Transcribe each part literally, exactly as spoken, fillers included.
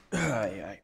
Ai, ai.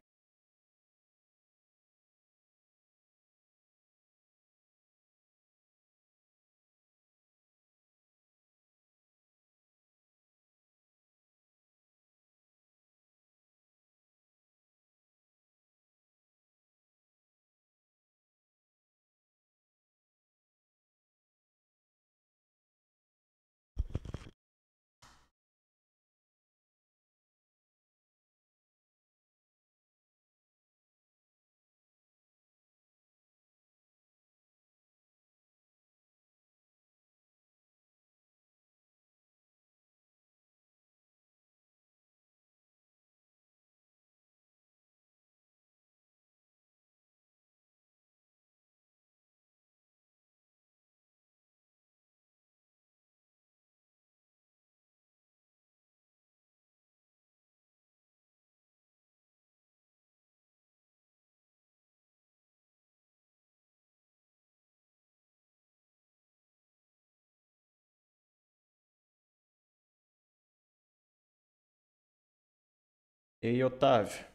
E aí, Otávio?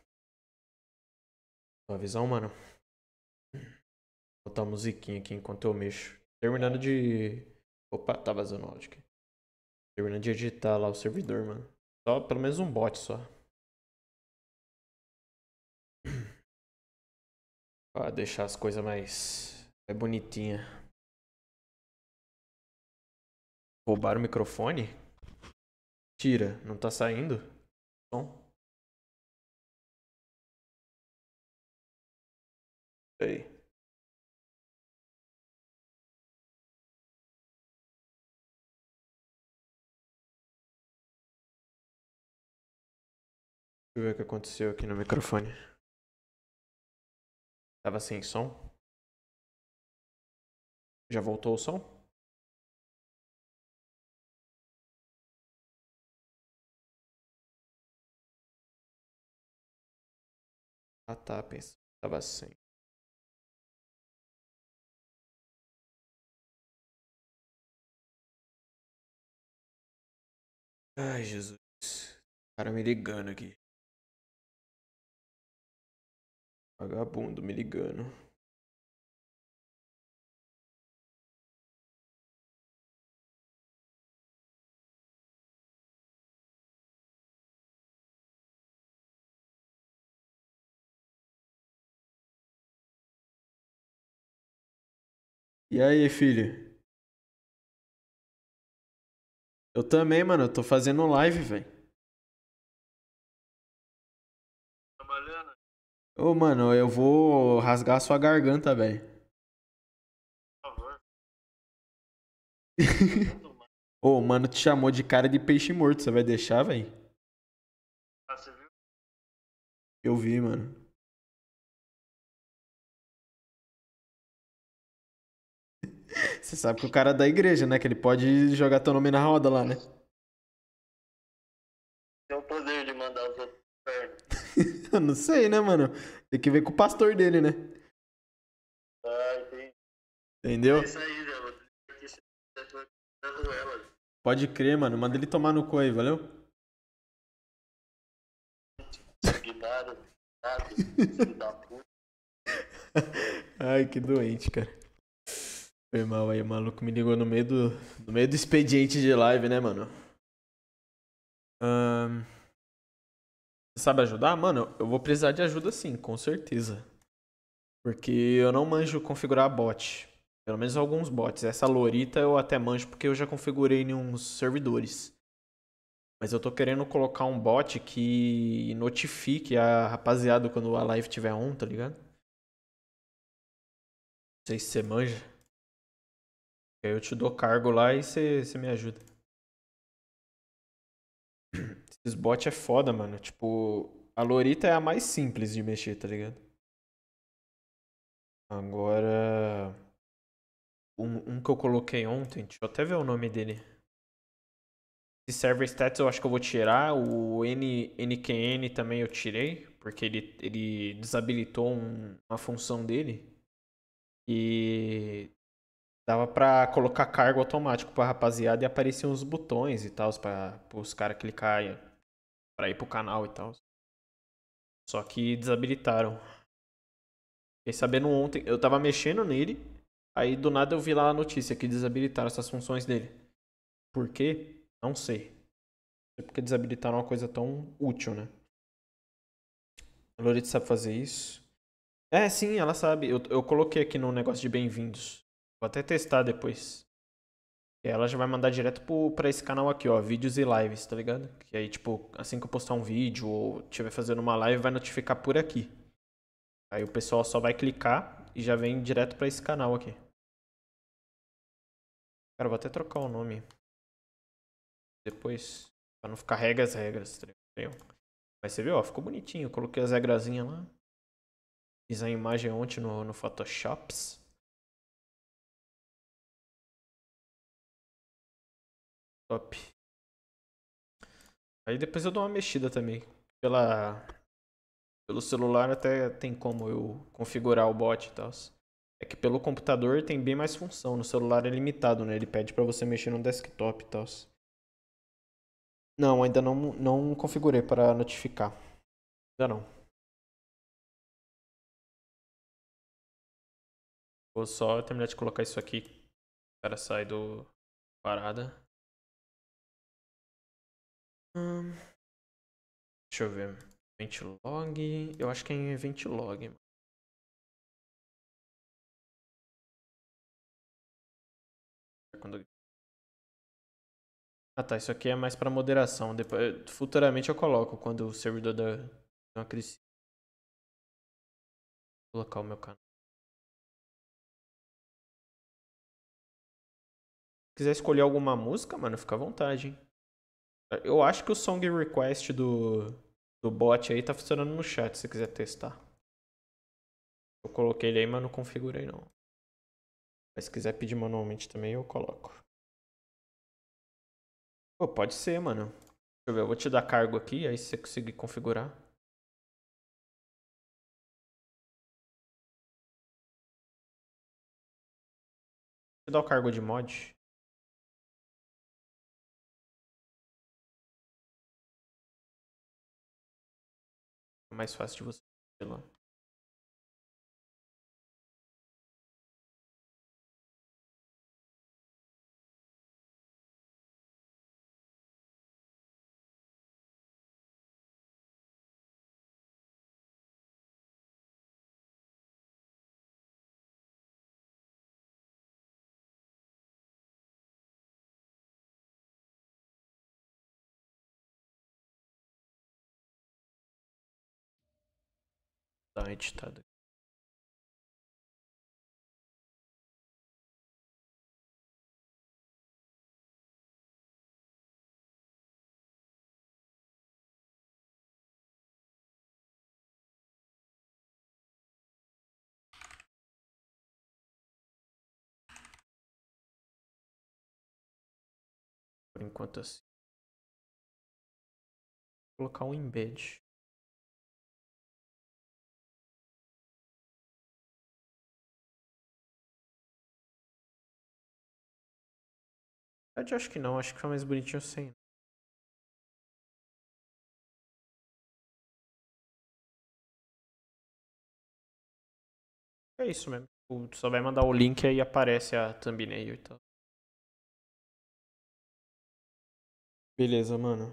Tua visão, mano? Vou botar uma musiquinha aqui enquanto eu mexo. Terminando de. Opa, tá vazando o áudio aqui. Terminando de editar lá o servidor, mano. Só pelo menos um bot só. Pra deixar as coisas mais. mais bonitinha. Roubaram o microfone? Tira, não tá saindo? Som? Aí. Deixa eu ver o que aconteceu aqui no microfone. Tava sem som? Já voltou o som? Ah tá, pensa. Tava sem. Ai, Jesus. O cara me ligando aqui. Vagabundo me ligando. E aí, filho? Eu também, mano. Eu tô fazendo live, velho. Trabalhando, Ô, mano, eu vou rasgar a sua garganta, velho. por favor. Ô, o mano te chamou de cara de peixe morto. Você vai deixar, velho? Ah, você viu? Eu vi, mano. Você sabe que o cara é da igreja, né? Que ele pode jogar teu nome na roda lá, né? Tem o poder de mandar os outros pro inferno. Eu não sei, né, mano? Tem que ver com o pastor dele, né? Ah, entendi. É Entendeu? isso aí, Zé. Vou ter que ser da Ruela. Pode crer, mano. Manda ele tomar no cu aí, valeu? Sanguinário, nada, filho da puta. Ai, que doente, cara. Foi mal aí, o maluco me ligou no meio do, no meio do expediente de live, né, mano? Ahn, Você sabe ajudar? Mano, eu vou precisar de ajuda sim, com certeza. Porque eu não manjo configurar bot. Pelo menos alguns bots. Essa Lorita eu até manjo porque eu já configurei em uns servidores. Mas eu tô querendo colocar um bot que notifique a rapaziada quando a live tiver on, tá ligado? Não sei se você manja. Aí eu te dou cargo lá e você, você me ajuda. Esses bots é foda, mano. Tipo, a Lorita é a mais simples de mexer, tá ligado? Agora, um, um que eu coloquei ontem, deixa eu até ver o nome dele. Esse server stats eu acho que eu vou tirar. O N, NQN também eu tirei, porque ele, ele desabilitou um- uma função dele. E dava pra colocar cargo automático pra rapaziada e apareciam os botões e tal, pra os caras clicarem pra ir pro canal e tal. Só que desabilitaram. Fiquei sabendo ontem, eu tava mexendo nele, aí do nada eu vi lá a notícia que desabilitaram essas funções dele. Por quê? Não sei. Não sei porque desabilitaram uma coisa tão útil, né? A Lorita sabe fazer isso. É, sim, ela sabe. Eu, eu coloquei aqui no negócio de bem-vindos. Vou até testar depois. E ela já vai mandar direto pro, pra esse canal aqui, ó. Vídeos e lives, tá ligado? Que aí, tipo, assim que eu postar um vídeo ou estiver fazendo uma live, vai notificar por aqui. Aí o pessoal só vai clicar e já vem direto pra esse canal aqui. Cara, eu vou até trocar o nome depois. Pra não ficar regras, regras, tá ligado? Mas você viu, ó, ficou bonitinho. Eu coloquei as regrazinhas lá. Fiz a imagem ontem no, no Photoshop. Top. Aí depois eu dou uma mexida também. Pela, pelo celular até tem como eu configurar o bot e tal. É que pelo computador tem bem mais função. No celular é limitado, né? Ele pede pra você mexer no desktop e tal. Não, ainda não, não configurei para notificar. Ainda não. Vou só terminar de colocar isso aqui. O cara sai do parada. Hum, deixa eu ver. Ventlog. Eu acho que é em Ventlog. Quando... Ah tá, isso aqui é mais para moderação. Depois, futuramente eu coloco quando o servidor da uma crise. Vou colocar o meu canal. Se quiser escolher alguma música, mano, fica à vontade, hein? Eu acho que o song request do, do bot aí tá funcionando no chat, se quiser testar. Eu coloquei ele aí, mas não configurei não. Mas se quiser pedir manualmente também, eu coloco. Pô, pode ser, mano. Deixa eu ver, eu vou te dar cargo aqui, aí se você conseguir configurar. Vou te dar o cargo de mod. É mais fácil de você ver lá. Dá uma editada. Por enquanto assim. Vou colocar um embed. Eu acho que não, acho que fica mais bonitinho sem. É isso mesmo. Tu só vai mandar o link e aí aparece a thumbnail e tal. Beleza, mano.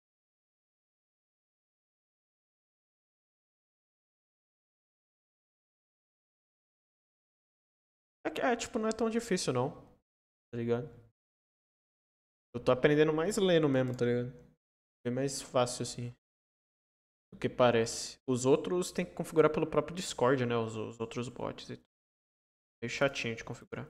É, que- é, tipo, não é tão difícil não, tá ligado? Eu tô aprendendo mais lendo mesmo, tá ligado? É mais fácil assim, do que parece. Os outros tem que configurar pelo próprio Discord, né? Os, os outros bots. É meio chatinho de configurar.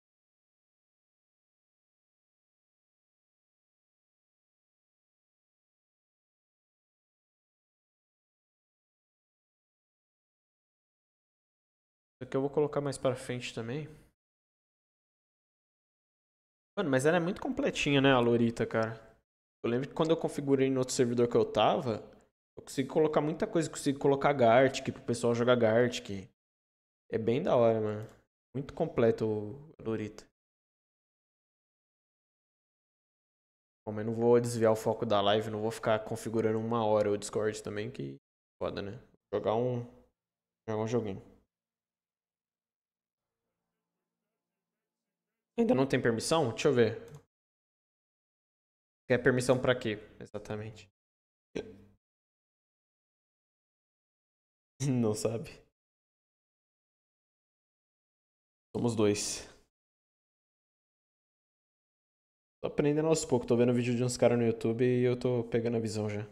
Isso aqui eu vou colocar mais pra frente também. Mano, mas ela é muito completinha, né, a Lorita, cara? Eu lembro que quando eu configurei no outro servidor que eu tava, eu consegui colocar muita coisa. Consegui colocar Gartic pro pessoal jogar Gartic. É bem da hora, mano. Muito completo o Lorita. Bom, mas não vou desviar o foco da live, não vou ficar configurando uma hora o Discord também, que foda, né? Jogar um. Jogar um joguinho. Ainda não tem permissão? Deixa eu ver. Quer permissão pra quê? Exatamente. Não sabe. Somos dois. Tô aprendendo aos poucos. Tô vendo vídeo de uns caras no YouTube e eu tô pegando a visão já.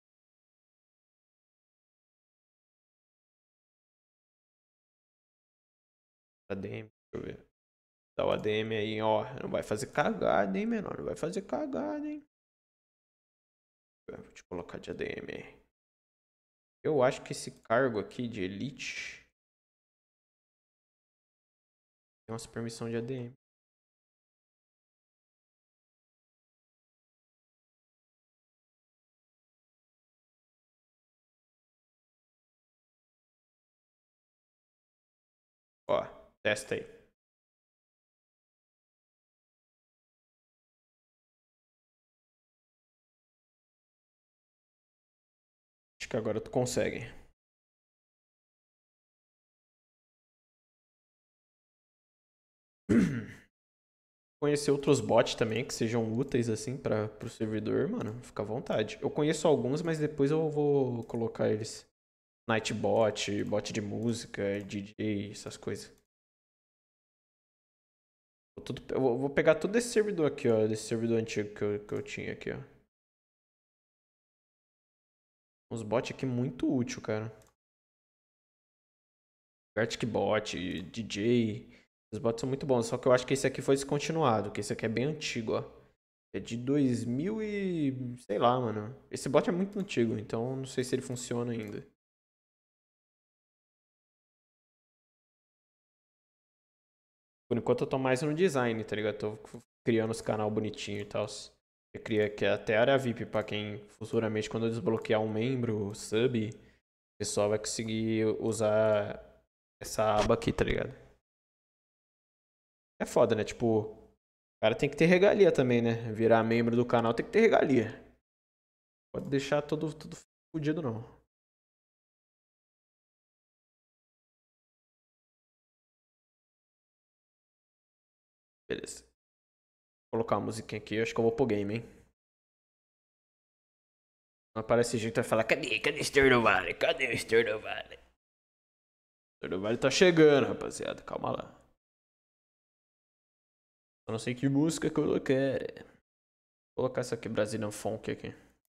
A D M, deixa eu ver. Dá o A D M aí, ó. Não vai fazer cagada, hein, menor? Não vai fazer cagada, hein? Vou te colocar de A D M aí. Eu acho que esse cargo aqui de Elite tem umas permissão de A D M. Ó, testa aí. Acho que agora tu consegue. Conhecer outros bots também que sejam úteis assim para pro servidor, mano, fica à vontade. Eu conheço alguns, mas depois eu vou colocar eles. Nightbot, bot de música, D J, essas coisas. Vou, tudo, eu vou vou pegar todo esse servidor aqui, ó, desse servidor antigo que eu, que eu tinha aqui, ó. Uns bots aqui muito útil, cara. Gartic Bot, D J. Os bots são muito bons, só que eu acho que esse aqui foi descontinuado, que esse aqui é bem antigo, ó. É de dois mil e... sei lá, mano. Esse bot é muito antigo, então não sei se ele funciona ainda. Por enquanto eu tô mais no design, tá ligado? Tô criando os canal bonitinho e tal. Eu criei aqui até área V I P pra quem futuramente, quando eu desbloquear um membro, sub, o pessoal vai conseguir usar essa aba aqui, tá ligado? É foda, né? Tipo, o cara tem que ter regalia também, né? Virar membro do canal tem que ter regalia. Pode deixar tudo, tudo fodido, não. Beleza. Vou colocar uma musiquinha aqui, eu acho que eu vou pro game, hein? Não aparece gente vai falar, cadê? Cadê o Stardew Valley? Cadê o Stardew Valley? O Stardew Valley tá chegando, rapaziada. Calma lá. Eu não sei que música colocar. Vou colocar essa aqui, Brazilian Funk aqui.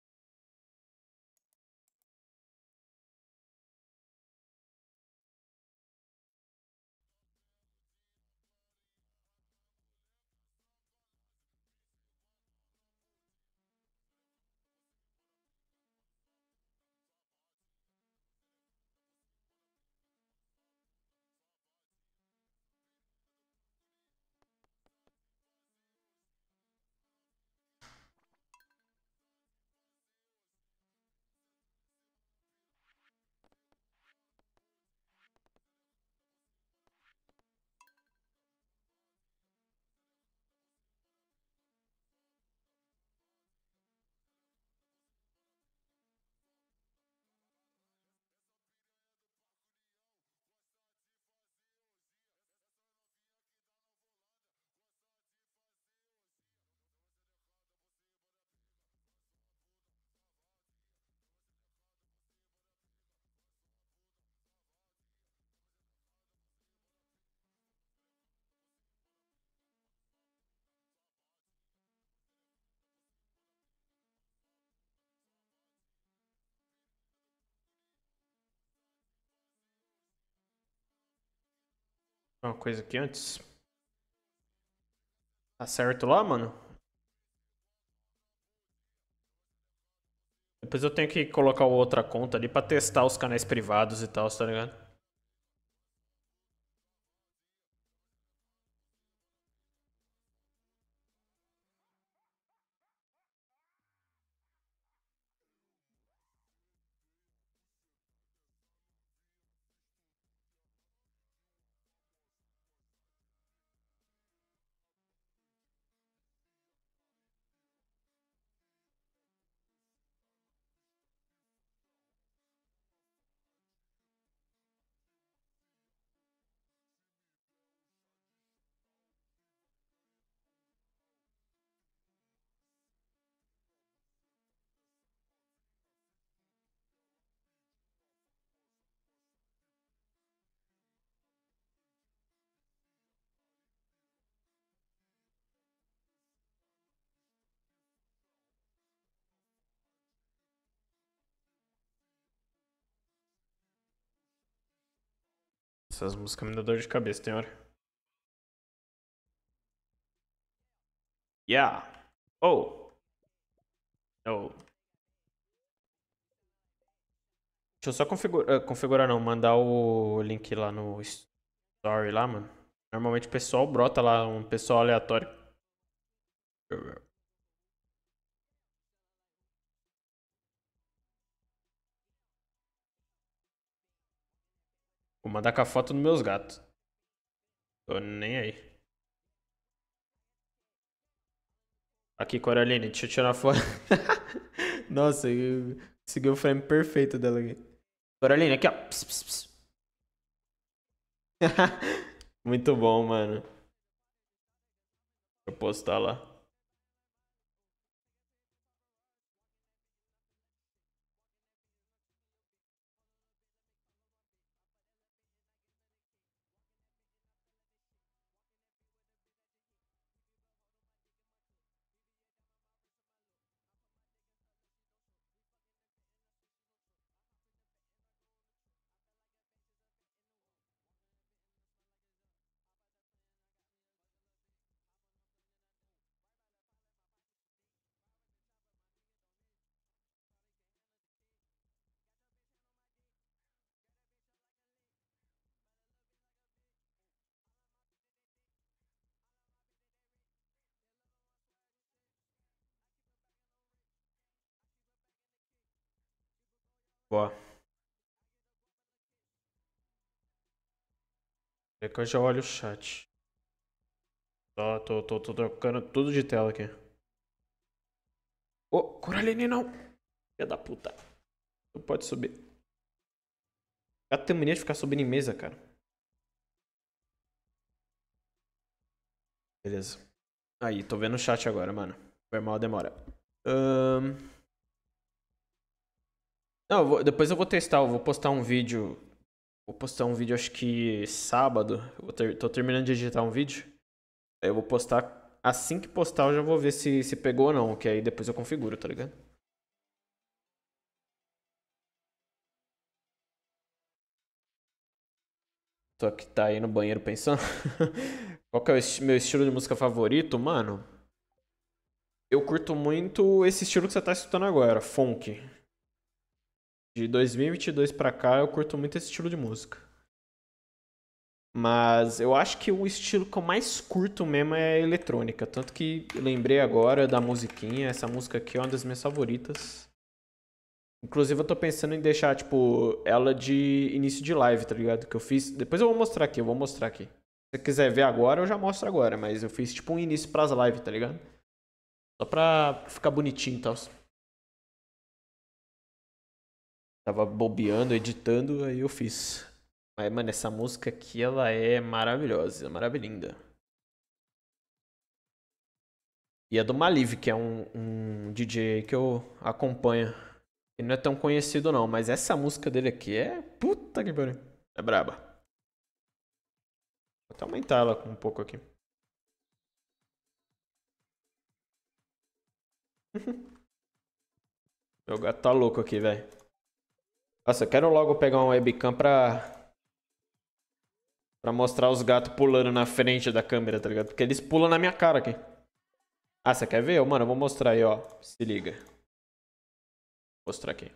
Uma coisa aqui antes. Tá certo lá, mano? Depois eu tenho que colocar outra conta ali pra testar os canais privados e tal, tá ligado? Essas músicas me dão dor de cabeça, tem hora. Yeah. Oh. Oh. Deixa eu só configurar, configurar não, mandar o link lá no story lá, mano. Normalmente o pessoal brota lá, um pessoal aleatório. Vou mandar com a foto dos meus gatos. Tô nem aí. Aqui, Coraline, deixa eu tirar a foto. Nossa, eu consegui o frame perfeito dela aqui. Coraline, aqui, ó. Pss, pss, pss. Muito bom, mano. Vou postar lá. Boa. É que eu já olho o chat. Tô, tô, tô, tô trocando tudo de tela aqui. Ô, oh, Coraline, não! Filha da puta. Não pode subir. Gato tem mania de ficar subindo em mesa, cara. Beleza. Aí, tô vendo o chat agora, mano. Foi mal, demora. Um... Não, eu vou, depois eu vou testar. Eu vou postar um vídeo. Vou postar um vídeo, acho que sábado. Eu ter, tô terminando de editar um vídeo. Aí eu vou postar. Assim que postar, eu já vou ver se, se pegou ou não. Que aí depois eu configuro, tá ligado? Tô aqui, tá aí no banheiro pensando. Qual que é o esti- meu estilo de música favorito? Mano, eu curto muito esse estilo que você tá escutando agora, funk. De dois mil e vinte e dois pra cá, eu curto muito esse estilo de música. Mas eu acho que o estilo que eu mais curto mesmo é eletrônica. Tanto que eu lembrei agora da musiquinha. Essa música aqui é uma das minhas favoritas. Inclusive, eu tô pensando em deixar, tipo, ela de início de live, tá ligado? Que eu fiz. Depois eu vou mostrar aqui, eu vou mostrar aqui. Se você quiser ver agora, eu já mostro agora. Mas eu fiz, tipo, um início pras lives, tá ligado? Só pra ficar bonitinho e tal. Tava bobeando, editando, aí eu fiz. Mas, mano, essa música aqui, ela é maravilhosa, maravilhinda. E é do Maliv, que é um, um D J que eu acompanho. Ele não é tão conhecido não, mas essa música dele aqui é... Puta que pariu. É braba. Vou até aumentar ela um pouco aqui. Meu gato tá louco aqui, velho. Nossa, eu quero logo pegar uma webcam pra... Pra mostrar os gatos pulando na frente da câmera, tá ligado? Porque eles pulam na minha cara aqui. Ah, você quer ver? Mano, eu vou mostrar aí, ó. Se liga. Vou mostrar aqui.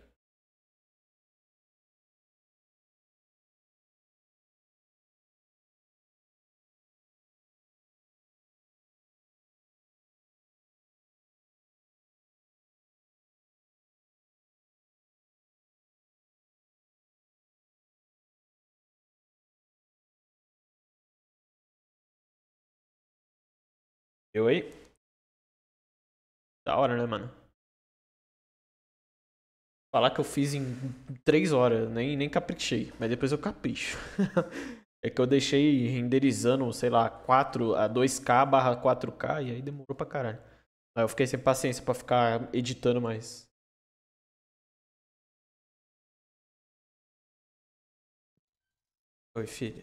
Eu aí? Da hora, né, mano? Falar que eu fiz em três horas, nem, nem caprichei, mas depois eu capricho. É que eu deixei renderizando, sei lá, quatro a dois K barra quatro K e aí demorou pra caralho. Aí eu fiquei sem paciência pra ficar editando mais. Oi, filha.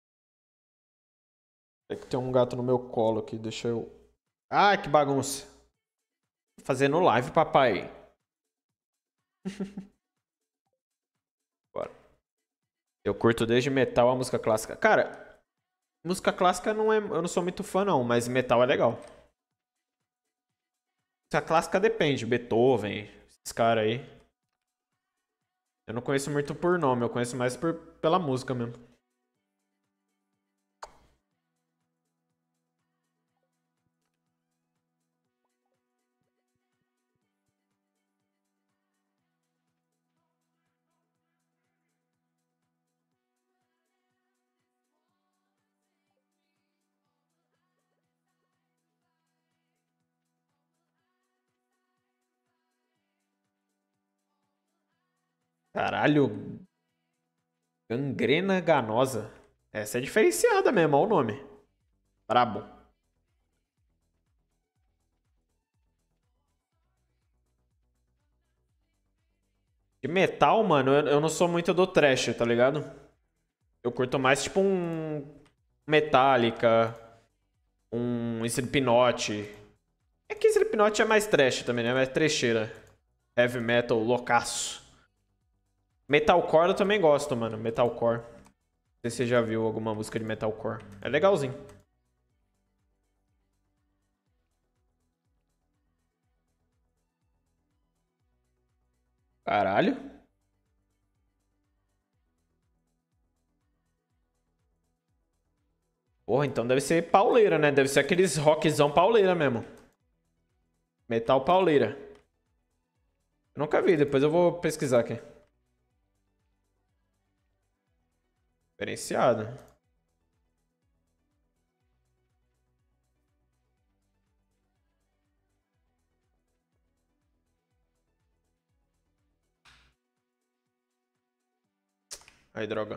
É que tem um gato no meu colo aqui, deixa eu... Ah, que bagunça. Fazendo live, papai. Bora. Eu curto desde metal a música clássica. Cara, música clássica não é, eu não sou muito fã não, mas metal é legal. Música clássica depende, Beethoven, esses caras aí. Eu não conheço muito por nome, eu conheço mais por, pela música mesmo. Caralho, gangrena ganosa. Essa é diferenciada mesmo, olha o nome. Brabo. De metal, mano, eu, eu não sou muito do thrash, tá ligado? Eu curto mais tipo um Metallica, um Slipknot. É que Slipknot é mais thrash também, né? Mais trecheira. Heavy metal, loucaço. Metalcore eu também gosto, mano. Metalcore. Não sei se você já viu alguma música de metalcore. É legalzinho. Caralho. Porra, então deve ser pauleira, né? Deve ser aqueles rockzão pauleira mesmo. Metal pauleira. Eu nunca vi, depois eu vou pesquisar aqui. Diferenciado. Aí, droga.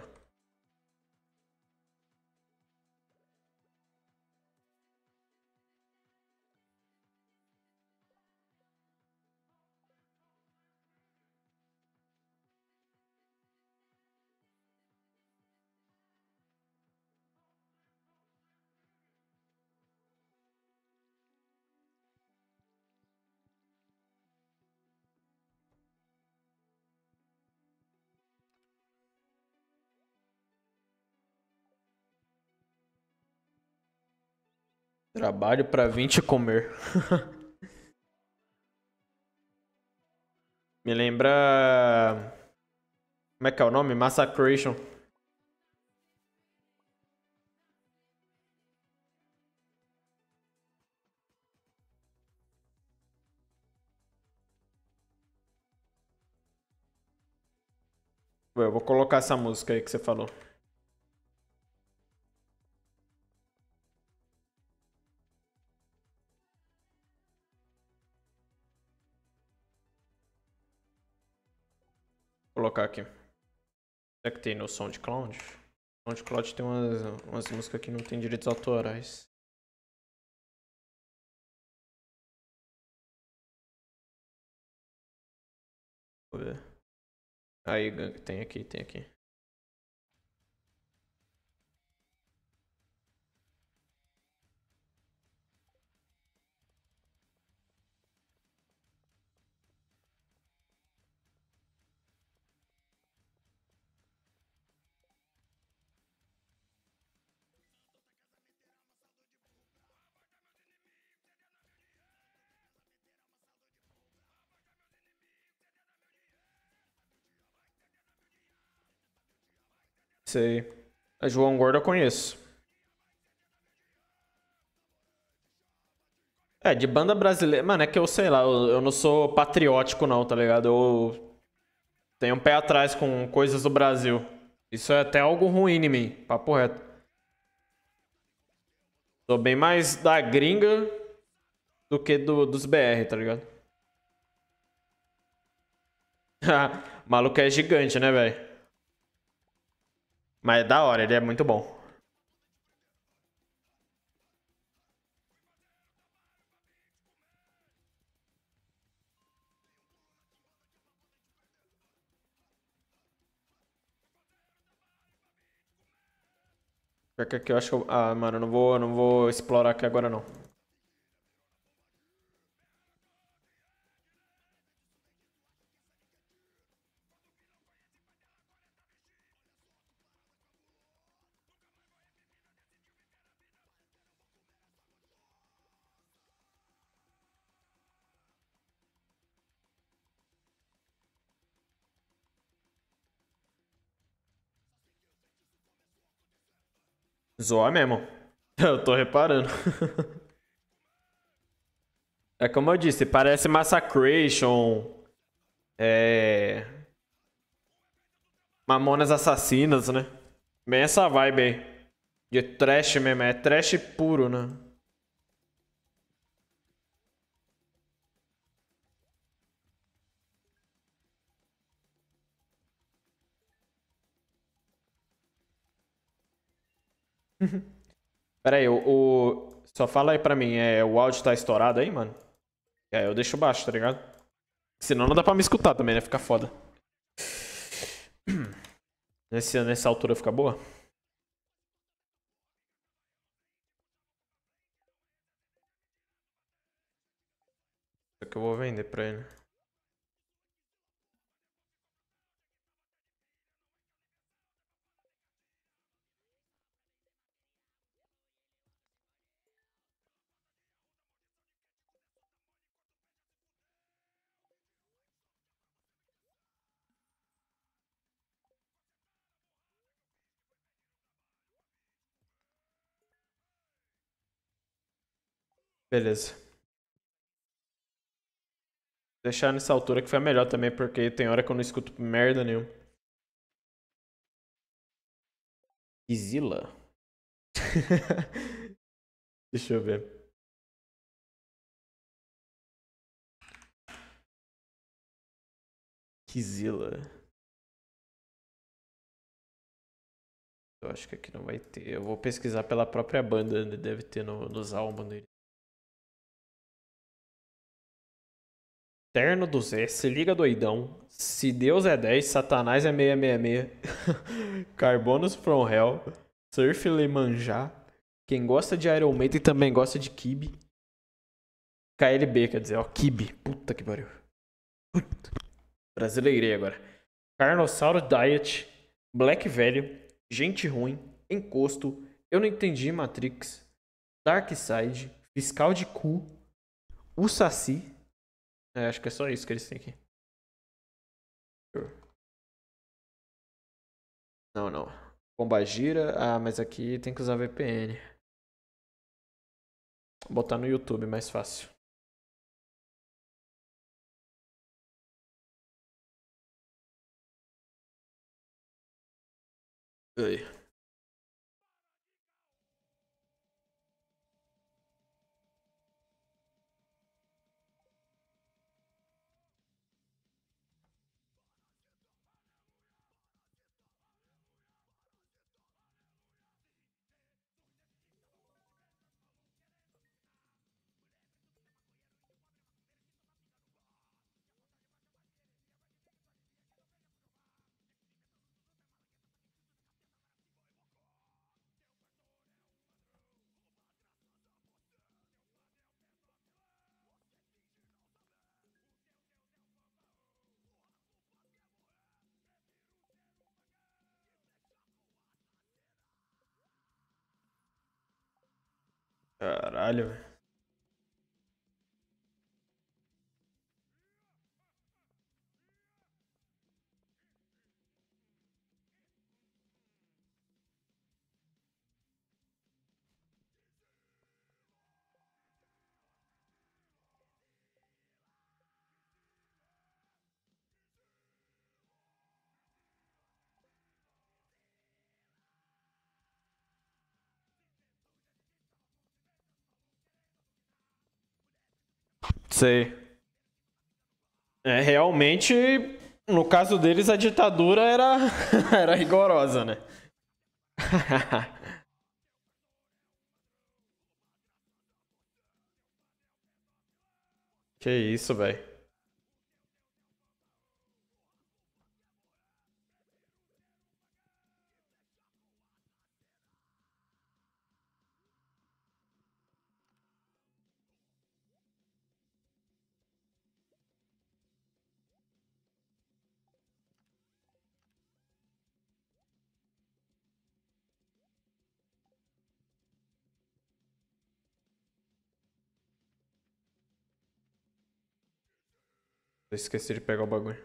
Trabalho pra vinte comer. Me lembra. Como é que é o nome? Massacration. Eu vou colocar essa música aí que você falou. Vou colocar aqui. Será que tem no SoundCloud? SoundCloud tem umas, umas músicas que não tem direitos autorais. Vou ver. Aí, Gang, tem aqui, tem aqui. Sei. A João Gordo eu conheço. É, de banda brasileira. Mano, é que eu sei lá, eu, eu não sou patriótico, não, tá ligado? Eu tenho um pé atrás com coisas do Brasil. Isso é até algo ruim em mim, papo reto. Sou bem mais da gringa do que do, dos B R, tá ligado? O maluco é gigante, né, velho? Mas é da hora, ele é muito bom. Pior que aqui eu acho que eu... Ah, mano, eu não vou, não vou explorar aqui agora, não. Zoa mesmo. Eu tô reparando. É como eu disse, parece Massacration. É. Mamonas Assassinas, né? Bem essa vibe aí. De trash mesmo, é trash puro, né? Pera aí, o, o- Só fala aí pra mim, é, o áudio tá estourado aí, mano? É, eu deixo baixo, tá ligado? Senão não dá pra me escutar também, né? Fica foda. Nesse, nessa altura fica boa? Isso que eu vou vender pra ele. Beleza. Deixar nessa altura que foi a melhor também, porque tem hora que eu não escuto merda nenhuma. Kizila? Deixa eu ver. Kizila. Eu acho que aqui não vai ter. Eu vou pesquisar pela própria banda, né? Deve ter no, nos álbuns dele. Terno do Zé, se liga doidão. Se Deus é dez, Satanás é seiscentos e sessenta e seis. Carbonos from Hell. Surf Lemanjá. Quem gosta de Iron Maiden também gosta de Kibe. K L B, quer dizer, ó, Kibe. Puta que pariu. Puta. Brasileirei agora. Carnossauro Diet. Black Velho. Gente Ruim. Encosto. Eu não entendi Matrix. Dark Side. Fiscal de Cu. O Saci. É, acho que é só isso que eles têm aqui. Não, não. Pombagira. Ah, mas aqui tem que usar V P N. Vou botar no YouTube, mais fácil. Aí. Caralho, velho. Sei. É, realmente, no caso deles, a ditadura era, era rigorosa, né? Que isso, velho. Eu esqueci de pegar o bagulho.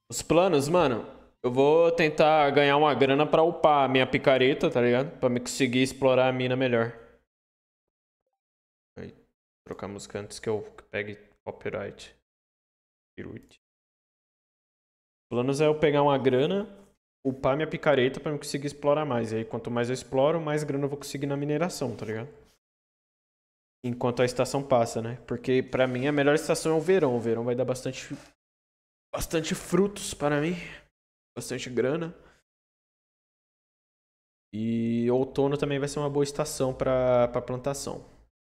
Os planos, mano, eu vou tentar ganhar uma grana pra upar a minha picareta, tá ligado? Pra me conseguir explorar a mina melhor. Aí, trocar a música antes que eu pegue copyright. Planos é eu pegar uma grana, upar minha picareta pra eu conseguir explorar mais. E aí, quanto mais eu exploro, mais grana eu vou conseguir na mineração, tá ligado? Enquanto a estação passa, né? Porque pra mim a melhor estação é o verão. O verão vai dar bastante, bastante frutos para mim. Bastante grana. E outono também vai ser uma boa estação pra, pra plantação.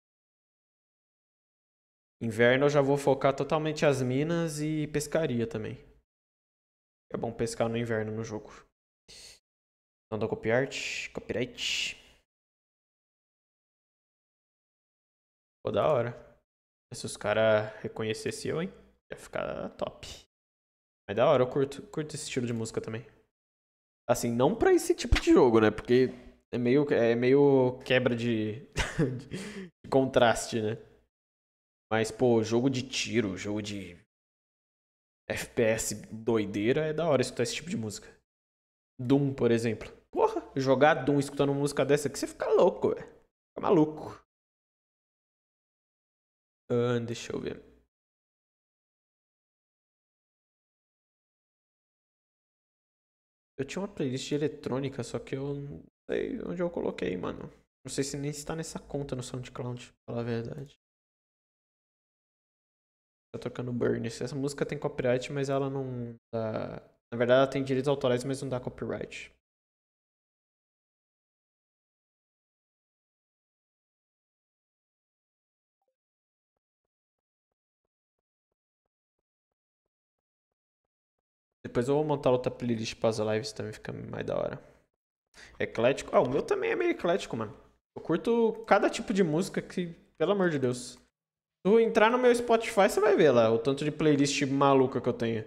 Inverno eu já vou focar totalmente as minas e pescaria também. É bom pescar no inverno no jogo. Não dá copyright. Copyright. Pô, da hora. Se os caras reconhecessem eu, hein? Ia ficar top. Mas da hora, eu curto, curto esse estilo de música também. Assim, não pra esse tipo de jogo, né? Porque é meio, é meio quebra de, de contraste, né? Mas, pô, jogo de tiro, jogo de F P S doideira, é da hora escutar esse tipo de música. Doom, por exemplo. Porra, jogar Doom escutando uma música dessa aqui, você fica louco, velho. Fica maluco. Ah, deixa eu ver. Eu tinha uma playlist de eletrônica, só que eu não sei onde eu coloquei, mano. Não sei se nem está nessa conta no SoundCloud, pra falar a verdade. Tá tocando Burn. Essa música tem copyright, mas ela não dá. Na verdade, ela tem direitos autorais, mas não dá copyright. Depois eu vou montar outra playlist para as lives também, fica mais da hora. Eclético. Ah, o meu também é meio eclético, mano. Eu curto cada tipo de música que, pelo amor de Deus. Se tu entrar no meu Spotify, você vai ver lá o tanto de playlist maluca que eu tenho.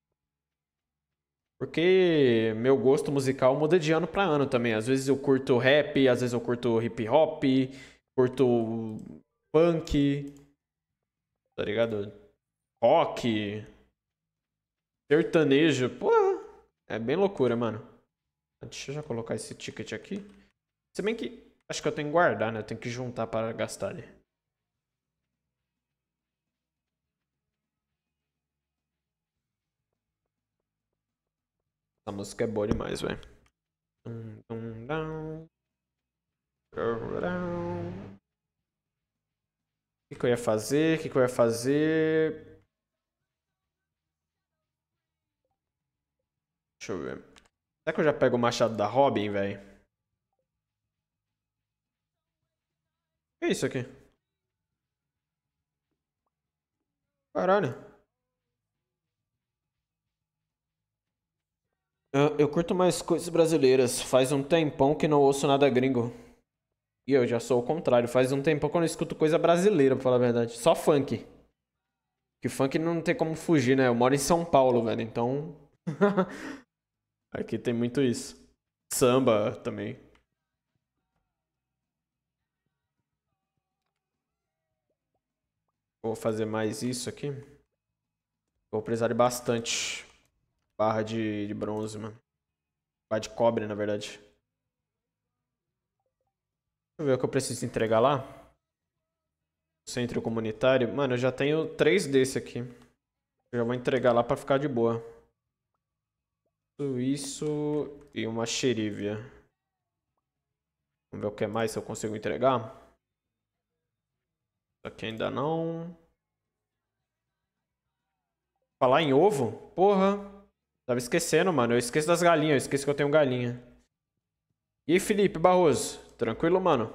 Porque meu gosto musical muda de ano pra ano também. Às vezes eu curto rap, às vezes eu curto hip hop, curto funk, tá ligado? Rock, sertanejo. Porra, é bem loucura, mano. Deixa eu já colocar esse ticket aqui. Se bem que acho que eu tenho que guardar, né? Eu tenho que juntar para gastar ali. Essa música é boa demais, velho. O que, que eu ia fazer? O que, que eu ia fazer? Deixa eu ver. Será que eu já pego o machado da Robin, velho? O que é isso aqui? Caralho. Eu, eu curto mais coisas brasileiras. Faz um tempão que não ouço nada gringo. E eu já sou o contrário. Faz um tempão que eu não escuto coisa brasileira, pra falar a verdade. Só funk. Que funk não tem como fugir, né? Eu moro em São Paulo, velho. Então. Aqui tem muito isso. Samba também. Vou fazer mais isso aqui. Vou precisar de bastante barra de, de bronze, mano. Barra de cobre, na verdade. Deixa eu ver o que eu preciso entregar lá. Centro comunitário. Mano, eu já tenho três desse aqui. Eu já vou entregar lá pra ficar de boa. Isso e uma xerívia. Vamos ver o que mais se eu consigo entregar. Isso aqui ainda não. Falar em ovo? Porra. Tava esquecendo, mano. Eu esqueço das galinhas. Eu esqueço que eu tenho galinha. E aí, Felipe Barroso? Tranquilo, mano?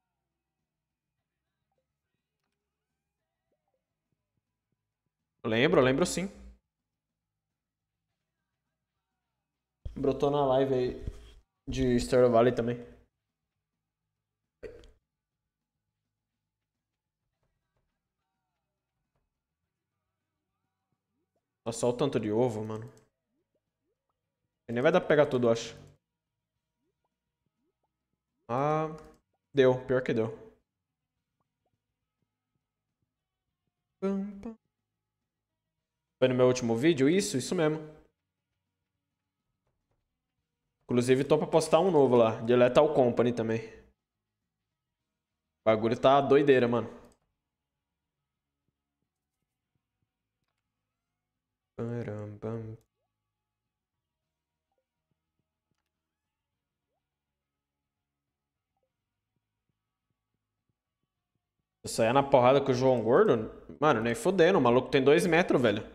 Lembro, lembro sim. Brotou na live aí de Stardew Valley também. Nossa, só o tanto de ovo, mano. Nem vai dar pra pegar tudo, eu acho. Ah, deu. Pior que deu. Foi no meu último vídeo? Isso, isso mesmo. Inclusive, tô pra postar um novo lá, de Lethal Company também. O bagulho tá doideira, mano. Parambam. Eu saia na porrada com o João Gordo? Mano, nem fudendo. O maluco tem dois metros, velho.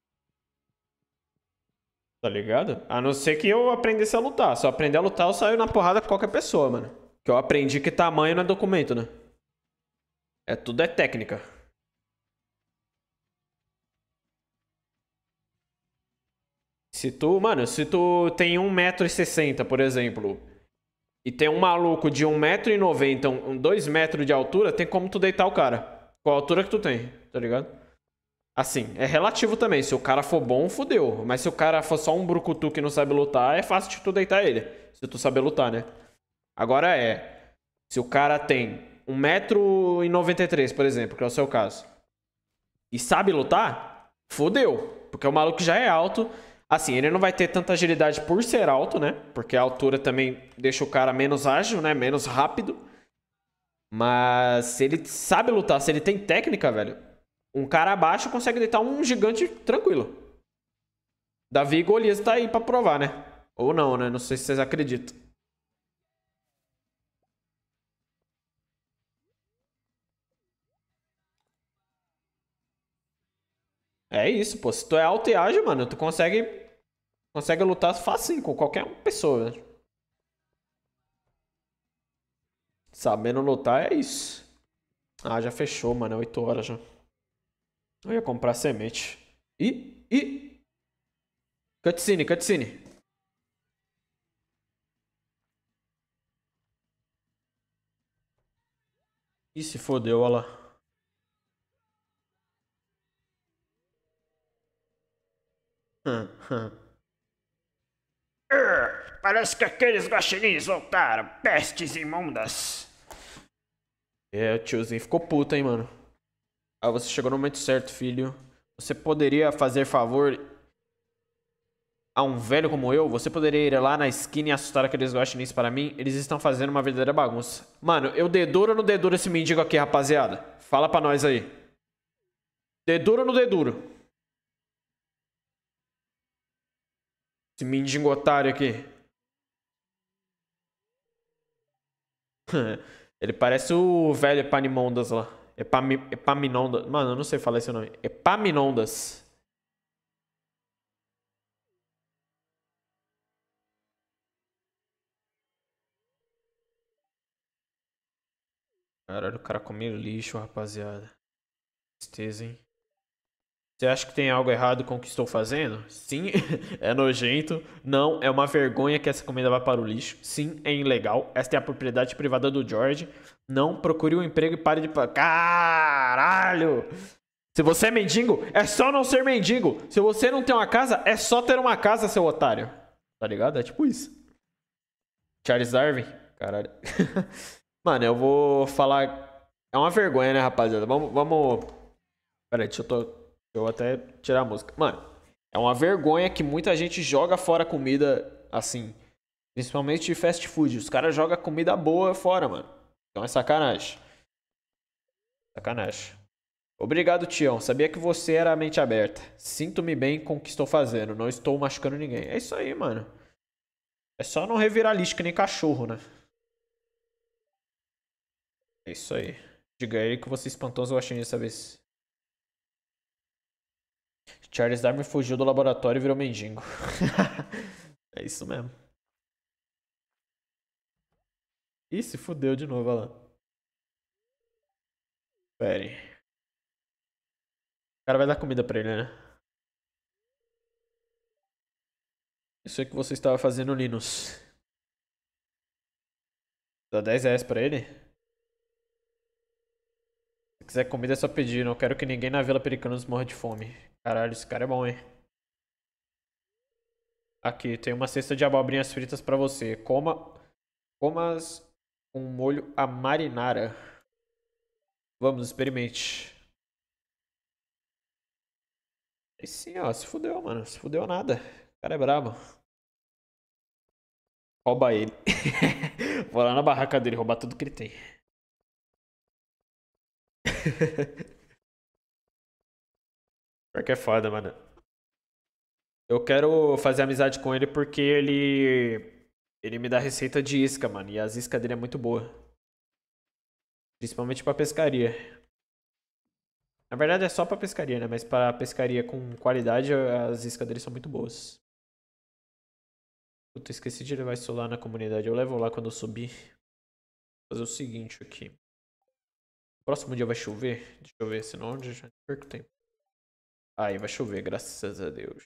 Tá ligado? A não ser que eu aprendesse a lutar. Se eu aprender a lutar, eu saio na porrada com qualquer pessoa, mano. Que eu aprendi que tamanho não é documento, né? É tudo é técnica. Se tu, mano, se tu tem um metro e sessenta, por exemplo, e tem um maluco de um metro e noventa, um, um dois metros de altura, tem como tu deitar o cara. Com a altura que tu tem, tá ligado? Assim, é relativo também. Se o cara for bom, fodeu. Mas se o cara for só um brucutu que não sabe lutar, é fácil de tu deitar ele. Se tu saber lutar, né? Agora é... Se o cara tem um metro e noventa e três, por exemplo, que é o seu caso, e sabe lutar, fodeu. Porque o maluco já é alto. Assim, ele não vai ter tanta agilidade por ser alto, né? Porque a altura também deixa o cara menos ágil, né? Menos rápido. Mas se ele sabe lutar, se ele tem técnica, velho, um cara abaixo consegue deitar um gigante tranquilo. Davi e Golias tá aí pra provar, né? Ou não, né? Não sei se vocês acreditam. É isso, pô. Se tu é alto e ágil, mano, tu consegue, consegue lutar facinho com qualquer pessoa, né? Sabendo lutar é isso. Ah, já fechou, mano. É oito horas já. Eu ia comprar semente. Ih, ih. Cutscene, cutscene. Ih, se fodeu, olha lá. Hum, hum. Urgh, parece que aqueles guaxinins voltaram. Pestes imundas. É, o tiozinho ficou puto, hein, mano. Ah, você chegou no momento certo, filho. Você poderia fazer favor a um velho como eu? Você poderia ir lá na esquina e assustar aqueles guaxinins para mim? Eles estão fazendo uma verdadeira bagunça. Mano, eu deduro ou não deduro esse mendigo aqui, rapaziada? Fala pra nós aí. Deduro ou não deduro? Esse mendigo otário aqui. Ele parece o velho Epaminondas lá. Epami, Epaminondas. Mano, eu não sei falar esse nome. Epaminondas. Caralho, o cara comeu lixo, rapaziada. Tristeza, hein? Você acha que tem algo errado com o que estou fazendo? Sim, é nojento. Não, é uma vergonha que essa comida vá para o lixo. Sim, é ilegal. Esta é a propriedade privada do George. Não, procure um emprego e pare de... Caralho! Se você é mendigo, é só não ser mendigo. Se você não tem uma casa, é só ter uma casa, seu otário. Tá ligado? É tipo isso. Charles Darwin? Caralho. Mano, eu vou falar... É uma vergonha, né, rapaziada? Vamos... vamos... Pera aí, deixa eu, tô... deixa eu até tirar a música. Mano, é uma vergonha que muita gente joga fora comida, assim... Principalmente de fast food. Os caras jogam comida boa fora, mano. Então é sacanagem. Sacanagem. Obrigado, Tião. Sabia que você era a mente aberta. Sinto-me bem com o que estou fazendo. Não estou machucando ninguém. É isso aí, mano. É só não revirar lixo que nem cachorro, né? É isso aí. Diga aí que você espantou os guaxinins dessa vez. Charles Darwin fugiu do laboratório e virou mendigo. É isso mesmo. Ih, se fudeu de novo, olha lá. Pera aí. O cara vai dar comida pra ele, né? Isso é que você estava fazendo, Linus. Dá dez reais pra ele? Se quiser comida é só pedir. Não quero que ninguém na Vila Pericanos morra de fome. Caralho, esse cara é bom, hein? Aqui, tem uma cesta de abobrinhas fritas pra você. Coma... Comas com molho a marinara. Vamos, experimente. E sim, ó, se fudeu, mano. Se fudeu nada. O cara é brabo. Rouba ele. Vou lá na barraca dele roubar tudo que ele tem. Pior que é foda, mano. Eu quero fazer amizade com ele porque ele. Ele me dá receita de isca, mano. E as iscas dele é muito boa. Principalmente pra pescaria. Na verdade é só pra pescaria, né? Mas pra pescaria com qualidade, as iscas dele são muito boas. Puta, esqueci de levar isso lá na comunidade. Eu levo lá quando eu subir. Vou fazer o seguinte aqui. Próximo dia vai chover? Deixa eu ver, senão eu já perco tempo. Aí vai chover, graças a Deus.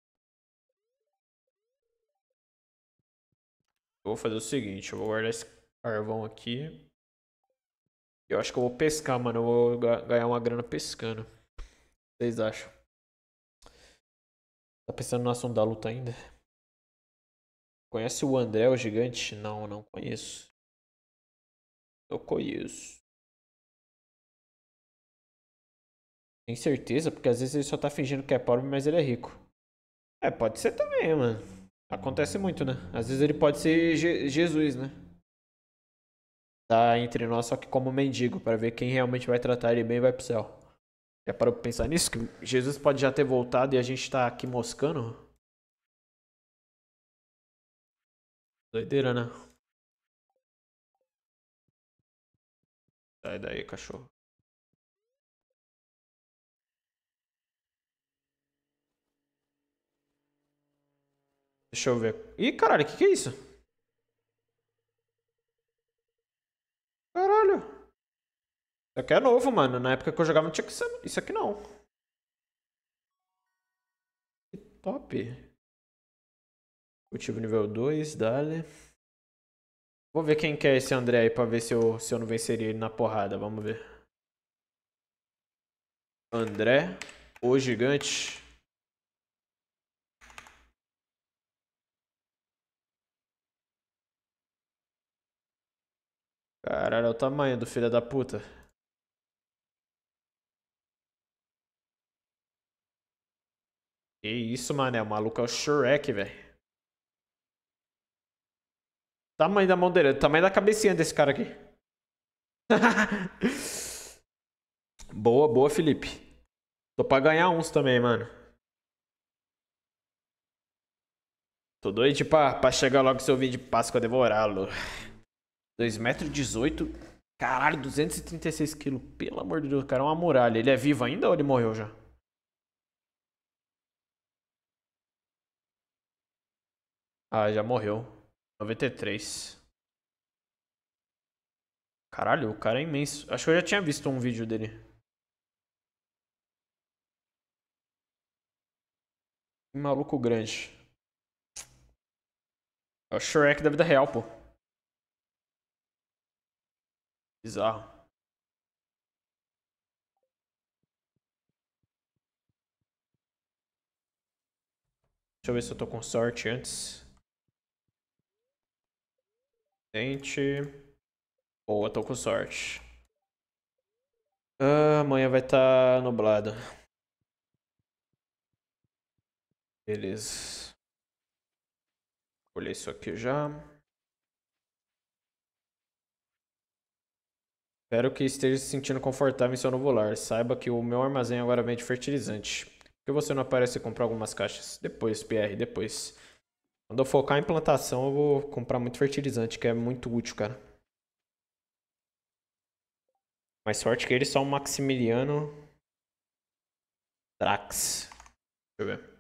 Eu vou fazer o seguinte, eu vou guardar esse carvão aqui. Eu acho que eu vou pescar, mano. Eu vou ganhar uma grana pescando. O que vocês acham? Tá pensando no assunto da luta ainda? Conhece o André, o gigante? Não, não conheço. Eu conheço. Tem certeza? Porque às vezes ele só tá fingindo que é pobre, mas ele é rico. É, pode ser também, mano. Acontece muito, né? Às vezes ele pode ser Je Jesus, né? Tá entre nós, só que como mendigo, para ver quem realmente vai tratar ele bem e vai pro céu. Já parou pra pensar nisso? Que Jesus pode já ter voltado e a gente tá aqui moscando? Doideira, né? Sai daí, cachorro. Deixa eu ver. Ih, caralho, o que que é isso? Caralho. Isso aqui é novo, mano. Na época que eu jogava não tinha que ser isso aqui não. Que top. Cultivo nível dois, dale. Vou ver quem que é esse André aí pra ver se eu, se eu não venceria ele na porrada. Vamos ver. André, o gigante. Caralho, é o tamanho do filho da puta. Que isso, mané. O maluco é o Shrek, velho. Tamanho da mão dele. Tamanho da cabecinha desse cara aqui. Boa, boa, Felipe. Tô pra ganhar uns também, mano. Tô doido pra, pra chegar logo seu vídeo de Páscoa devorá-lo. dois metros e dezoito. Caralho, duzentos e trinta e seis quilos. Pelo amor de Deus, o cara é uma muralha. Ele é vivo ainda ou ele morreu já? Ah, já morreu. noventa e três. Caralho, o cara é imenso. Acho que eu já tinha visto um vídeo dele. Que maluco grande. É o Shrek da vida real, pô. Bizarro. Deixa eu ver se eu tô com sorte antes. Tente. Boa, tô com sorte. Ah, amanhã vai estar tá nublado. Beleza. Vou olhar isso aqui já. Espero que esteja se sentindo confortável em seu novo lar. Saiba que o meu armazém agora vende fertilizante. Por que você não aparece e comprar algumas caixas? Depois, P R, depois. Quando eu focar em plantação, eu vou comprar muito fertilizante, que é muito útil, cara. Mais sorte que ele, só um Maximiliano Drax. Deixa eu ver.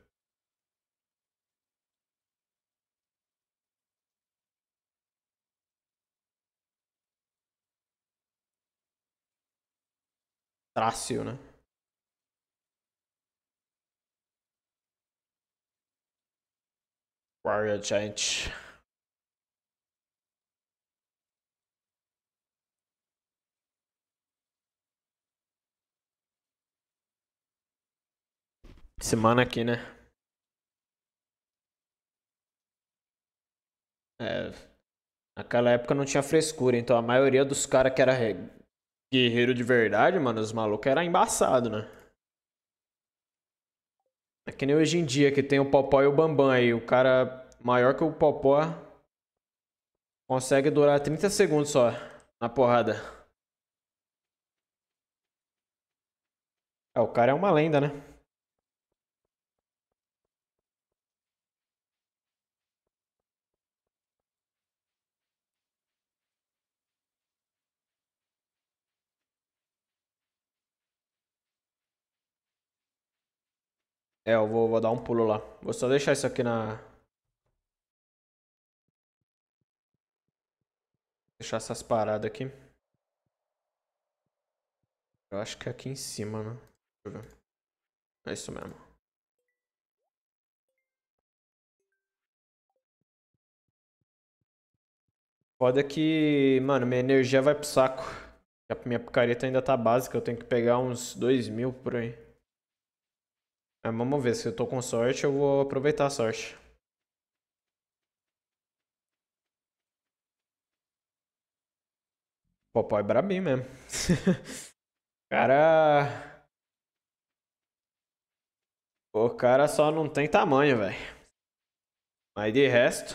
Trácio, né? Warrior Giant. Semana aqui, né? É. Naquela época não tinha frescura, então a maioria dos caras que era guerreiro de verdade, mano, os malucos era embaçado, né? É que nem hoje em dia, que tem o Popó e o Bambam aí. O cara maior que o Popó Consegue durar trinta segundos só na porrada. É, o cara é uma lenda, né? É, eu vou, vou dar um pulo lá. Vou só deixar isso aqui na... Deixar essas paradas aqui. Eu acho que é aqui em cima, né? Deixa eu ver. É isso mesmo. Foda que, mano, minha energia vai pro saco. A minha picareta ainda tá básica, eu tenho que pegar uns dois mil por aí. Mas vamos ver, se eu tô com sorte, eu vou aproveitar a sorte. Popó é brabinho mesmo. Cara. O cara só não tem tamanho, velho. Mas de resto.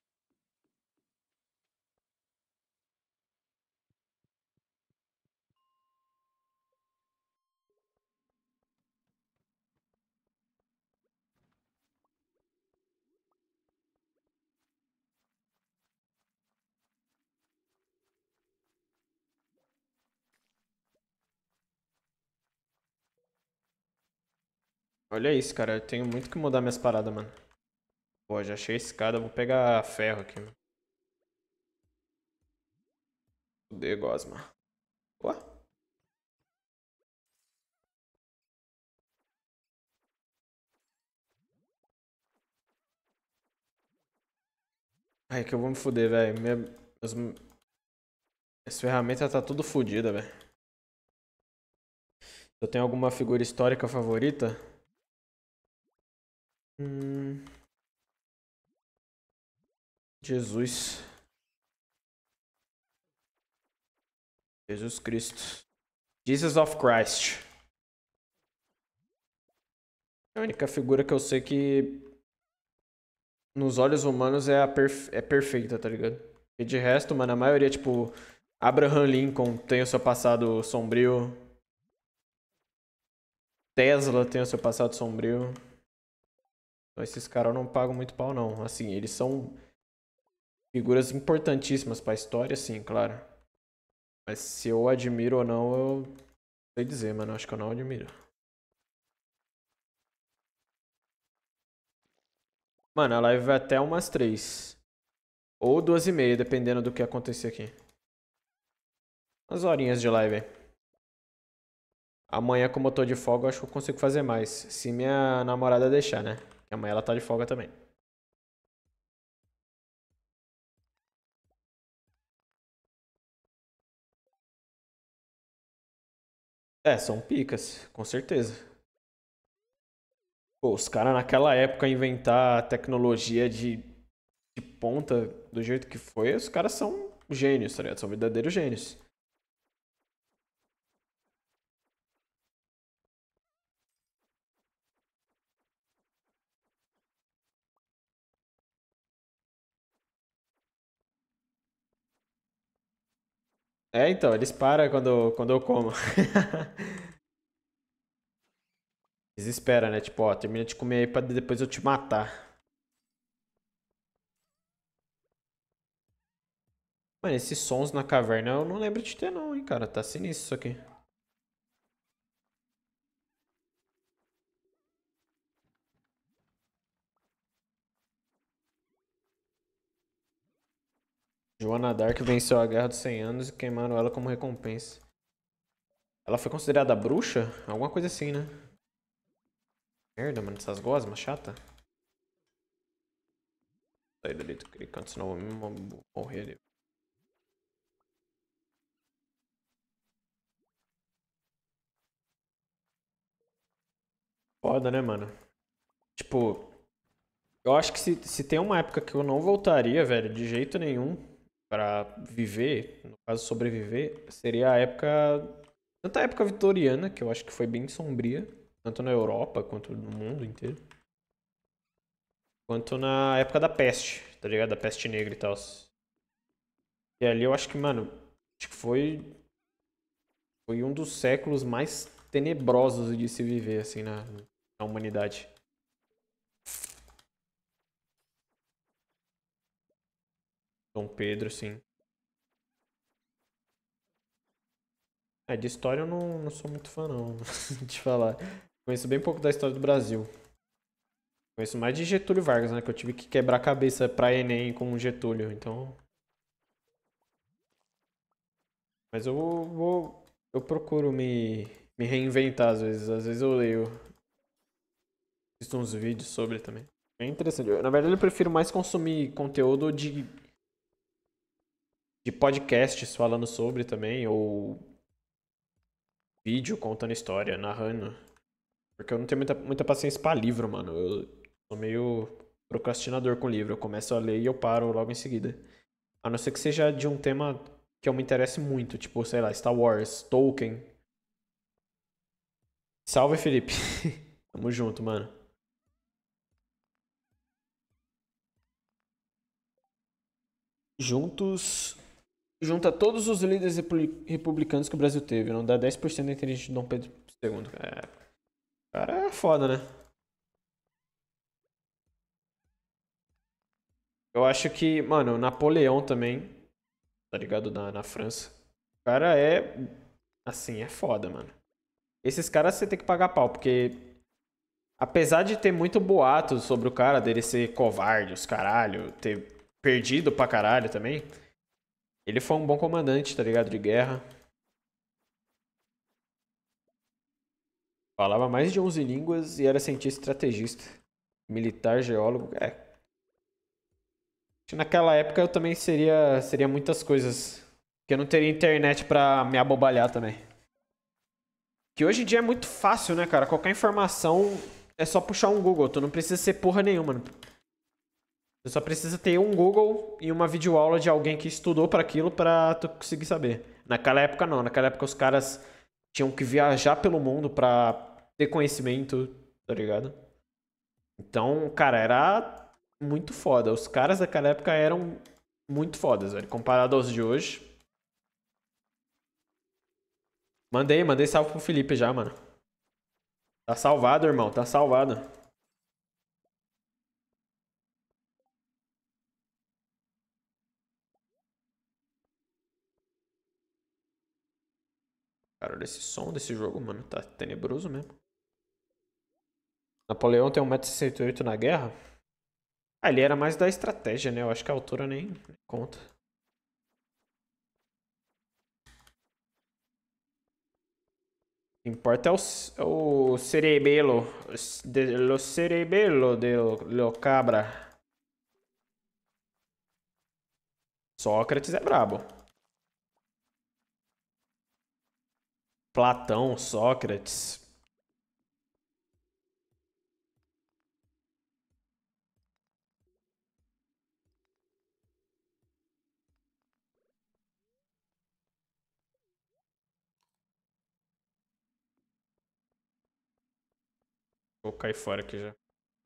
Olha isso, cara. Eu tenho muito que mudar minhas paradas, mano. Pô, já achei a escada. Vou pegar ferro aqui, mano. Fudeu, gosma. Ué? Ai, que eu vou me fuder, velho. Minha... Meus... Minhas ferramentas tá tudo fodida, velho. Eu tenho alguma figura histórica favorita? Hum... Jesus. Jesus Cristo. Jesus of Christ. É a única figura que eu sei que nos olhos humanos é, a perfe... é perfeita, tá ligado? E de resto, mano, a maioria, tipo, Abraham Lincoln tem o seu passado sombrio. Tesla tem o seu passado sombrio. Então esses caras não pagam muito pau, não. Assim, eles são figuras importantíssimas pra história, sim, claro. Mas se eu admiro ou não, eu não sei dizer, mano. Acho que eu não admiro. Mano, a live vai até umas três. Ou duas e meia, dependendo do que acontecer aqui. Umas horinhas de live aí. Amanhã, como eu tô de folga, eu acho que eu consigo fazer mais. Se minha namorada deixar, né? Porque amanhã ela tá de folga também. É, são picas, com certeza. Pô, os caras naquela época inventar tecnologia de, de ponta do jeito que foi, os caras são gênios, tá ligado? São verdadeiros gênios. É, então, eles param quando, quando eu como. Eles esperam, né? Tipo, ó, termina de comer aí pra depois eu te matar. Mano, esses sons na caverna eu não lembro de ter não, hein, cara. Tá sinistro isso aqui. Joana Dark venceu a Guerra dos cem Anos e queimaram ela como recompensa. Ela foi considerada bruxa? Alguma coisa assim, né? Merda, mano, essas gosmas chata. Sai dali do canto, senão eu vou morrer ali. Foda, né, mano? Tipo, eu acho que se, se tem uma época que eu não voltaria, velho, de jeito nenhum, pra viver, no caso sobreviver, seria a época. Tanto a época vitoriana, que eu acho que foi bem sombria, tanto na Europa quanto no mundo inteiro, quanto na época da peste, tá ligado? Da peste negra e tal. E ali eu acho que, mano, acho que foi, foi um dos séculos mais tenebrosos de se viver, assim, na, na humanidade. Dom Pedro, sim. É, de história eu não, não sou muito fã, não. De falar. Conheço bem pouco da história do Brasil. Conheço mais de Getúlio Vargas, né? Que eu tive que quebrar a cabeça pra Enem com o Getúlio, então. Mas eu vou. Eu procuro me, me reinventar às vezes. Às vezes eu leio. Assisto uns vídeos sobre também. É interessante. Eu, na verdade, eu prefiro mais consumir conteúdo de. De podcasts falando sobre também, ou vídeo contando história, narrando. Porque eu não tenho muita, muita paciência pra livro, mano. Eu sou meio procrastinador com livro. Eu começo a ler e eu paro logo em seguida. A não ser que seja de um tema que eu me interesse muito. Tipo, sei lá, Star Wars, Tolkien. Salve, Felipe. Tamo junto, mano. Juntos. Junta todos os líderes republicanos que o Brasil teve. Não dá dez por cento da inteligência de Dom Pedro segundo. É, cara é foda, né? Eu acho que, mano, Napoleão também, tá ligado? Na, na França. O cara é. Assim, é foda, mano. Esses caras você tem que pagar pau, porque. Apesar de ter muito boato sobre o cara, dele ser covarde, os caralho, ter perdido pra caralho também. Ele foi um bom comandante, tá ligado? De guerra. Falava mais de onze línguas e era cientista estrategista. Militar, geólogo. É. Acho que naquela época eu também seria, seria muitas coisas. Porque eu não teria internet pra me abobalhar também. Que hoje em dia é muito fácil, né, cara? Qualquer informação é só puxar um Google. Tu não precisa ser porra nenhuma, mano. Tu só precisa ter um Google e uma videoaula de alguém que estudou pra aquilo pra tu conseguir saber. Naquela época não. Naquela época os caras tinham que viajar pelo mundo pra ter conhecimento, tá ligado? Então, cara, era muito foda. Os caras daquela época eram muito fodas, velho. Comparado aos de hoje. Mandei, mandei salve pro Felipe já, mano. Tá salvado, irmão. Tá salvado. Cara, olha esse som desse jogo, mano. Tá tenebroso mesmo. Napoleão tem um metro e sessenta e oito na guerra? Ah, ele era mais da estratégia, né? Eu acho que a altura nem conta. O que importa é o, é o cerebelo. O cerebelo de lo cabra. Sócrates é brabo. Platão, Sócrates. Vou cair fora aqui já.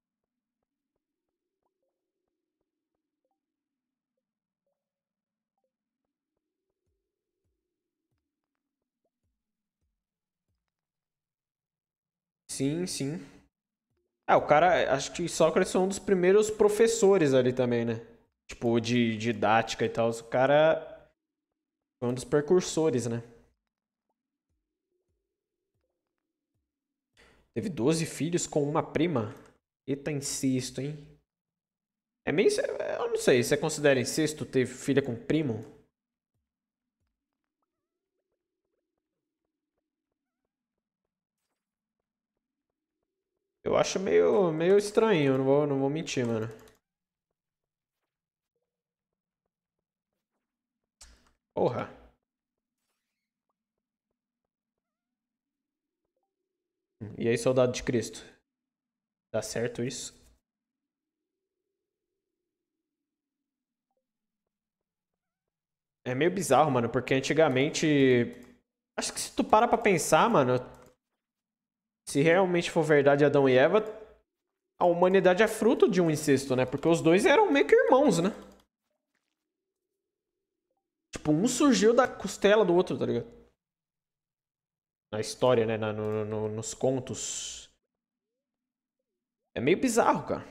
Sim, sim. Ah, o cara, acho que Sócrates foi um dos primeiros professores ali também, né? Tipo, de didática e tal. O cara foi um dos precursores, né? Teve doze filhos com uma prima. Eita, incesto, hein? É meio. Eu não sei, você considera incesto ter filha com primo? Eu acho meio, meio estranho, não vou, não vou mentir, mano. Porra. E aí, soldado de Cristo? Dá certo isso? É meio bizarro, mano, porque antigamente. Acho que se tu para pra pensar, mano. Se realmente for verdade Adão e Eva, a humanidade é fruto de um incesto, né? Porque os dois eram meio que irmãos, né? Tipo, um surgiu da costela do outro, tá ligado? Na história, né? Na, no, no, nos contos. É meio bizarro, cara.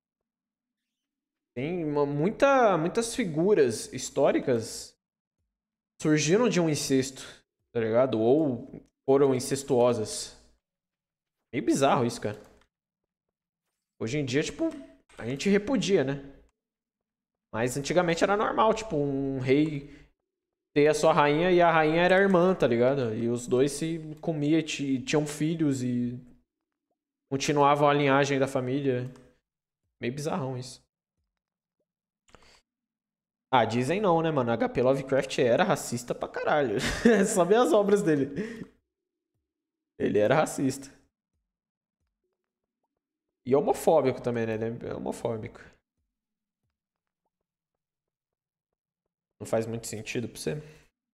Tem uma, muita, muitas figuras históricas surgiram de um incesto, tá ligado? Ou foram incestuosas. Meio bizarro isso, cara. Hoje em dia, tipo, a gente repudia, né? Mas antigamente era normal, tipo, um rei ter a sua rainha e a rainha era a irmã, tá ligado? E os dois se comiam, tinham filhos e continuavam a linhagem da família. Meio bizarrão isso. Ah, dizem não, né, mano? H P Lovecraft era racista pra caralho. Só ver as obras dele. Ele era racista. E homofóbico também, né? Ele é homofóbico. Não faz muito sentido pra você?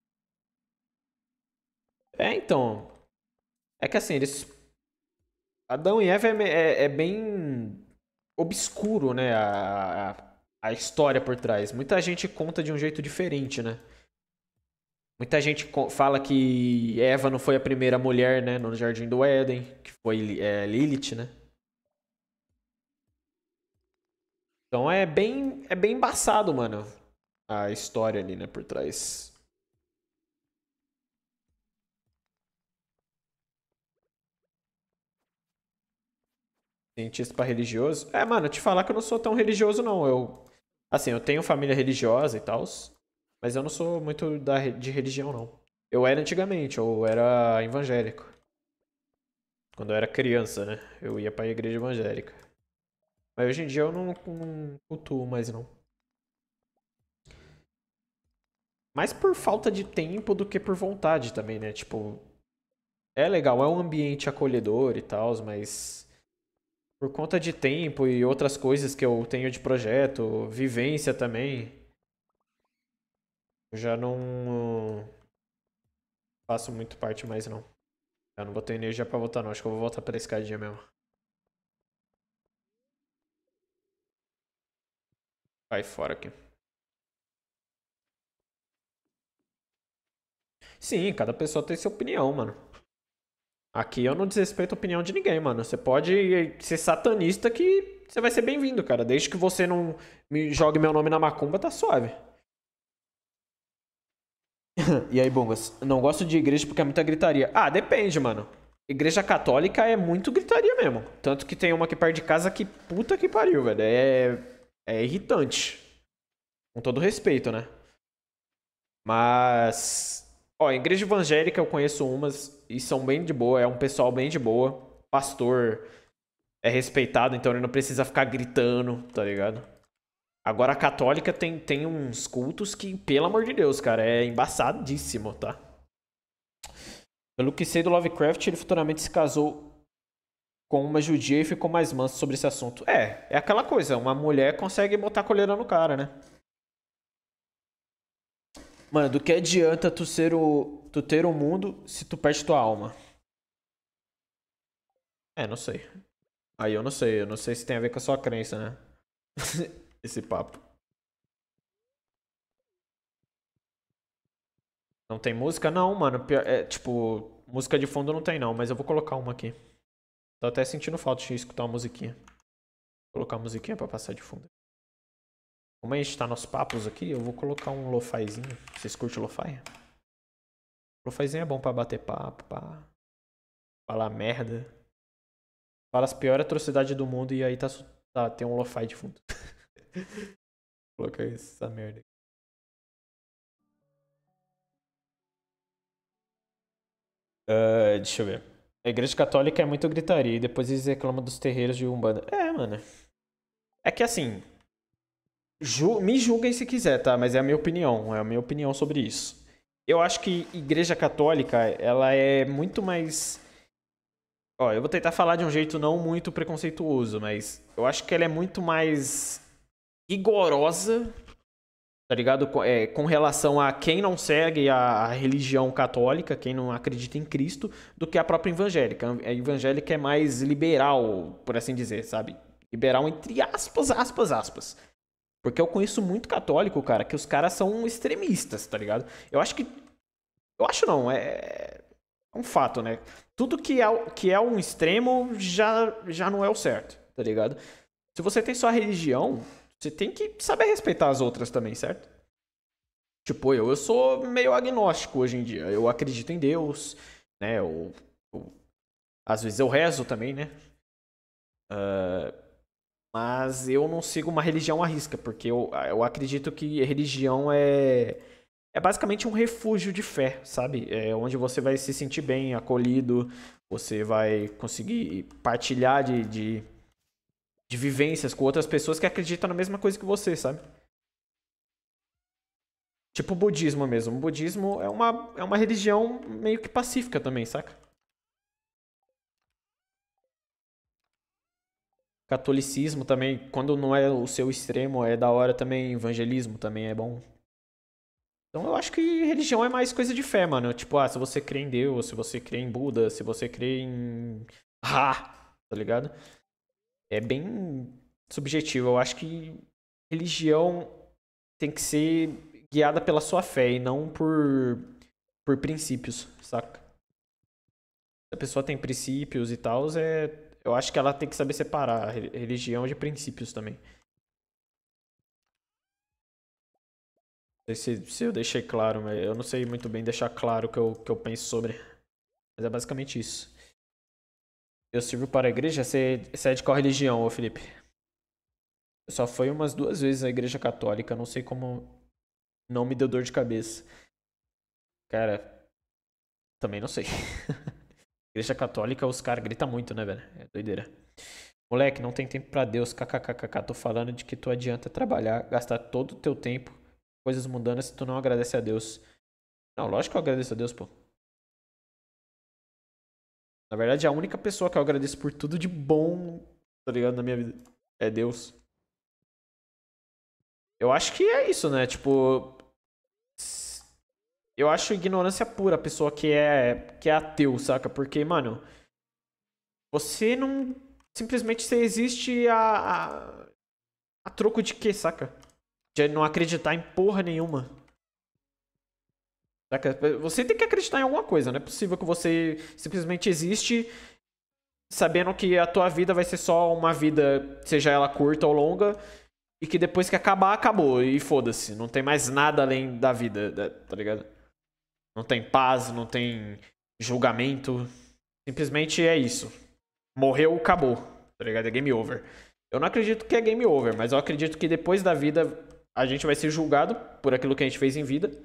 É, então. É que assim, eles. Adão e Eva é, é, é bem obscuro, né? A, a, a história por trás. Muita gente conta de um jeito diferente, né? Muita gente fala que Eva não foi a primeira mulher, né? No Jardim do Éden. Que foi é, Lilith, né? Então é bem, é bem embaçado, mano. A história ali, né? Por trás. Cientista pra religioso? É, mano, te falar que eu não sou tão religioso, não. Eu, assim, eu tenho família religiosa e tal, mas eu não sou muito da, de religião, não. Eu era antigamente, eu era evangélico. Quando eu era criança, né? Eu ia pra igreja evangélica. Mas hoje em dia eu não, não cultuo mais, não. Mais por falta de tempo do que por vontade também, né? Tipo, é legal, é um ambiente acolhedor e tal, mas por conta de tempo e outras coisas que eu tenho de projeto, vivência também, eu já não faço muito parte mais, não. Eu não vou ter energia pra voltar, não. Acho que eu vou voltar pra escadinha mesmo. Vai fora aqui. Sim, cada pessoa tem sua opinião, mano. Aqui eu não desrespeito a opinião de ninguém, mano. Você pode ser satanista que você vai ser bem-vindo, cara. Desde que você não me jogue meu nome na macumba, tá suave. E aí, Bongas? Não gosto de igreja porque é muita gritaria. Ah, depende, mano. Igreja católica é muito gritaria mesmo. Tanto que tem uma aqui perto de casa que puta que pariu, velho. É, é irritante. Com todo respeito, né? Mas. Ó, igreja evangélica eu conheço umas e são bem de boa. É um pessoal bem de boa. Pastor é respeitado, então ele não precisa ficar gritando, tá ligado? Agora a católica tem, tem uns cultos que, pelo amor de Deus, cara, é embaçadíssimo, tá? Pelo que sei do Lovecraft, ele futuramente se casou com uma judia e ficou mais manso sobre esse assunto. É, é aquela coisa, uma mulher consegue botar coleira no cara, né? Mano, do que adianta tu ser o. Tu ter o mundo se tu perde tua alma? É, não sei. Aí eu não sei, eu não sei se tem a ver com a sua crença, né? Esse papo. Não tem música? Não, mano. É, tipo, música de fundo não tem não, mas eu vou colocar uma aqui. Tô até sentindo falta de escutar uma musiquinha. Vou colocar uma musiquinha pra passar de fundo. Como a gente tá nos papos aqui, eu vou colocar um lo-fizinho. Vocês curtem lo-fi? Lo-fizinho é bom pra bater papo, pra falar merda. Fala as piores atrocidades do mundo e aí tá, tá tem um lo-fi de fundo. Vou colocar essa merda aqui. Uh, deixa eu ver. A igreja católica é muito gritaria e depois eles reclamam dos terreiros de Umbanda. É, mano. É que assim. Ju me julguem se quiser, tá? Mas é a minha opinião. É a minha opinião sobre isso. Eu acho que igreja católica, ela é muito mais. Ó, eu vou tentar falar de um jeito não muito preconceituoso, mas eu acho que ela é muito mais rigorosa, tá ligado? Com, é, com relação a quem não segue a, a religião católica, quem não acredita em Cristo, do que a própria evangélica. A evangélica é mais liberal, por assim dizer, sabe? Liberal entre aspas, aspas, aspas. Porque eu conheço muito católico, cara, que os caras são extremistas, tá ligado? Eu acho que. Eu acho não, é. É um fato, né? Tudo que é, que é um extremo já, já não é o certo, tá ligado? Se você tem sua religião, você tem que saber respeitar as outras também, certo? Tipo, eu, eu sou meio agnóstico hoje em dia. Eu acredito em Deus, né? Eu, eu- às vezes eu rezo também, né? Mas eu não sigo uma religião à risca, porque eu, eu acredito que religião é, é basicamente um refúgio de fé, sabe? É onde você vai se sentir bem, acolhido, você vai conseguir partilhar de, de, de vivências com outras pessoas que acreditam na mesma coisa que você, sabe? Tipo o budismo mesmo. O budismo é uma, é uma religião meio que pacífica também, saca? Catolicismo também, quando não é o seu extremo, é da hora também. Evangelismo também é bom. Então eu acho que religião é mais coisa de fé, mano. Tipo, ah, se você crê em Deus, se você crê em Buda, se você crê em Ra, tá ligado? É bem subjetivo. Eu acho que religião tem que ser guiada pela sua fé e não por, por princípios, saca? Se a pessoa tem princípios e tal, é, eu acho que ela tem que saber separar re- religião de princípios também. Não sei se, se eu deixei claro, mas eu não sei muito bem deixar claro o que eu, que eu penso sobre. Mas é basicamente isso. Eu sirvo para a igreja? Você, você é de qual religião, ô Felipe? Eu só fui umas duas vezes à igreja católica, não sei como não me deu dor de cabeça. Cara, também não sei. Igreja católica, os caras gritam muito, né, velho? É doideira. Moleque, não tem tempo pra Deus, kkkk. Tô falando de que tu adianta trabalhar, gastar todo o teu tempo, coisas mundanas, se tu não agradece a Deus. Não, lógico que eu agradeço a Deus, pô. Na verdade, a única pessoa que eu agradeço por tudo de bom, tá ligado, na minha vida, é Deus. Eu acho que é isso, né? Tipo, eu acho ignorância pura a pessoa que é, que é ateu, saca? Porque, mano, você não. Simplesmente você existe a, a, a troco de quê, saca? De não acreditar em porra nenhuma. Saca? Você tem que acreditar em alguma coisa. Não é possível que você simplesmente existe sabendo que a tua vida vai ser só uma vida, seja ela curta ou longa, e que depois que acabar, acabou. E foda-se. Não tem mais nada além da vida, tá ligado? Não tem paz, não tem julgamento. Simplesmente é isso. Morreu, acabou. Tá ligado? É game over. Eu não acredito que é game over, mas eu acredito que depois da vida a gente vai ser julgado por aquilo que a gente fez em vida.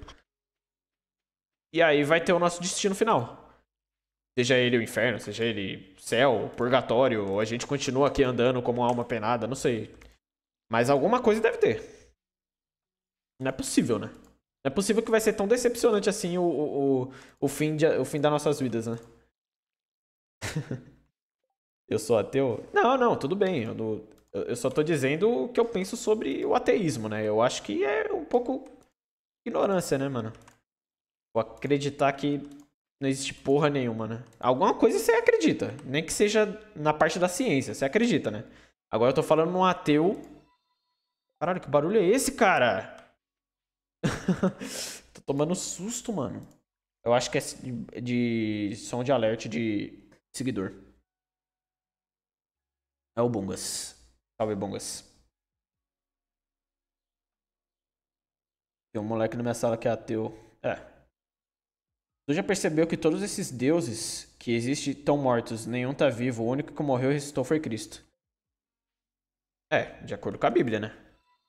E aí vai ter o nosso destino final. Seja ele o inferno, seja ele céu, purgatório, ou a gente continua aqui andando como alma penada, não sei. Mas alguma coisa deve ter. Não é possível, né? Não é possível que vai ser tão decepcionante assim o, o, o, o, fim, de, o fim das nossas vidas, né? Eu sou ateu? Não, não, tudo bem. Eu, não- eu só tô dizendo o que eu penso sobre o ateísmo, né? Eu acho que é um pouco ignorância, né, mano? Vou acreditar que não existe porra nenhuma, né? Alguma coisa você acredita. Nem que seja na parte da ciência, você acredita, né? Agora eu tô falando num ateu. Caralho, que barulho é esse, cara? Tô tomando susto, mano. Eu acho que é de, de som de alerta de seguidor. É o Bungas. Salve, Bungas. Tem um moleque na minha sala que é ateu. É. Tu já percebeu que todos esses deuses que existem estão mortos, nenhum tá vivo, o único que morreu e ressuscitou foi Cristo. É, de acordo com a Bíblia, né?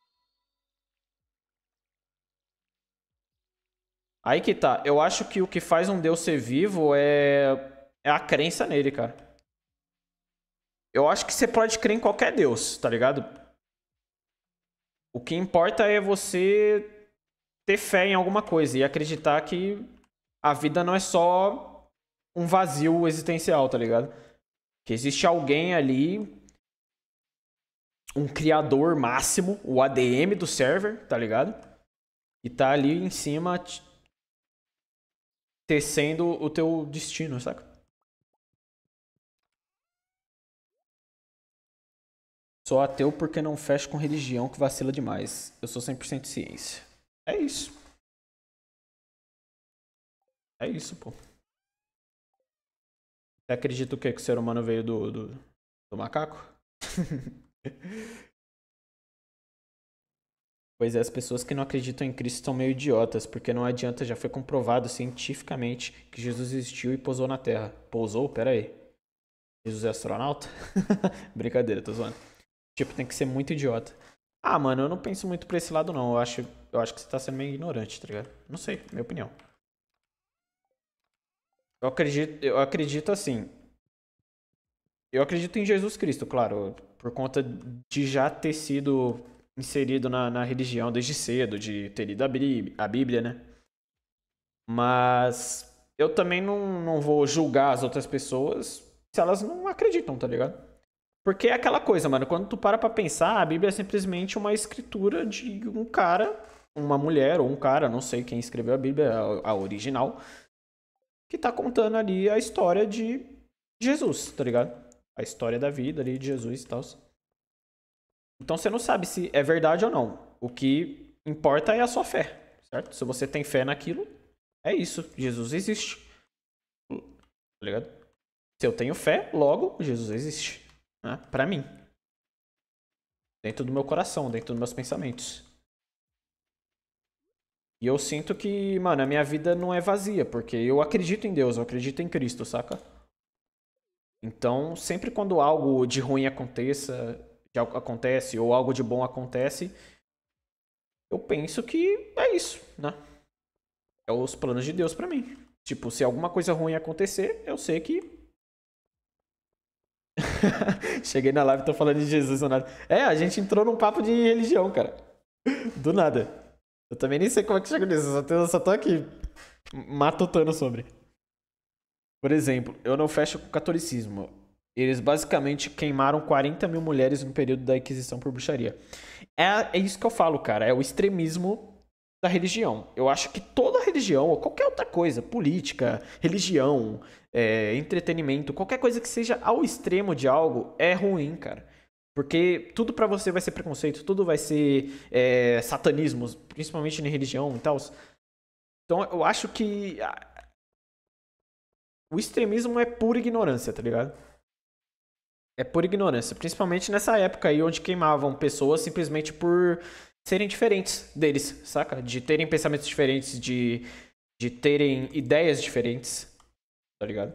Aí que tá. Eu acho que o que faz um Deus ser vivo é, é a crença nele, cara. Eu acho que você pode crer em qualquer Deus, tá ligado? O que importa é você ter fé em alguma coisa e acreditar que a vida não é só um vazio existencial, tá ligado? Que existe alguém ali, um criador máximo, o A D M do server, tá ligado? E tá ali em cima tecendo o teu destino, saca? Sou ateu porque não fecho com religião que vacila demais. Eu sou cem por cento ciência. É isso. É isso, pô. Você acredita o quê? Que o ser humano veio do, do, do macaco? Pois é, as pessoas que não acreditam em Cristo são meio idiotas, porque não adianta, já foi comprovado cientificamente que Jesus existiu e pousou na Terra. Pousou? Pera aí. Jesus é astronauta? Brincadeira, tô zoando. Tipo, tem que ser muito idiota. Ah, mano, eu não penso muito pra esse lado, não. Eu acho, eu acho que você tá sendo meio ignorante, tá ligado? Não sei, minha opinião. Eu acredito, eu acredito assim. Eu acredito em Jesus Cristo, claro, por conta de já ter sido inserido na, na religião desde cedo, de ter lido a Bíblia, a Bíblia, né? Mas eu também não, não vou julgar as outras pessoas se elas não acreditam, tá ligado? Porque é aquela coisa, mano, quando tu para pra pensar, a Bíblia é simplesmente uma escritura de um cara, uma mulher ou um cara, não sei quem escreveu a Bíblia, a, a original, que tá contando ali a história de Jesus, tá ligado? A história da vida ali de Jesus e tal. Então você não sabe se é verdade ou não. O que importa é a sua fé, certo? Se você tem fé naquilo, é isso. Jesus existe. Tá ligado? Se eu tenho fé, logo, Jesus existe. Né? Pra mim. Dentro do meu coração, dentro dos meus pensamentos. E eu sinto que, mano, a minha vida não é vazia, porque eu acredito em Deus, eu acredito em Cristo, saca? Então, sempre quando algo de ruim aconteça, de algo acontece, ou algo de bom acontece, eu penso que é isso, né? É os planos de Deus pra mim. Tipo, se alguma coisa ruim acontecer, eu sei que... Cheguei na live e tô falando de Jesus ou nada. É, a gente entrou num papo de religião, cara. Do nada. Eu também nem sei como é que chegou nisso, eu só tô, eu só tô aqui matutando sobre. Por exemplo, eu não fecho com o catolicismo. Eles basicamente queimaram quarenta mil mulheres no período da Inquisição por bruxaria. É, é isso que eu falo, cara. É o extremismo da religião. Eu acho que toda religião, ou qualquer outra coisa, política, religião, é, entretenimento, qualquer coisa que seja ao extremo de algo, é ruim, cara. Porque tudo pra você vai ser preconceito, tudo vai ser é, satanismo, principalmente na religião e tal. Então eu acho que o extremismo é pura ignorância, tá ligado? É pura ignorância. Principalmente nessa época aí onde queimavam pessoas simplesmente por serem diferentes deles, saca? De terem pensamentos diferentes, de, de terem ideias diferentes, tá ligado?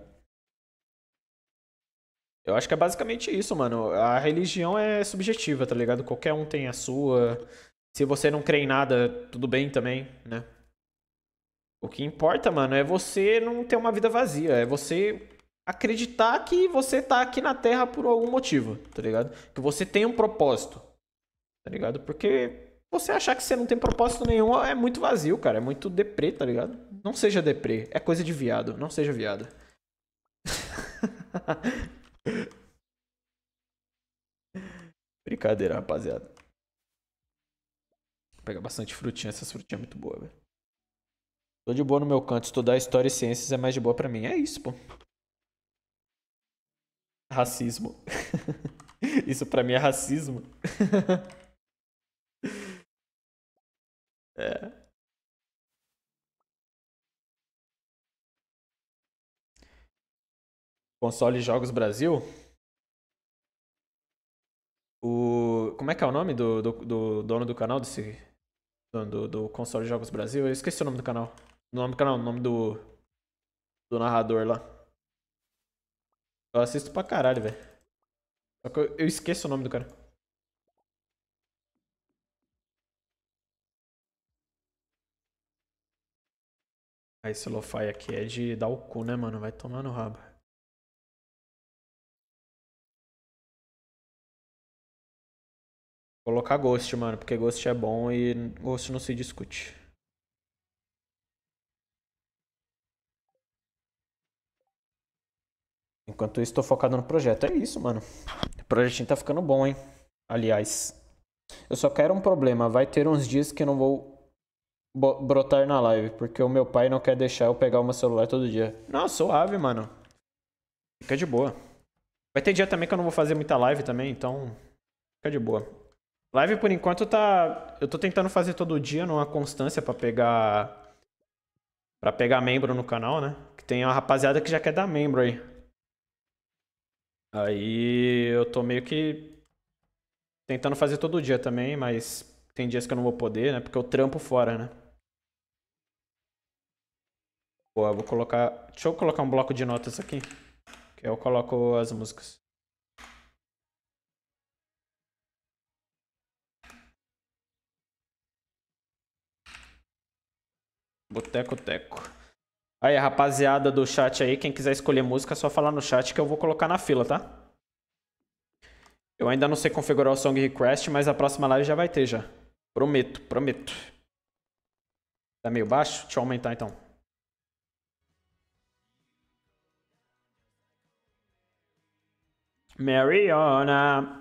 Eu acho que é basicamente isso, mano. A religião é subjetiva, tá ligado? Qualquer um tem a sua. Se você não crê em nada, tudo bem também, né? O que importa, mano, é você não ter uma vida vazia. É você acreditar que você tá aqui na Terra por algum motivo, tá ligado? Que você tem um propósito, tá ligado? Porque você achar que você não tem propósito nenhum é muito vazio, cara. É muito deprê, tá ligado? Não seja deprê. É coisa de viado. Não seja viado. Brincadeira, rapaziada. Vou pegar bastante frutinha. Essas frutinhas é muito boa, velho. Tô de boa no meu canto. Estudar história e ciências é mais de boa pra mim. É isso, pô. Racismo. Isso pra mim é racismo. É. Console Jogos Brasil? O... Como é que é o nome do, do, do dono do canal desse... Do, do Console Jogos Brasil? Eu esqueci o nome do canal. O nome do canal, o nome do... Do narrador lá. Eu assisto pra caralho, velho. Só que eu, eu esqueço o nome do cara. Ah, esse lo-fi aqui é de dar o cu, né, mano? Vai tomar no rabo. Colocar Ghost, mano, porque Ghost é bom e Ghost não se discute. Enquanto isso, tô focado no projeto. É isso, mano. O projetinho tá ficando bom, hein? Aliás. Eu só quero um problema. Vai ter uns dias que eu não vou brotar na live, porque o meu pai não quer deixar eu pegar o meu celular todo dia. Não, suave, mano. Fica de boa. Vai ter dia também que eu não vou fazer muita live também, então Fica de boa. Live, por enquanto, tá... Eu tô tentando fazer todo dia numa constância pra pegar... Pra pegar membro no canal, né? Que tem uma rapaziada que já quer dar membro aí. Aí eu tô meio que... Tentando fazer todo dia também, mas... Tem dias que eu não vou poder, né? Porque eu trampo fora, né? Pô, eu vou colocar... Deixa eu colocar um bloco de notas aqui. Que eu coloco as músicas. Boteco Teco. Aí, rapaziada do chat aí, quem quiser escolher música, é só falar no chat que eu vou colocar na fila, tá? Eu ainda não sei configurar o Song Request, mas a próxima live já vai ter já. Prometo, prometo. Tá meio baixo? Deixa eu aumentar então. Mariana.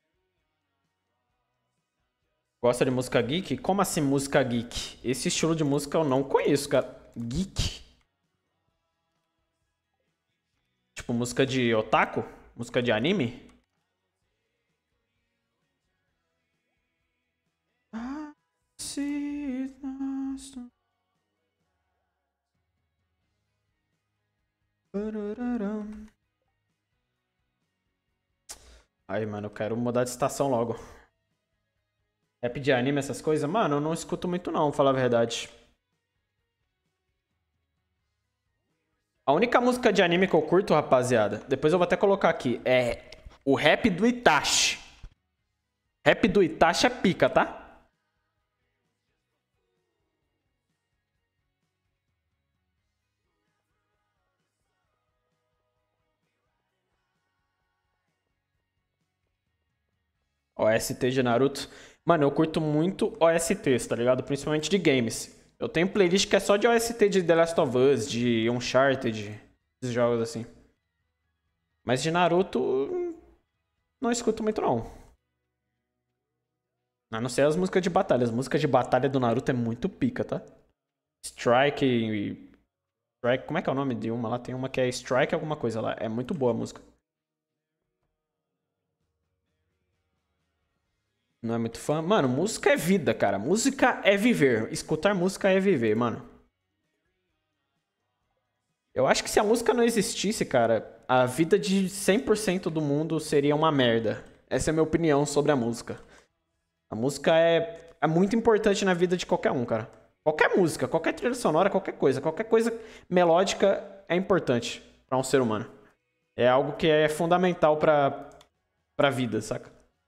Gosta de música geek? Como assim música geek? Esse estilo de música eu não conheço, cara. Geek? Tipo música de otaku? Música de anime? Ah, se nossa. Ai, mano, eu quero mudar de estação logo. Rap de anime, essas coisas? Mano, eu não escuto muito não, pra falar a verdade. A única música de anime que eu curto, rapaziada, depois eu vou até colocar aqui, é o rap do Itachi. Rap do Itachi é pica, tá? O S T de Naruto. Mano, eu curto muito O S Ts, tá ligado? Principalmente de games. Eu tenho playlist que é só de O S T de The Last of Us, de Uncharted, esses jogos assim. Mas de Naruto, não escuto muito não. A não ser as músicas de batalha. As músicas de batalha do Naruto é muito pica, tá? Strike e... Strike... Como é que é o nome de uma lá? Tem uma que é Strike alguma coisa lá. É muito boa a música. Não é muito fã? Mano, música é vida, cara. Música é viver. Escutar música é viver, mano. Eu acho que se a música não existisse, cara, a vida de cem por cento do mundo seria uma merda. Essa é a minha opinião sobre a música. A música é, é muito importante na vida de qualquer um, cara. Qualquer música, qualquer trilha sonora, qualquer coisa. Qualquer coisa melódica é importante pra um ser humano. É algo que é fundamental pra, pra vida, saca?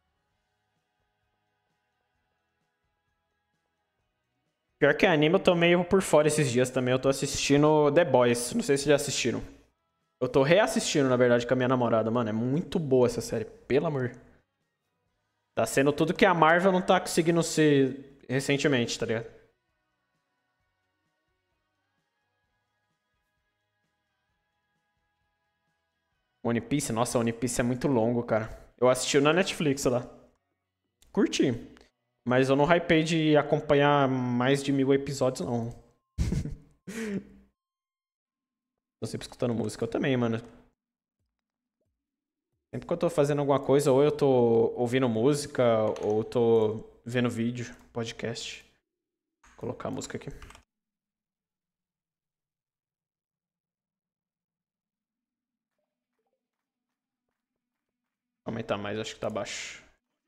Pior que anime, eu tô meio por fora esses dias também. Eu tô assistindo The Boys. Não sei se já assistiram. Eu tô reassistindo, na verdade, com a minha namorada. Mano, é muito boa essa série. Pelo amor. Tá sendo tudo que a Marvel não tá conseguindo ser recentemente, tá ligado? One Piece, nossa, One Piece é muito longo, cara. Eu assisti na Netflix lá. Curti. Mas eu não hypei de acompanhar mais de mil episódios, não. Tô sempre escutando música. Eu também, mano. Sempre que eu tô fazendo alguma coisa, ou eu tô ouvindo música, ou eu tô vendo vídeo, podcast. Vou colocar a música aqui. Vou aumentar mais, acho que tá baixo.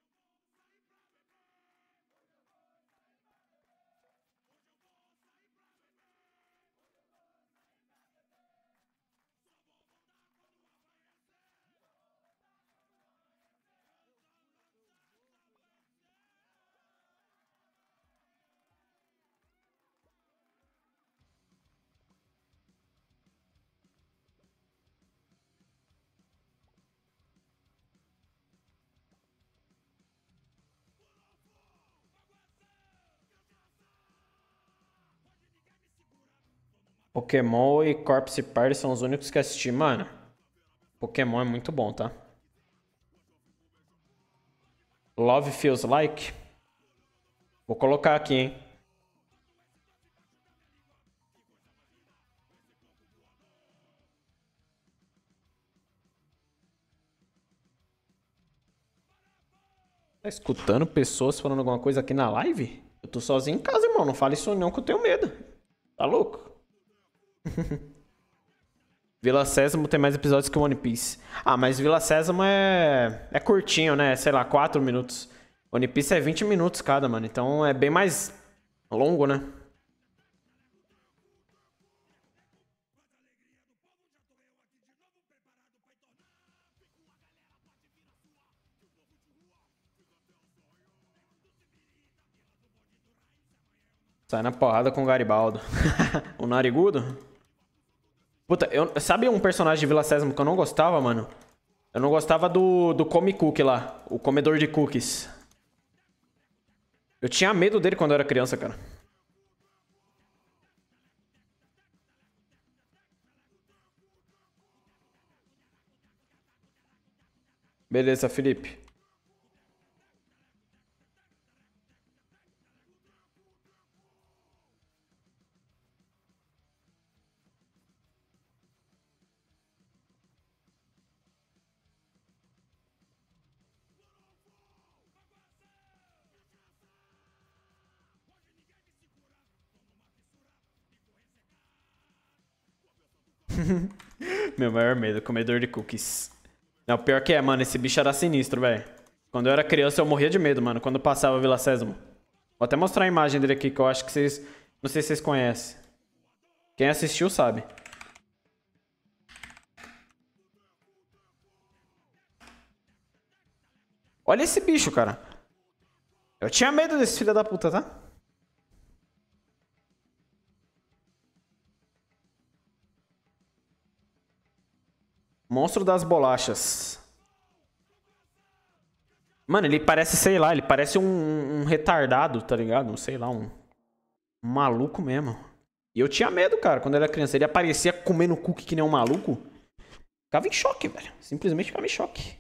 Pokémon e Corpse Party são os únicos que assisti. Mano, Pokémon é muito bom, tá? Love Feels Like. Vou colocar aqui, hein? Tá escutando pessoas falando alguma coisa aqui na live? Eu tô sozinho em casa, irmão. Não fale isso não que eu tenho medo. Tá louco? Vila Sésamo tem mais episódios que One Piece. Ah, mas Vila Sésamo é... é curtinho, né? Sei lá, quatro minutos. One Piece é vinte minutos cada, mano. Então é bem mais longo, né? Sai na porrada com o Garibaldo. O narigudo? Puta, eu, sabe um personagem de Vila Sésamo que eu não gostava, mano? Eu não gostava do, do Come Cook lá. O comedor de cookies. Eu tinha medo dele quando eu era criança, cara. Beleza, Felipe. Meu maior medo, comedor de cookies. Não, pior que é, mano, esse bicho era sinistro, velho. Quando eu era criança eu morria de medo, mano, quando passava Vila Sésamo. Vou até mostrar a imagem dele aqui, que eu acho que vocês... Não sei se vocês conhecem. Quem assistiu sabe. Olha esse bicho, cara. Eu tinha medo desse filho da puta, tá? Monstro das bolachas. Mano, ele parece, sei lá, ele parece um, um retardado, tá ligado? Um, sei lá, um, um maluco mesmo. E eu tinha medo, cara, quando eu era criança. Ele aparecia comendo cookie que nem um maluco. Ficava em choque, velho. Simplesmente ficava em choque.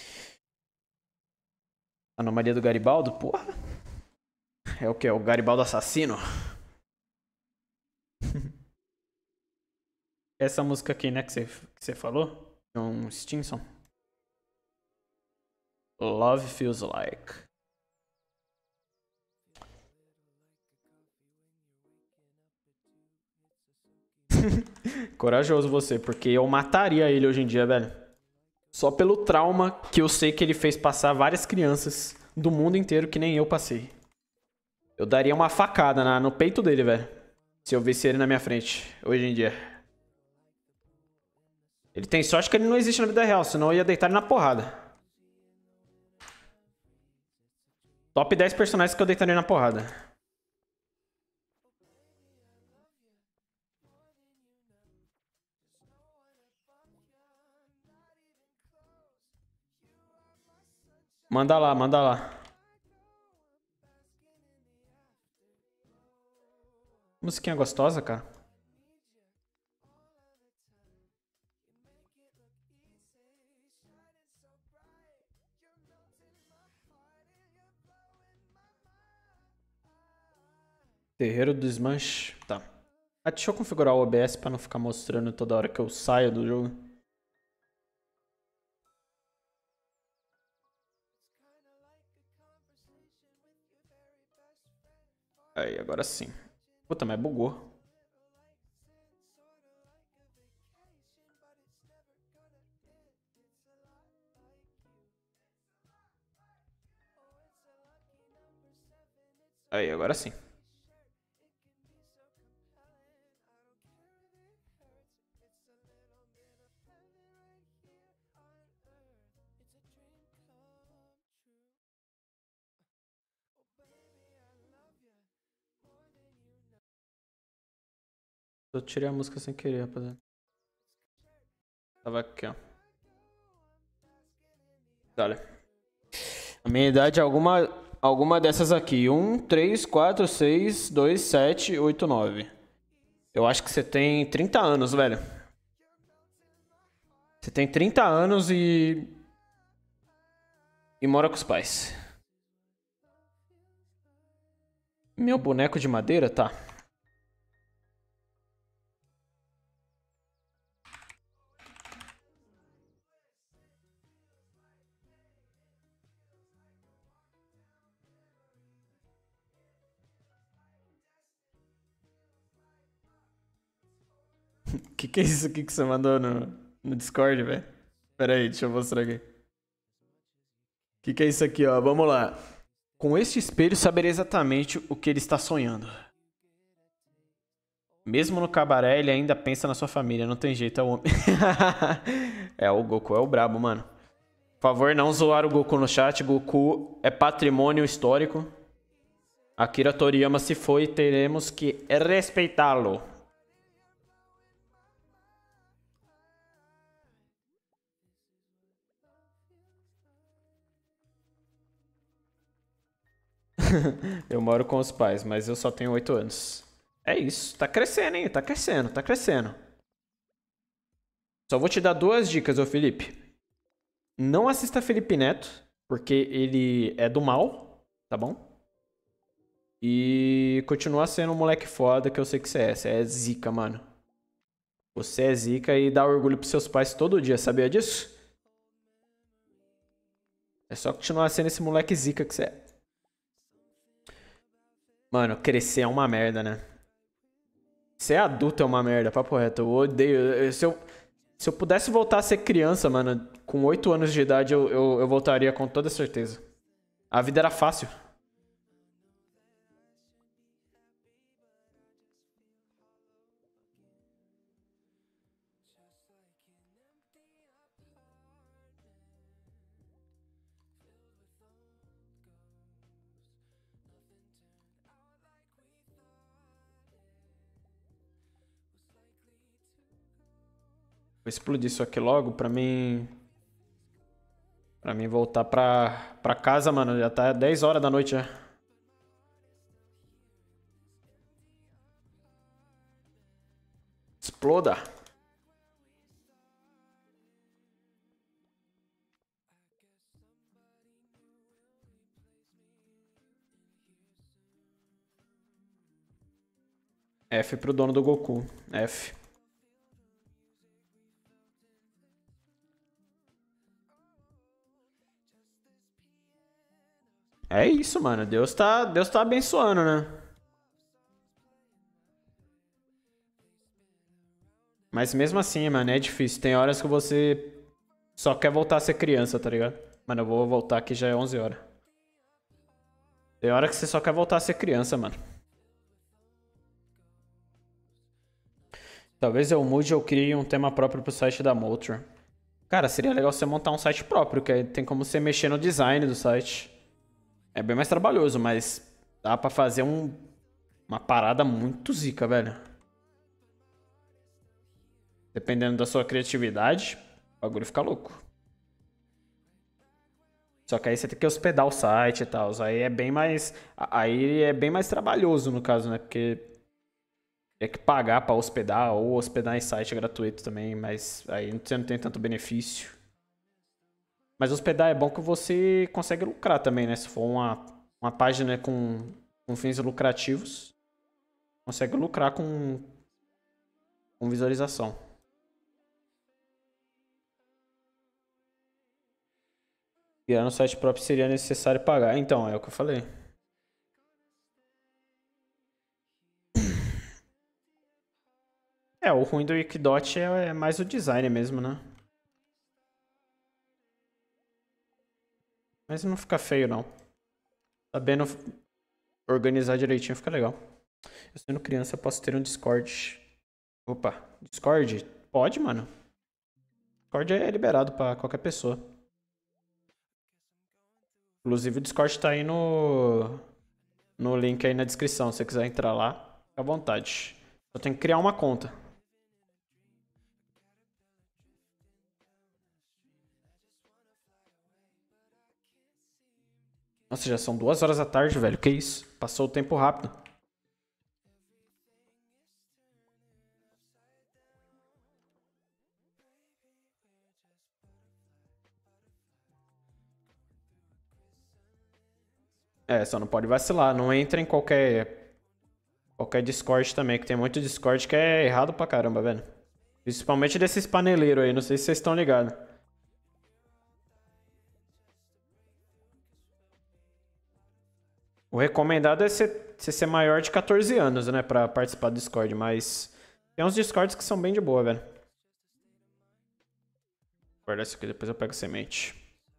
Anomalia do Garibaldo? Porra. É o que? É o Garibaldo assassino? Essa música aqui, né, que você, que você falou? John Stinson. Love Feels Like. Corajoso você, porque eu mataria ele hoje em dia, velho. Só pelo trauma que eu sei que ele fez passar várias crianças do mundo inteiro que nem eu passei. Eu daria uma facada na, no peito dele, velho. Se eu visse ele na minha frente, hoje em dia. Ele tem sorte que ele não existe na vida real, senão eu ia deitar ele na porrada. Top dez personagens que eu deitaria na porrada. Manda lá, manda lá. Musiquinha gostosa, cara. Terreiro do Smash. Tá. Ah, deixa eu configurar o O B S pra não ficar mostrando toda hora que eu saio do jogo. Aí, agora sim. Puta, mas bugou. Aí, agora sim. Eu tirei a música sem querer, rapaziada. Tava aqui, ó. Olha. A minha idade é alguma, alguma dessas aqui. um, três, quatro, seis, dois, sete, oito, nove. Eu acho que você tem trinta anos, velho. Você tem trinta anos e... E mora com os pais. Meu boneco de madeira? Tá. Que que é isso aqui que você mandou no, no Discord, velho? Pera aí, deixa eu mostrar aqui. Que que é isso aqui, ó? Vamos lá. Com este espelho saberei exatamente o que ele está sonhando. Mesmo no cabaré, ele ainda pensa na sua família. Não tem jeito, é o homem. É, o Goku é o brabo, mano. Por favor, não zoar o Goku no chat. Goku é patrimônio histórico. Akira Toriyama se foi e teremos que respeitá-lo. Eu moro com os pais, mas eu só tenho oito anos. É isso, tá crescendo, hein? Tá crescendo, tá crescendo. Só vou te dar duas dicas, ô Felipe. Não assista Felipe Neto, porque ele é do mal, tá bom? E continua sendo um moleque foda que eu sei que você é. Você é zica, mano. Você é zica e dá orgulho pros seus pais todo dia, sabia disso? É só continuar sendo esse moleque zica que você é. Mano, crescer é uma merda, né? Ser adulto é uma merda, papo reto. Eu odeio. Se eu, se eu pudesse voltar a ser criança, mano, com oito anos de idade, eu, eu, eu voltaria com toda certeza. A vida era fácil. Vou explodir isso aqui logo pra mim... Pra mim voltar pra, pra casa, mano. Já tá dez horas da noite já. Exploda. F pro dono do Goku. F. É isso, mano. Deus tá, Deus tá abençoando, né? Mas mesmo assim, mano, é difícil. Tem horas que você só quer voltar a ser criança, tá ligado? Mano, eu vou voltar aqui, já é onze horas. Tem hora que você só quer voltar a ser criança, mano. Talvez eu mude ou crie um tema próprio pro site da Molotron. Cara, seria legal você montar um site próprio, que aí tem como você mexer no design do site. É bem mais trabalhoso, mas dá pra fazer um, uma parada muito zica, velho. Dependendo da sua criatividade, o bagulho fica louco. Só que aí você tem que hospedar o site e tal. Aí é bem mais. Aí é bem mais trabalhoso, no caso, né? Porque tem que pagar pra hospedar ou hospedar em site gratuito também, mas aí você não tem tanto benefício. Mas hospedar é bom que você consegue lucrar também, né? Se for uma, uma página com, com fins lucrativos, consegue lucrar com, com visualização. Criar no site próprio seria necessário pagar. Então, é o que eu falei. É, o ruim do Wikidot é, é mais o design mesmo, né? Mas não fica feio, não. Sabendo organizar direitinho, fica legal. Eu sendo criança, eu posso ter um Discord. Opa, Discord? Pode, mano. Discord é liberado pra qualquer pessoa. Inclusive o Discord tá aí no, no link aí na descrição. Se você quiser entrar lá, fica à vontade. Só tem que criar uma conta. Nossa, já são duas horas da tarde, velho. Que isso? Passou o tempo rápido. É, só não pode vacilar. Não entra em qualquer qualquer Discord também, que tem muito Discord que é errado pra caramba, velho. Principalmente desses paneleiros aí, não sei se vocês estão ligados. O recomendado é você ser maior de quatorze anos, né, pra participar do Discord, mas Tem uns Discords que são bem de boa, velho. Vou guardar isso aqui, depois eu pego semente.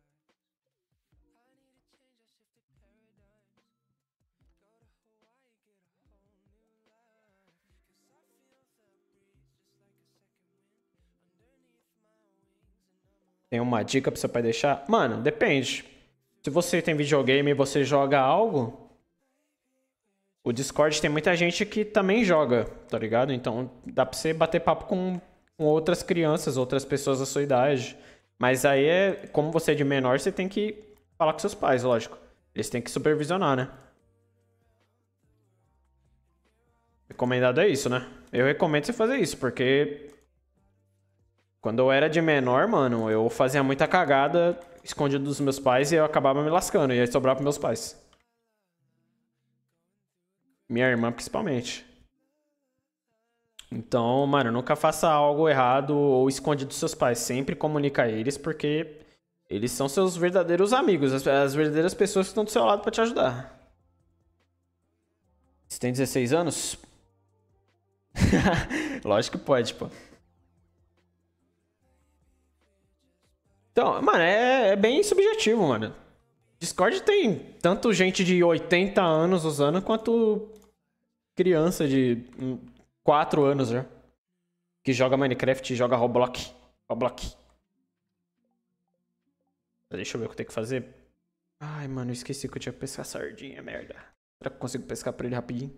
Tem uma dica pra seu pai deixar? Mano, depende. Se você tem videogame e você joga algo, o Discord tem muita gente que também joga, tá ligado? Então dá pra você bater papo com, com outras crianças, outras pessoas da sua idade. Mas aí é, como você é de menor, você tem que falar com seus pais, lógico. Eles têm que supervisionar, né? Recomendado é isso, né? Eu recomendo você fazer isso, porque quando eu era de menor, mano, eu fazia muita cagada escondido dos meus pais e eu acabava me lascando. E aí sobrava pros meus pais. Minha irmã, principalmente. Então, mano, nunca faça algo errado ou escondido dos seus pais. Sempre comunica a eles, porque eles são seus verdadeiros amigos, as, as verdadeiras pessoas que estão do seu lado pra te ajudar. Você tem dezesseis anos? Lógico que pode, pô. Então, mano, é, é bem subjetivo, mano. Discord tem tanto gente de oitenta anos usando quanto criança de quatro anos já. Que joga Minecraft e joga Roblox. Roblox. Deixa eu ver o que eu tenho que fazer. Ai, mano, eu esqueci que eu tinha que pescar sardinha, merda. Será que eu consigo pescar pra ele rapidinho?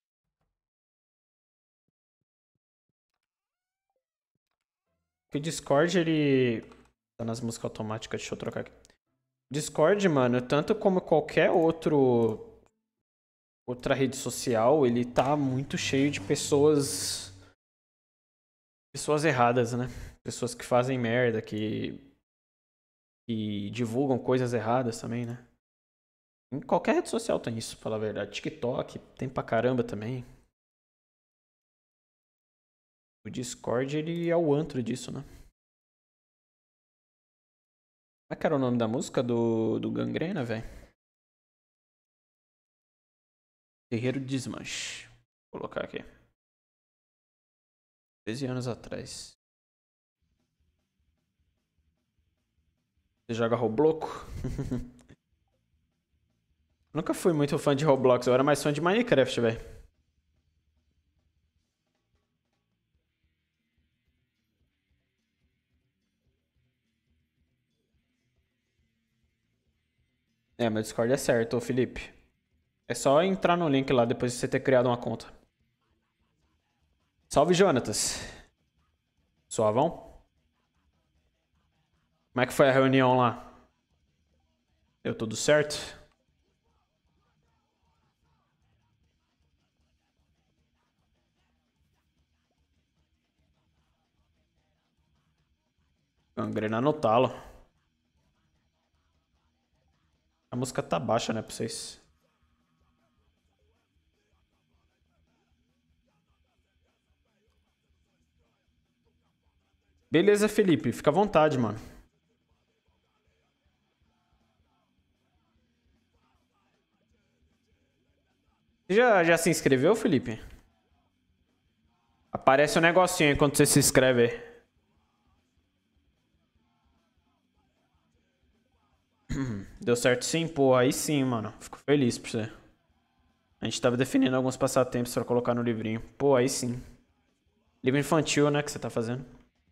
Porque o Discord, ele... Tá nas músicas automáticas, deixa eu trocar aqui. Discord, mano, tanto como qualquer outro... Outra rede social, ele tá muito cheio de pessoas... Pessoas erradas, né? Pessoas que fazem merda, que... Que divulgam coisas erradas também, né? Em qualquer rede social tem isso, pra falar a verdade. TikTok tem pra caramba também. O Discord, ele é o antro disso, né? Como é que era o nome da música do, do Gangrena, velho? Terreiro de Desmanche. Vou colocar aqui. treze anos atrás. Você joga Roblox? Nunca fui muito fã de Roblox, eu era mais fã de Minecraft, velho. É, meu Discord é certo, ô Felipe. É só entrar no link lá depois de você ter criado uma conta. Salve, Jonatas. Suavão? Como é que foi a reunião lá? Deu tudo certo? Gangrena no talo. A música tá baixa, né, pra vocês? Beleza, Felipe. Fica à vontade, mano. Você já, já se inscreveu, Felipe? Aparece um negocinho aí quando você se inscreve aí. Deu certo sim? Pô, aí sim, mano. Fico feliz por você. A gente tava definindo alguns passatempos pra colocar no livrinho. Pô, aí sim. Livro infantil, né, que você tá fazendo.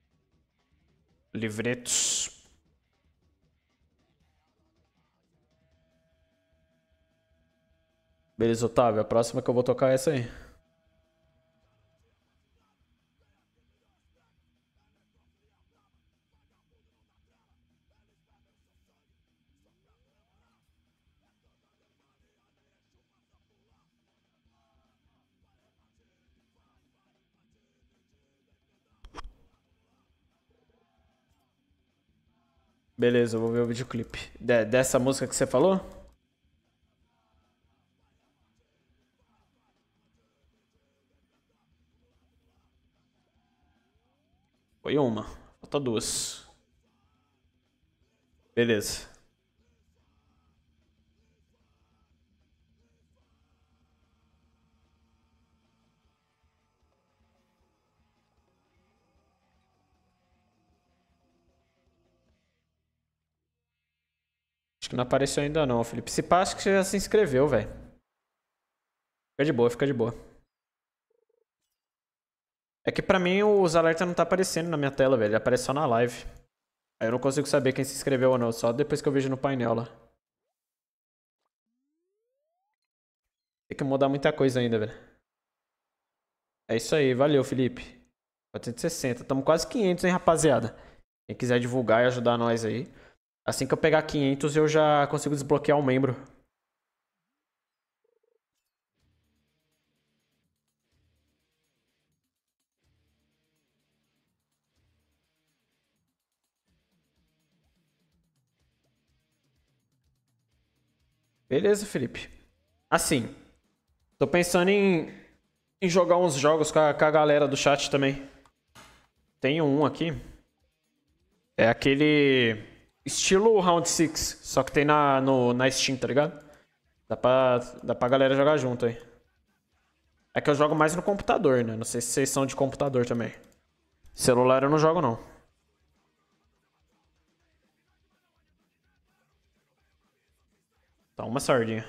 Livretos. Beleza, Otávio. A próxima que eu vou tocar é essa aí. Beleza, eu vou ver o videoclipe. De- dessa música que você falou? Foi uma. Falta duas. Beleza. que não apareceu ainda não, Felipe. Se pá, acho que você já se inscreveu, velho. Fica de boa, fica de boa. É que pra mim os alertas não tá aparecendo na minha tela, velho. Ele aparece só na live. Aí eu não consigo saber quem se inscreveu ou não, só depois que eu vejo no painel lá. Tem que mudar muita coisa ainda, velho. É isso aí, valeu, Felipe. quatrocentos e sessenta, tamo quase quinhentos, hein, rapaziada. Quem quiser divulgar e ajudar nós aí. Assim que eu pegar quinhentos, eu já consigo desbloquear um membro. Beleza, Felipe. Assim, tô pensando em, em jogar uns jogos com a, com a galera do chat também. Tenho um aqui. É aquele estilo Round six, só que tem na, no, na Steam, tá ligado? Dá pra, dá pra galera jogar junto aí. É que eu jogo mais no computador, né? Não sei se vocês são de computador também. Celular eu não jogo, não. Tá uma sardinha.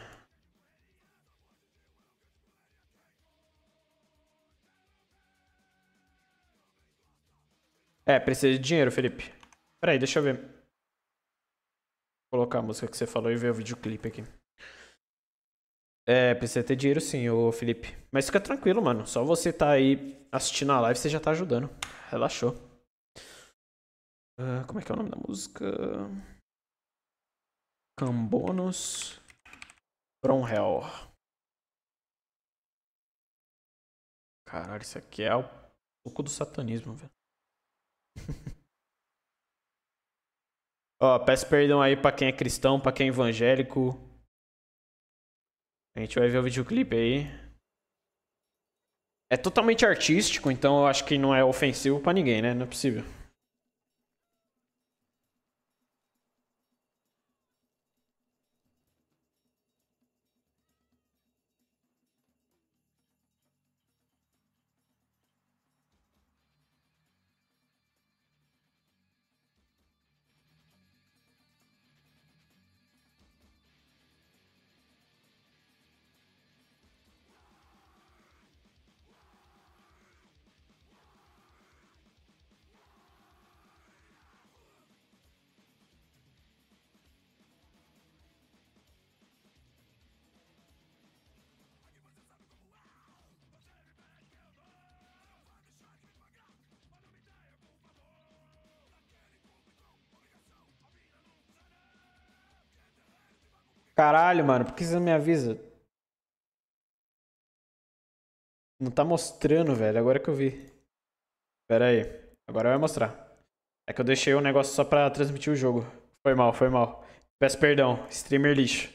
É, precisa de dinheiro, Felipe. Pera aí, deixa eu ver. Vou colocar a música que você falou e ver o videoclipe aqui. É, precisa ter dinheiro sim, ô Felipe. Mas fica tranquilo, mano. Só você tá aí assistindo a live, você já tá ajudando. Relaxou. Uh, como é que é o nome da música? Cambonos From Hell. Caralho, isso aqui é o pouco do satanismo, velho. Ó, peço perdão aí pra quem é cristão, pra quem é evangélico. A gente vai ver o videoclipe aí. É totalmente artístico, então eu acho que não é ofensivo pra ninguém, né? Não é possível. Caralho, mano, por que você não me avisa? Não tá mostrando, velho. Agora que eu vi. Pera aí. Agora vai mostrar. É que eu deixei o negócio só pra transmitir o jogo. Foi mal, foi mal. Peço perdão. Streamer lixo.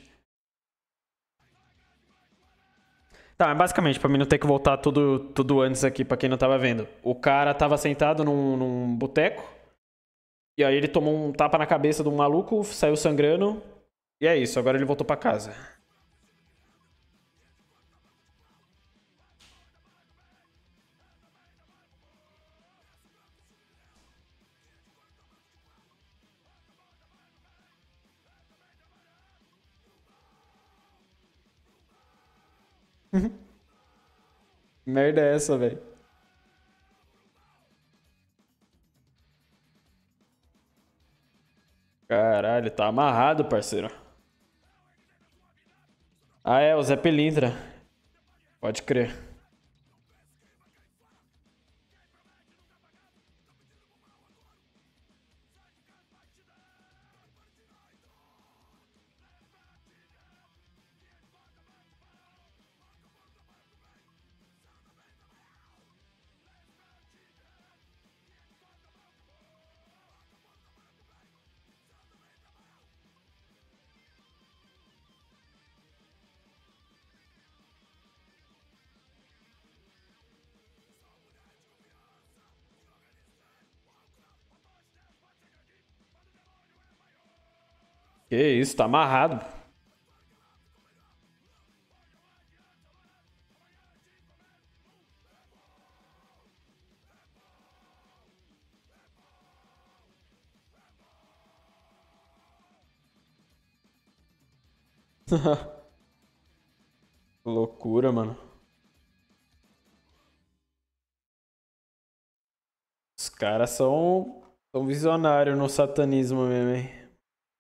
Tá, mas basicamente, pra mim não ter que voltar tudo, tudo antes aqui, pra quem não tava vendo. O cara tava sentado num, num boteco. E aí ele tomou um tapa na cabeça de um maluco, saiu sangrando. E é isso, agora ele voltou pra casa. Merda é essa, velho? Caralho, tá amarrado, parceiro. Ah, é, o Zé Pilintra. Pode crer. Que isso, tá amarrado. Loucura, mano. Os caras são, são visionários no satanismo mesmo, hein?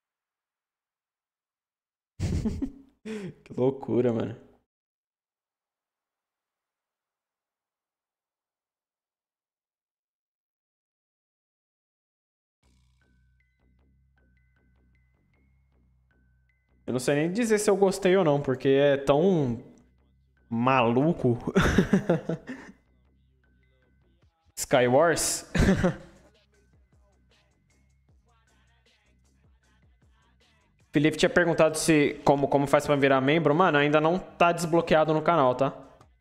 Que loucura, mano. Eu não sei nem dizer se eu gostei ou não, porque é tão maluco. Skywars? Felipe tinha perguntado se como, como faz pra virar membro. Mano, ainda não tá desbloqueado no canal, tá?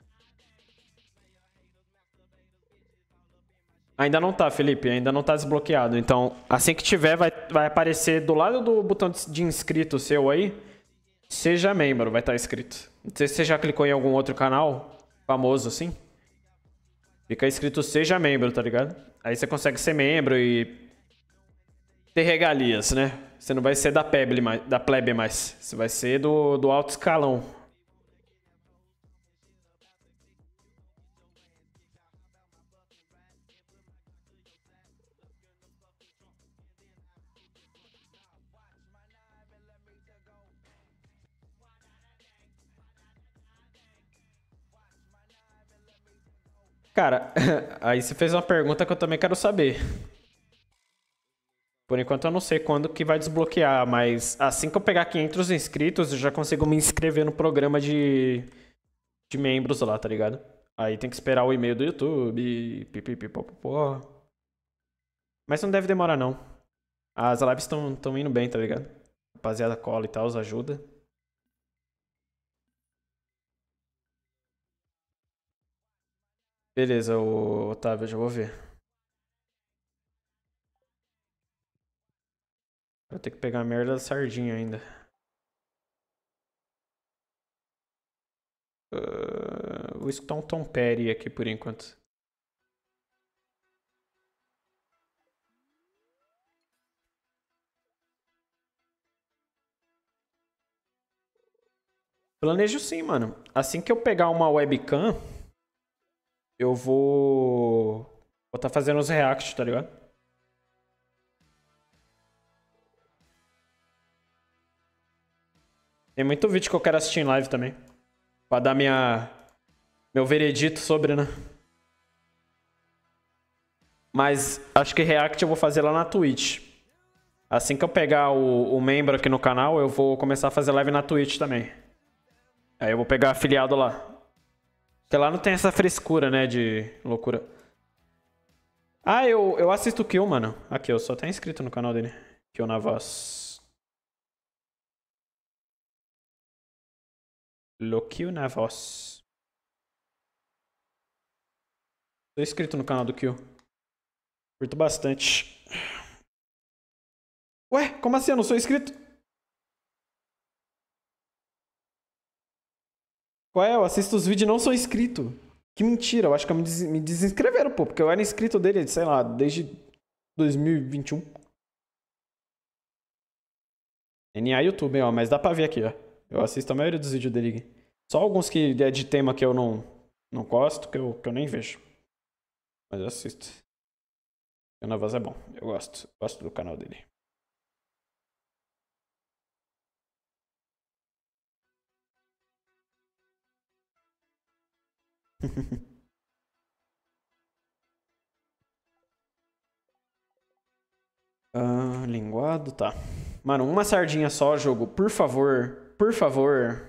Ainda não tá, Felipe. Ainda não tá desbloqueado. Então, assim que tiver, vai, vai aparecer do lado do botão de inscrito seu aí. Seja membro, vai estar escrito. Não sei se você já clicou em algum outro canal famoso assim. Fica escrito seja membro, tá ligado? Aí você consegue ser membro e ter regalias, né? Você não vai ser da plebe mais, da plebe mais. Você vai ser do, do alto escalão. Cara, aí você fez uma pergunta que eu também quero saber. Por enquanto eu não sei quando que vai desbloquear, mas assim que eu pegar quinhentos inscritos, eu já consigo me inscrever no programa de, de membros lá, tá ligado? Aí tem que esperar o e-mail do YouTube, pipipipopopó. Mas não deve demorar não. As lives estão indo bem, tá ligado? Rapaziada cola e tal, ajuda. Beleza, ô, Otávio, eu já vou ver. Vou ter que pegar a merda da sardinha ainda. Uh, vou escutar um Tom Petty aqui por enquanto. Planejo sim, mano. Assim que eu pegar uma webcam, eu vou... Vou tá fazendo os reacts, tá ligado? Tem muito vídeo que eu quero assistir em live também. Pra dar minha... Meu veredito sobre, né? Mas acho que react eu vou fazer lá na Twitch. Assim que eu pegar o, o membro aqui no canal, eu vou começar a fazer live na Twitch também. Aí eu vou pegar afiliado lá. Porque lá não tem essa frescura, né, de loucura. Ah, eu, eu assisto o Kill, mano. Aqui, eu sou até inscrito no canal dele. Kill na voz. Lokill na voz. Tô inscrito no canal do Kill. Curto bastante. Ué, como assim? Eu não sou inscrito? Qual é? Eu assisto os vídeos e não sou inscrito. Que mentira, eu acho que me, des me desinscreveram, pô. Porque eu era inscrito dele, sei lá, desde dois mil e vinte e um. N A YouTube, ó. Mas dá pra ver aqui, ó. Eu assisto a maioria dos vídeos dele. Só alguns que é de tema que eu não, não gosto, que eu, que eu nem vejo. Mas eu assisto. O na voz é bom. Eu gosto. Gosto do canal dele. ah, linguado, tá. Mano, uma sardinha só, jogo. Por favor. Por favor.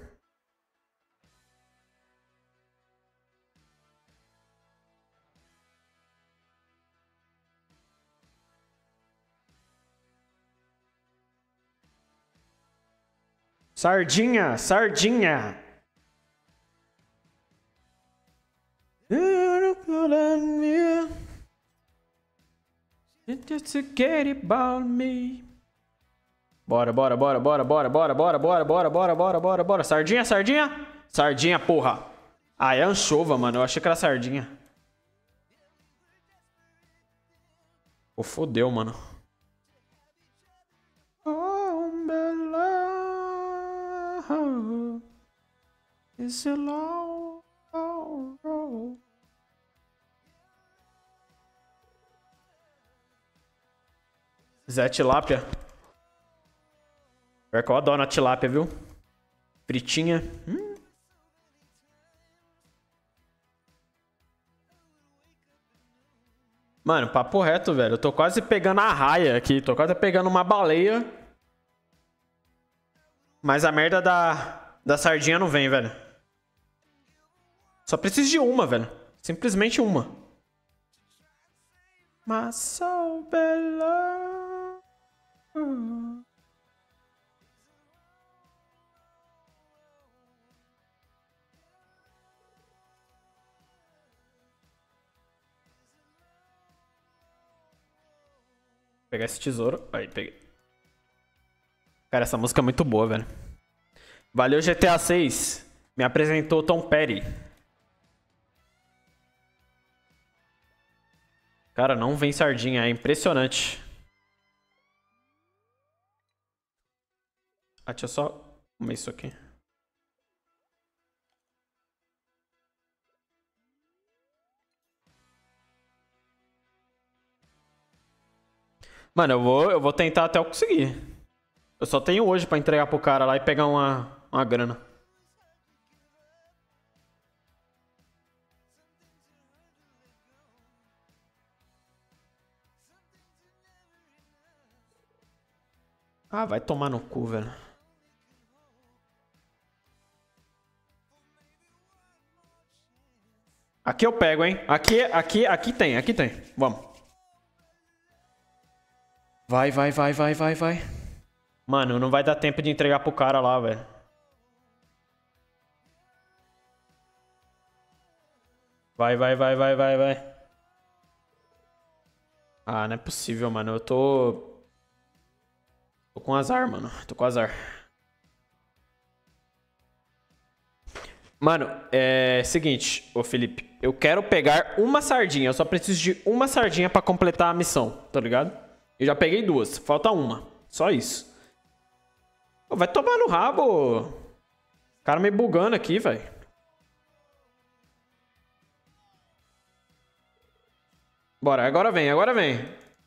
Sardinha, sardinha. Just forget about me. Bora, bora, bora, bora, bora, bora, bora, bora, bora, bora, bora, bora, bora. Sardinha, sardinha? Sardinha, porra. Ah, é anchova, mano. Eu achei que era sardinha. Pô, fodeu, mano. Oh, Bela. oh, it's a long, long road. Zé Tilápia. Pior que eu adoro a tilápia, viu? Fritinha. Hum. Mano, papo reto, velho. Eu tô quase pegando a raia aqui. Tô quase pegando uma baleia. Mas a merda da, da sardinha não vem, velho. Só preciso de uma, velho. Simplesmente uma. My soul belongs. Vou pegar esse tesouro. Aí, peguei. Cara, essa música é muito boa, velho. Valeu, G T A seis. Me apresentou Tom Petty. Cara, não vem sardinha. É impressionante. Ah, deixa eu só comer isso aqui. Mano, eu vou, eu vou tentar até eu conseguir. Eu só tenho hoje pra entregar pro cara lá e pegar uma, uma grana. Ah, vai tomar no cu, velho. Aqui eu pego, hein? Aqui, aqui, aqui tem, aqui tem. Vamos. Vai, vai, vai, vai, vai, vai. Mano, não vai dar tempo de entregar pro cara lá, velho. Vai, vai, vai, vai, vai, vai. Ah, não é possível, mano. Eu tô... Tô com azar, mano. Tô com azar. Mano, é... Seguinte, ô Felipe. Eu quero pegar uma sardinha. Eu só preciso de uma sardinha pra completar a missão, tá ligado? Eu já peguei duas. Falta uma. Só isso. Pô, vai tomar no rabo. O cara me bugando aqui, velho. Bora, agora vem, agora vem.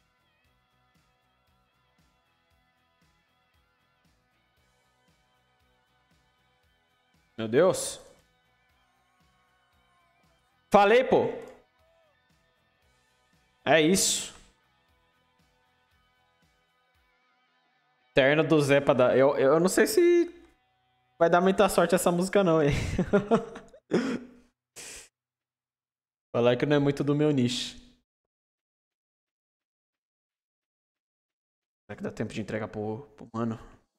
Meu Deus. Falei, pô. É isso. Terno do Zé pra dar. Eu, eu não sei se vai dar muita sorte essa música, não, hein? Falar que não é muito do meu nicho. Será que dá tempo de entregar pro, pro mano?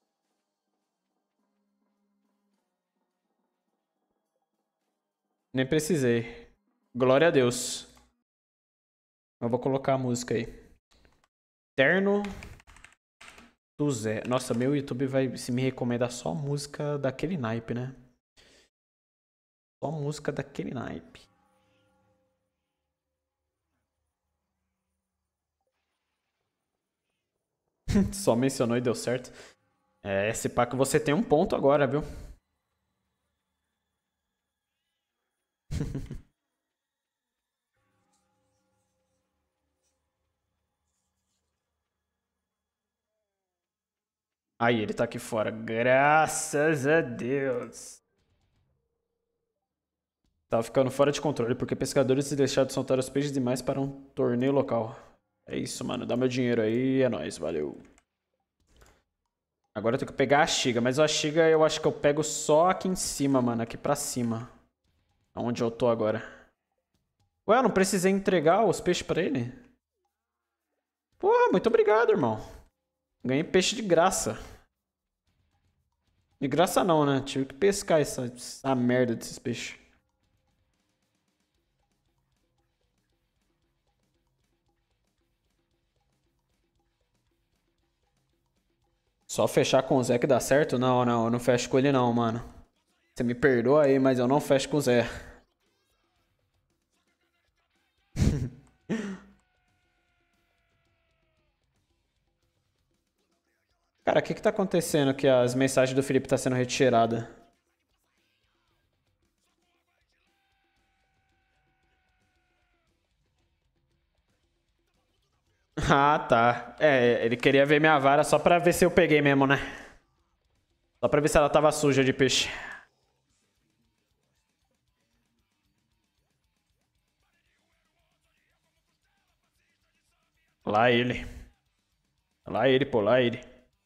Nem precisei. Glória a Deus. Eu vou colocar a música aí. Terno do Zé. Nossa, meu YouTube vai se me recomendar só música daquele naipe, né? Só música daquele naipe. Só mencionou e deu certo. É, esse pá que você tem um ponto agora, viu? Aí, ele tá aqui fora. Graças a Deus. Tava ficando fora de controle, porque pescadores se deixaram de soltar os peixes demais para um torneio local. É isso, mano. Dá meu dinheiro aí, é nóis, valeu. Agora eu tenho que pegar a Xiga, mas a Xiga eu acho que eu pego só aqui em cima, mano. Aqui pra cima. Onde eu tô agora. Ué, eu não precisei entregar os peixes pra ele? Porra, muito obrigado, irmão. Ganhei peixe de graça. De graça não, né? Tive que pescar essa, essa merda desses peixes. Só fechar com o Zé que dá certo? Não, não, eu não fecho com ele não, mano. Você me perdoa aí, mas eu não fecho com o Zé. Cara, o que que tá acontecendo que as mensagens do Felipe tá sendo retiradas? Ah, tá. É, ele queria ver minha vara só pra ver se eu peguei mesmo, né? Só pra ver se ela tava suja de peixe. Lá ele. Lá ele, pô, lá ele.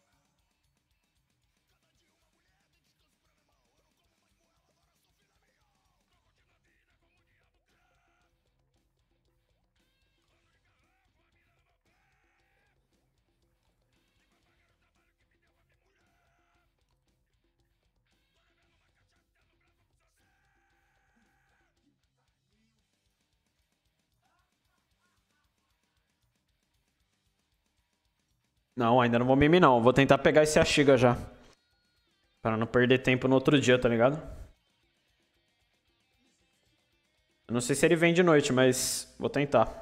Não, ainda não vou mimir não. Vou tentar pegar esse Ashiga já. Pra não perder tempo no outro dia, tá ligado? Eu não sei se ele vem de noite, mas vou tentar.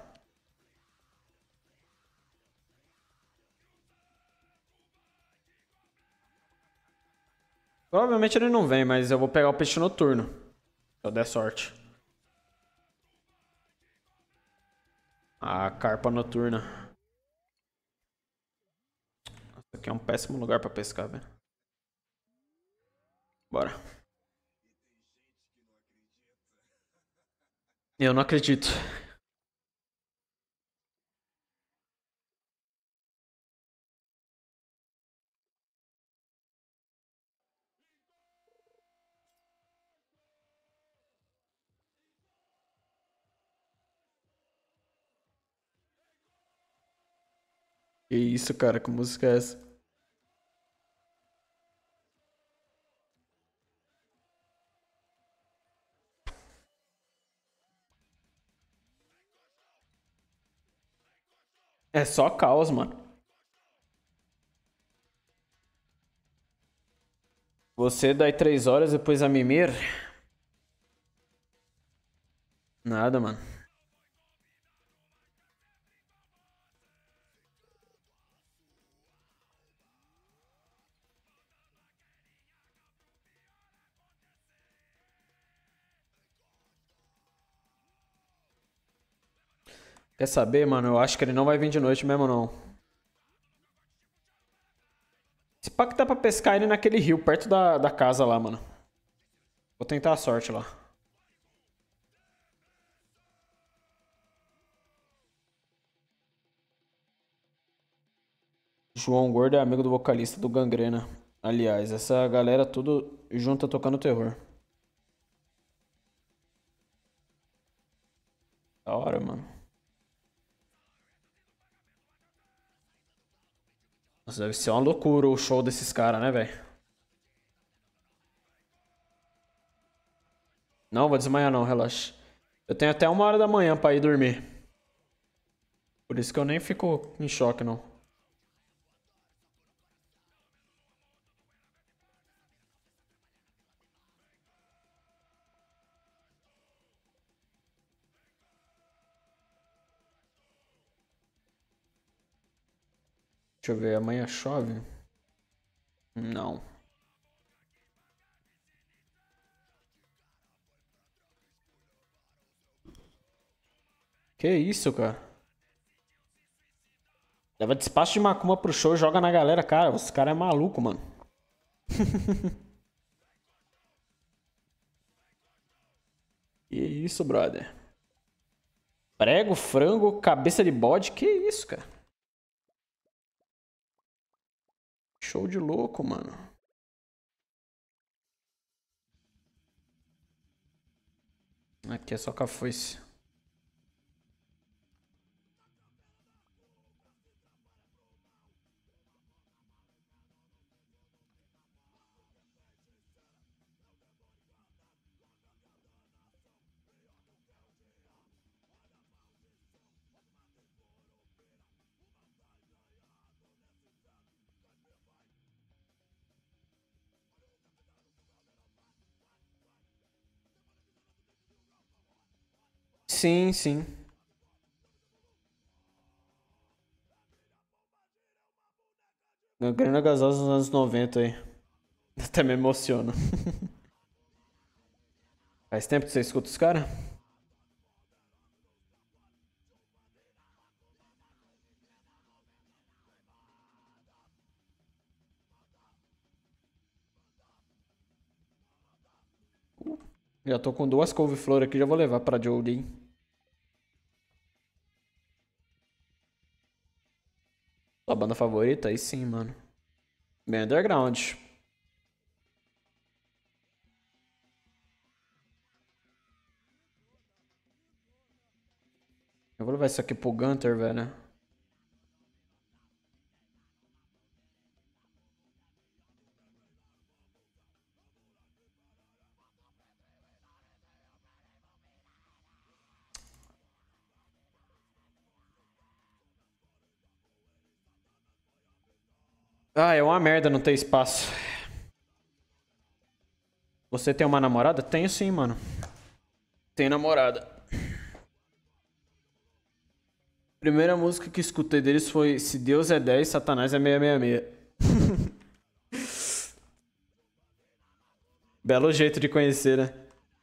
Provavelmente ele não vem, mas eu vou pegar o peixe noturno. Se eu der sorte. A carpa noturna. Nossa, aqui é um péssimo lugar pra pescar, velho. Bora. Eu não acredito. Que isso, cara? Que música é essa? É só caos, mano. Você daí três horas depois a mimir? Nada, mano. Quer saber, mano? Eu acho que ele não vai vir de noite mesmo, não. Esse pá que dá pra pescar ele naquele rio, perto da, da casa lá, mano. Vou tentar a sorte lá. João Gordo é amigo do vocalista do Gangrena. Aliás, essa galera tudo junta tocando terror. Da hora, mano. Nossa, deve ser uma loucura o show desses caras, né, velho? Não, vou desmaiar não, relaxa. Eu tenho até uma hora da manhã pra ir dormir. Por isso que eu nem fico em choque, não. Deixa eu ver, amanhã chove? Não. Que isso, cara? Leva despacho de macumba pro show e joga na galera, cara. Esse cara é maluco, mano. Que isso, brother? Prego, frango, cabeça de bode? Que isso, cara? Show de louco, mano. Aqui é só com a foice. Sim, sim. Gangrena gasosa nos anos noventa aí. Até me emociona. Faz tempo que você escuta os caras? Já tô com duas couve-flor aqui, já vou levar pra Jodie. Sua banda favorita? Aí sim, mano. Bem underground. Eu vou levar isso aqui pro Gunter, velho. Ah, é uma merda não ter espaço. Você tem uma namorada? Tenho sim, mano. Tenho namorada. Primeira música que escutei deles foi Se Deus é dez, Satanás é seiscentos e sessenta e seis. Belo jeito de conhecer, né?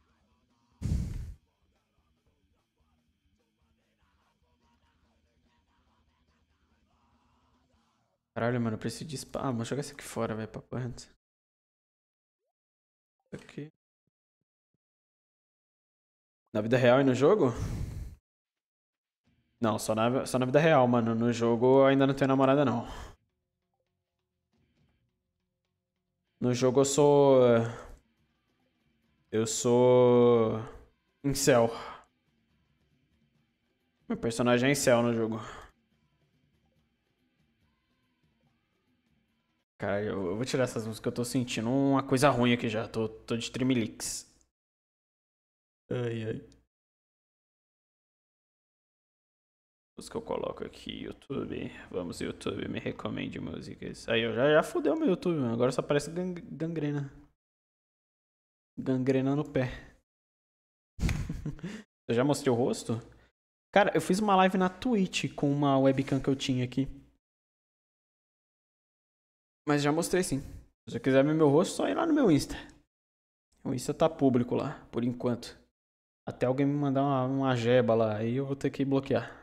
Caralho, mano, eu preciso de espaço. Ah, vou jogar isso aqui fora, velho, papo reto. Isso aqui. Na vida real e no jogo? Não, só na, só na vida real, mano. No jogo eu ainda não tenho namorada, não. No jogo eu sou... Eu sou... Incel. Meu personagem é Incel no jogo. Cara, eu, eu vou tirar essas músicas que eu tô sentindo uma coisa ruim aqui já. Tô, tô de Trimilix. Ai, ai. Música eu coloco aqui, YouTube. Vamos, YouTube, me recomende músicas. Aí, eu já, já fudeu meu YouTube, mano. Agora só parece gang, gangrena. Gangrena no pé. Eu já mostrei o rosto? Cara, eu fiz uma live na Twitch com uma webcam que eu tinha aqui. Mas já mostrei sim. Se você quiser ver meu rosto, só ir lá no meu Insta. O Insta tá público lá, por enquanto. Até alguém me mandar uma, uma jeba lá, aí eu vou ter que bloquear.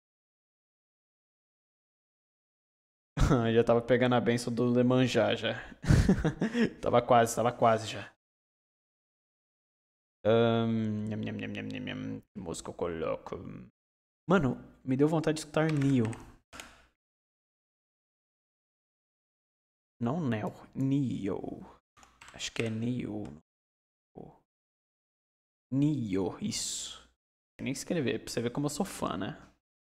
Já tava pegando a benção do Lemanjá já. Tava quase, tava quase já. Um, nham, nham, nham, nham, nham, nham. Que música eu coloco? Mano, me deu vontade de escutar Neo. Não Neo, Neo. Acho que é Neo. Neo, isso. Tem nem escrever, pra você ver como eu sou fã, né?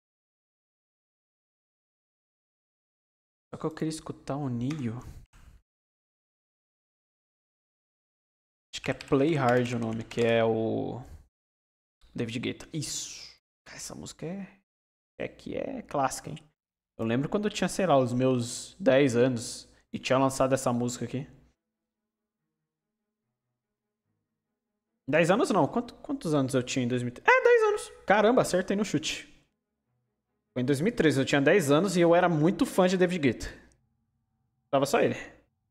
Só que eu queria escutar o Neo. Acho que é Play Hard o nome, que é o David Guetta. Isso. Essa música é... É que é clássica, hein? Eu lembro quando eu tinha, sei lá, os meus dez anos e tinha lançado essa música aqui. dez anos não, Quanto, quantos anos eu tinha em dois mil e treze? É, dez anos. Caramba, acertei no chute. Foi em dois mil e treze, eu tinha dez anos e eu era muito fã de David Guetta. Tava só ele.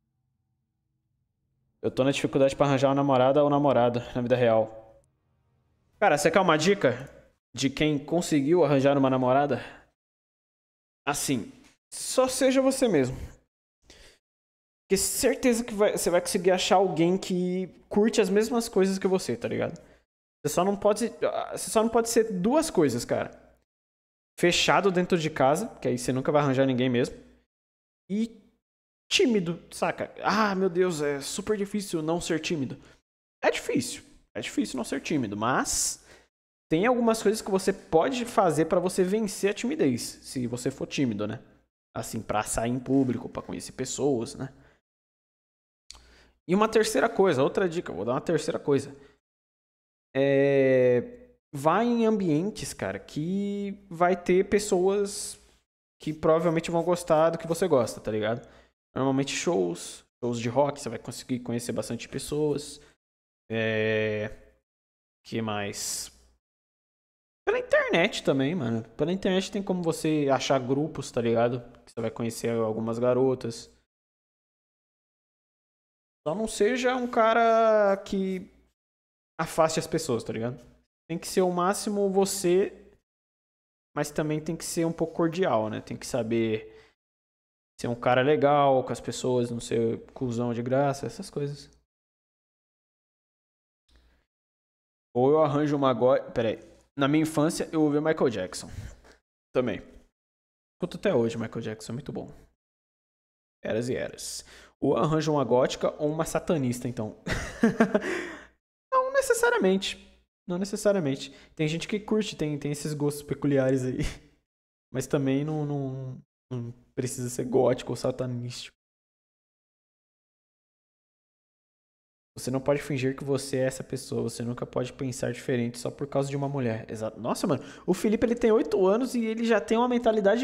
Eu tô na dificuldade pra arranjar uma namorada ou namorado na vida real. Cara, você quer uma dica de quem conseguiu arranjar uma namorada? Assim, só seja você mesmo. Porque certeza que vai, você vai conseguir achar alguém que curte as mesmas coisas que você, tá ligado? Você só não pode, você só não pode ser duas coisas, cara. Fechado dentro de casa, que aí você nunca vai arranjar ninguém mesmo. E tímido, saca? Ah, meu Deus, é super difícil não ser tímido. É difícil, é difícil não ser tímido, mas tem algumas coisas que você pode fazer pra você vencer a timidez, se você for tímido, né? Assim, pra sair em público, pra conhecer pessoas, né? E uma terceira coisa, outra dica, vou dar uma terceira coisa. É... Vai em ambientes, cara, que vai ter pessoas que provavelmente vão gostar do que você gosta, tá ligado? Normalmente shows, shows de rock, você vai conseguir conhecer bastante pessoas. É... Que mais? Pela internet também, mano. Pela internet tem como você achar grupos, tá ligado? Você vai conhecer algumas garotas. Só não seja um cara que afaste as pessoas, tá ligado? Tem que ser o máximo você, mas também tem que ser um pouco cordial, né? Tem que saber ser um cara legal com as pessoas, não ser cuzão de graça, essas coisas. Ou eu arranjo uma gótica. Pera aí. Na minha infância, eu ouvi Michael Jackson. Também. Escuto até hoje Michael Jackson, muito bom. Eras e eras. Ou arranjo uma gótica ou uma satanista, então. Não necessariamente. Não necessariamente. Tem gente que curte, tem, tem esses gostos peculiares aí. Mas também não, não, não precisa ser gótico ou satanista. Você não pode fingir que você é essa pessoa. Você nunca pode pensar diferente só por causa de uma mulher. Exato. Nossa, mano. O Felipe ele tem oito anos e ele já tem uma mentalidade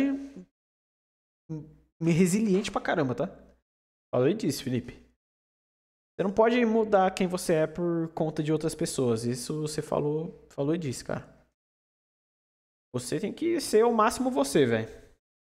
resiliente pra caramba, tá? Falei disso, Felipe. Você não pode mudar quem você é por conta de outras pessoas. Isso você falou, falou e disse, cara. Você tem que ser o máximo você, velho.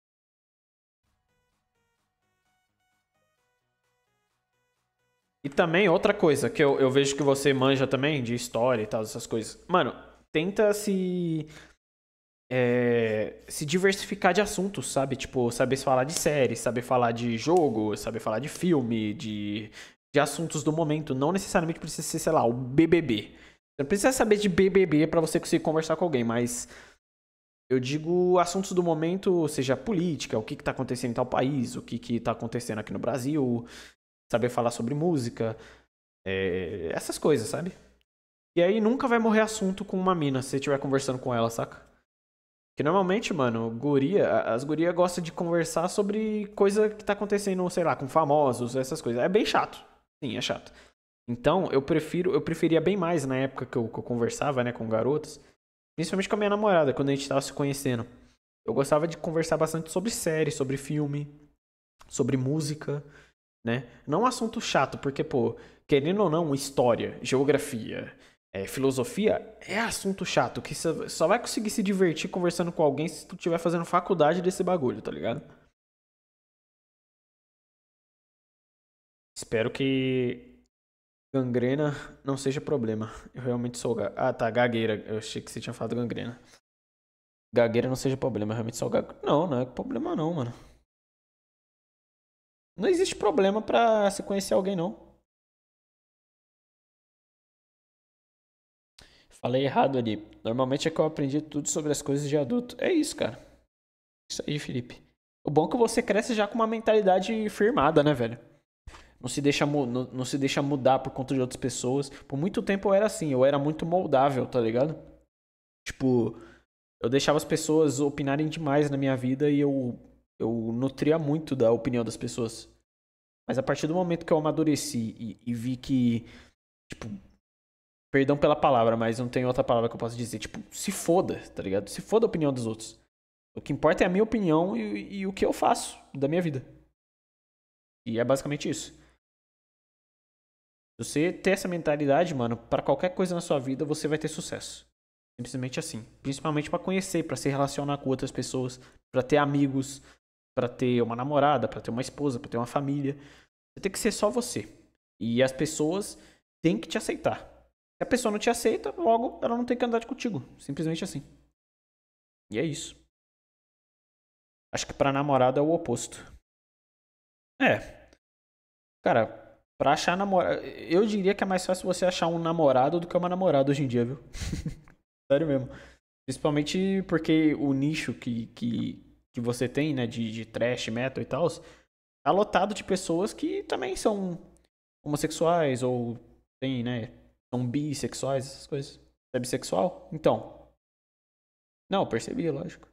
E também outra coisa que eu, eu vejo que você manja também de história e tal, essas coisas. Mano, tenta se é, se diversificar de assuntos, sabe? Tipo, saber falar de série, saber falar de jogo, saber falar de filme, de, de assuntos do momento. Não necessariamente precisa ser, sei lá, o B B B. Você não precisa saber de B B B pra você conseguir conversar com alguém, mas eu digo assuntos do momento, seja política, o que, que tá acontecendo em tal país, o que, que tá acontecendo aqui no Brasil, saber falar sobre música, é, essas coisas, sabe? E aí nunca vai morrer assunto com uma mina se você estiver conversando com ela, saca? Que normalmente, mano, guria, as gurias gostam de conversar sobre coisa que tá acontecendo, sei lá, com famosos, essas coisas. É bem chato. Sim, é chato. Então, eu prefiro, eu preferia bem mais na época que eu, que eu conversava, né, com garotas, principalmente com a minha namorada, quando a gente tava se conhecendo. Eu gostava de conversar bastante sobre série, sobre filme, sobre música, né? Não um assunto chato, porque, pô, querendo ou não, história, geografia, é, filosofia é assunto chato, que você só vai conseguir se divertir conversando com alguém se tu estiver fazendo faculdade desse bagulho, tá ligado? Espero que gangrena não seja problema. Eu realmente sou. Ga... Ah, tá, gagueira. Eu achei que você tinha falado gangrena. Gagueira não seja problema, eu realmente sou gago. Não, não é problema não, mano. Não existe problema pra se conhecer alguém, não. Falei errado ali. Normalmente é que eu aprendi tudo sobre as coisas de adulto. É isso, cara. Isso aí, Felipe. O bom é que você cresce já com uma mentalidade firmada, né, velho? Não se deixa, mu- não, não se deixa mudar por conta de outras pessoas. Por muito tempo eu era assim, eu era muito moldável, tá ligado? Tipo, eu deixava as pessoas opinarem demais na minha vida e eu, eu nutria muito da opinião das pessoas. Mas a partir do momento que eu amadureci e, e vi que, tipo, perdão pela palavra, mas não tem outra palavra que eu possa dizer, tipo, se foda, tá ligado? Se foda a opinião dos outros. O que importa é a minha opinião e, e o que eu faço da minha vida. E é basicamente isso. Se você ter essa mentalidade, mano, pra qualquer coisa na sua vida, você vai ter sucesso. Simplesmente assim. Principalmente pra conhecer, pra se relacionar com outras pessoas, pra ter amigos, pra ter uma namorada, pra ter uma esposa, pra ter uma família. Você tem que ser só você. E as pessoas têm que te aceitar. Se a pessoa não te aceita, logo ela não tem que andar contigo. Simplesmente assim. E é isso. Acho que pra namorada é o oposto. É, cara, pra achar namorado. Eu diria que é mais fácil você achar um namorado do que uma namorada hoje em dia, viu? Sério mesmo. Principalmente porque o nicho que, que, que você tem, né, de, de trash, metal e tal, tá lotado de pessoas que também são homossexuais ou tem, né, são bissexuais, essas coisas. Você é bissexual? Então. Não, eu percebi, lógico.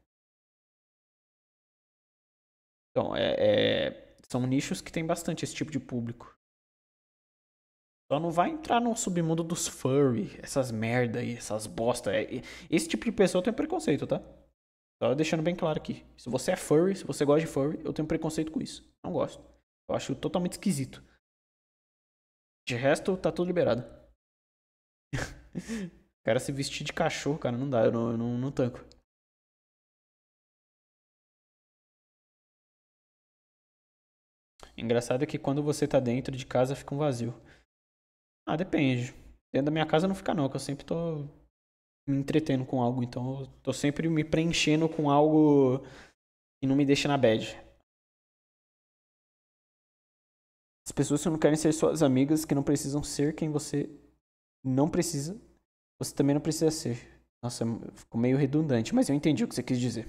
Então, é, é- são nichos que tem bastante esse tipo de público. Só não vai entrar no submundo dos furry, essas merda aí, essas bosta. É- esse tipo de pessoa tem preconceito, tá? Só deixando bem claro aqui. Se você é furry, se você gosta de furry, eu tenho preconceito com isso. Não gosto. Eu acho totalmente esquisito. De resto, tá tudo liberado. O cara se vestir de cachorro, cara, não dá, eu não, eu não, não tanco. Engraçado é que quando você tá dentro de casa fica um vazio. Ah, depende. Dentro da minha casa não fica não, que eu sempre tô me entretendo com algo. Então eu tô sempre me preenchendo com algo que não me deixa na bad. As pessoas que não querem ser suas amigas, que não precisam ser quem você não precisa, você também não precisa ser. Nossa, ficou meio redundante, mas eu entendi o que você quis dizer.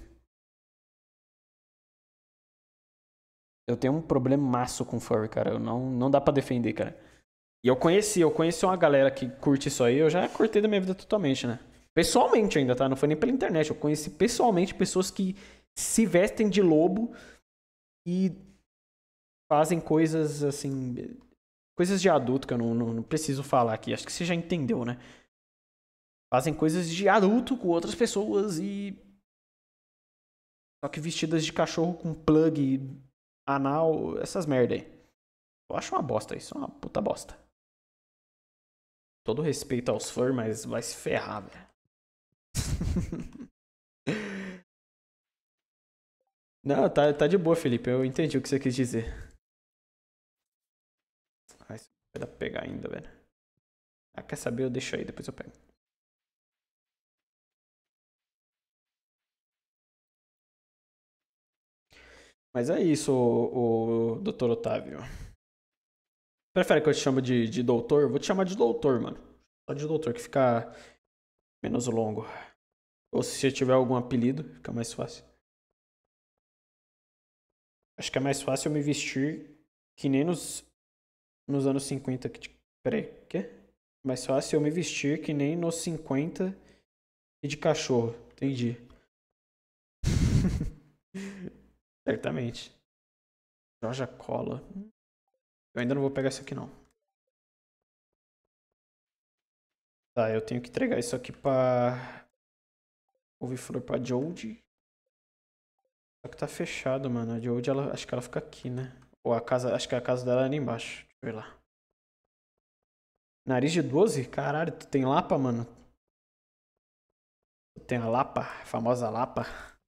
Eu tenho um problemaço com furry, cara. Eu não, não dá pra defender, cara. E eu conheci, eu conheci uma galera que curte isso aí, eu já cortei da minha vida totalmente, né? Pessoalmente ainda, tá? Não foi nem pela internet. Eu conheci pessoalmente pessoas que se vestem de lobo e fazem coisas assim. Coisas de adulto que eu não, não, não preciso falar aqui. Acho que você já entendeu, né? Fazem coisas de adulto com outras pessoas e. Só que vestidas de cachorro com plug anal, essas merda aí. Eu acho uma bosta isso, uma puta bosta. Todo respeito aos fãs, mas vai se ferrar, velho. Não, tá, tá de boa, Felipe. Eu entendi o que você quis dizer. Ai, isso vai dar pra pegar ainda, velho. Ah, quer saber? Eu deixo aí, depois eu pego. Mas é isso, o, o doutor Otávio. Prefere que eu te chame de, de doutor? Vou te chamar de doutor, mano. Só de doutor, que fica menos longo. Ou se você tiver algum apelido, fica mais fácil. Acho que é mais fácil eu me vestir que nem nos, nos anos cinquenta. Que, peraí, o quê? Mais fácil eu me vestir que nem nos cinquenta e de cachorro. Entendi. Certamente. Joja Cola. Eu ainda não vou pegar isso aqui, não. Tá, eu tenho que entregar isso aqui pra... Couve-flor pra Jodie. Só que tá fechado, mano. A Jodie, ela, acho que ela fica aqui, né? Ou a casa... Acho que a casa dela é ali embaixo. Deixa eu ver lá. Nariz de doze? Caralho, tu tem Lapa, mano? Tu tem a Lapa? A famosa Lapa?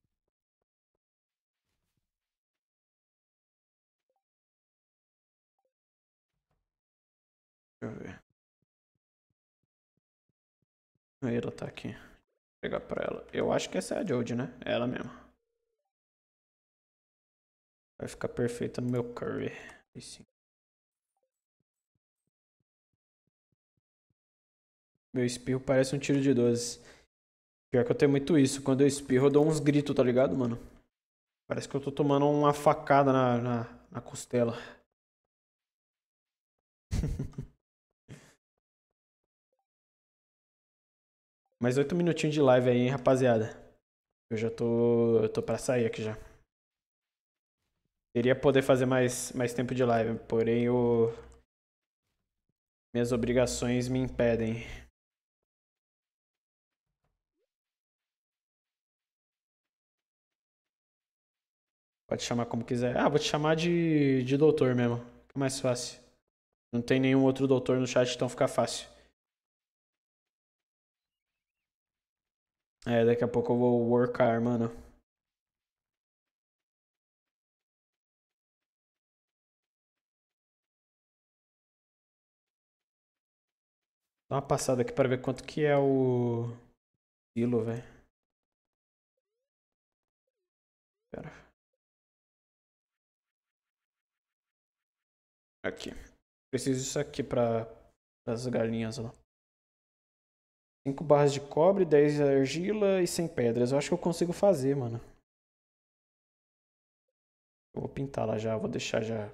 Deixa eu ver. Aí ela tá aqui. Vou pegar pra ela. Eu acho que essa é a Jodie, né? É ela mesmo. Vai ficar perfeita no meu curry. Aí sim. Meu espirro parece um tiro de doze. Pior que eu tenho muito isso. Quando eu espirro, eu dou uns gritos, tá ligado, mano? Parece que eu tô tomando uma facada na, na, na costela. Mais oito minutinhos de live aí, hein, rapaziada. Eu já tô. Eu tô pra sair aqui já. Queria poder fazer mais, mais tempo de live, porém o... minhas obrigações me impedem. Pode chamar como quiser. Ah, vou te chamar de, de doutor mesmo. Fica mais fácil. Não tem nenhum outro doutor no chat, então fica fácil. É, daqui a pouco eu vou workar, mano. Dá uma passada aqui pra ver quanto que é o quilo, velho. Pera. Aqui. Preciso disso aqui pra as galinhas, ó. cinco barras de cobre, dez argila e cem pedras. Eu acho que eu consigo fazer, mano. Eu vou pintar lá já, vou deixar já.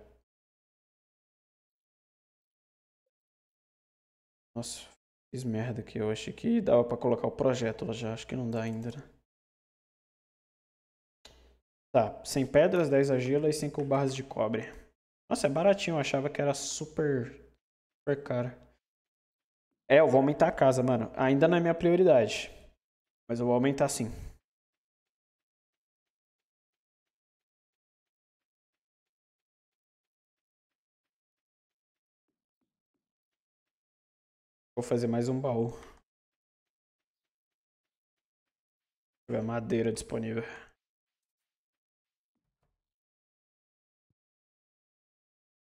Nossa, fiz merda aqui. Eu achei que dava pra colocar o projeto lá já. Acho que não dá ainda, né? Tá, cem pedras, dez argila e cinco barras de cobre. Nossa, é baratinho. Eu achava que era super, super caro. É, eu vou aumentar a casa, mano. Ainda não é minha prioridade. Mas eu vou aumentar sim. Vou fazer mais um baú. Se tiver madeira disponível.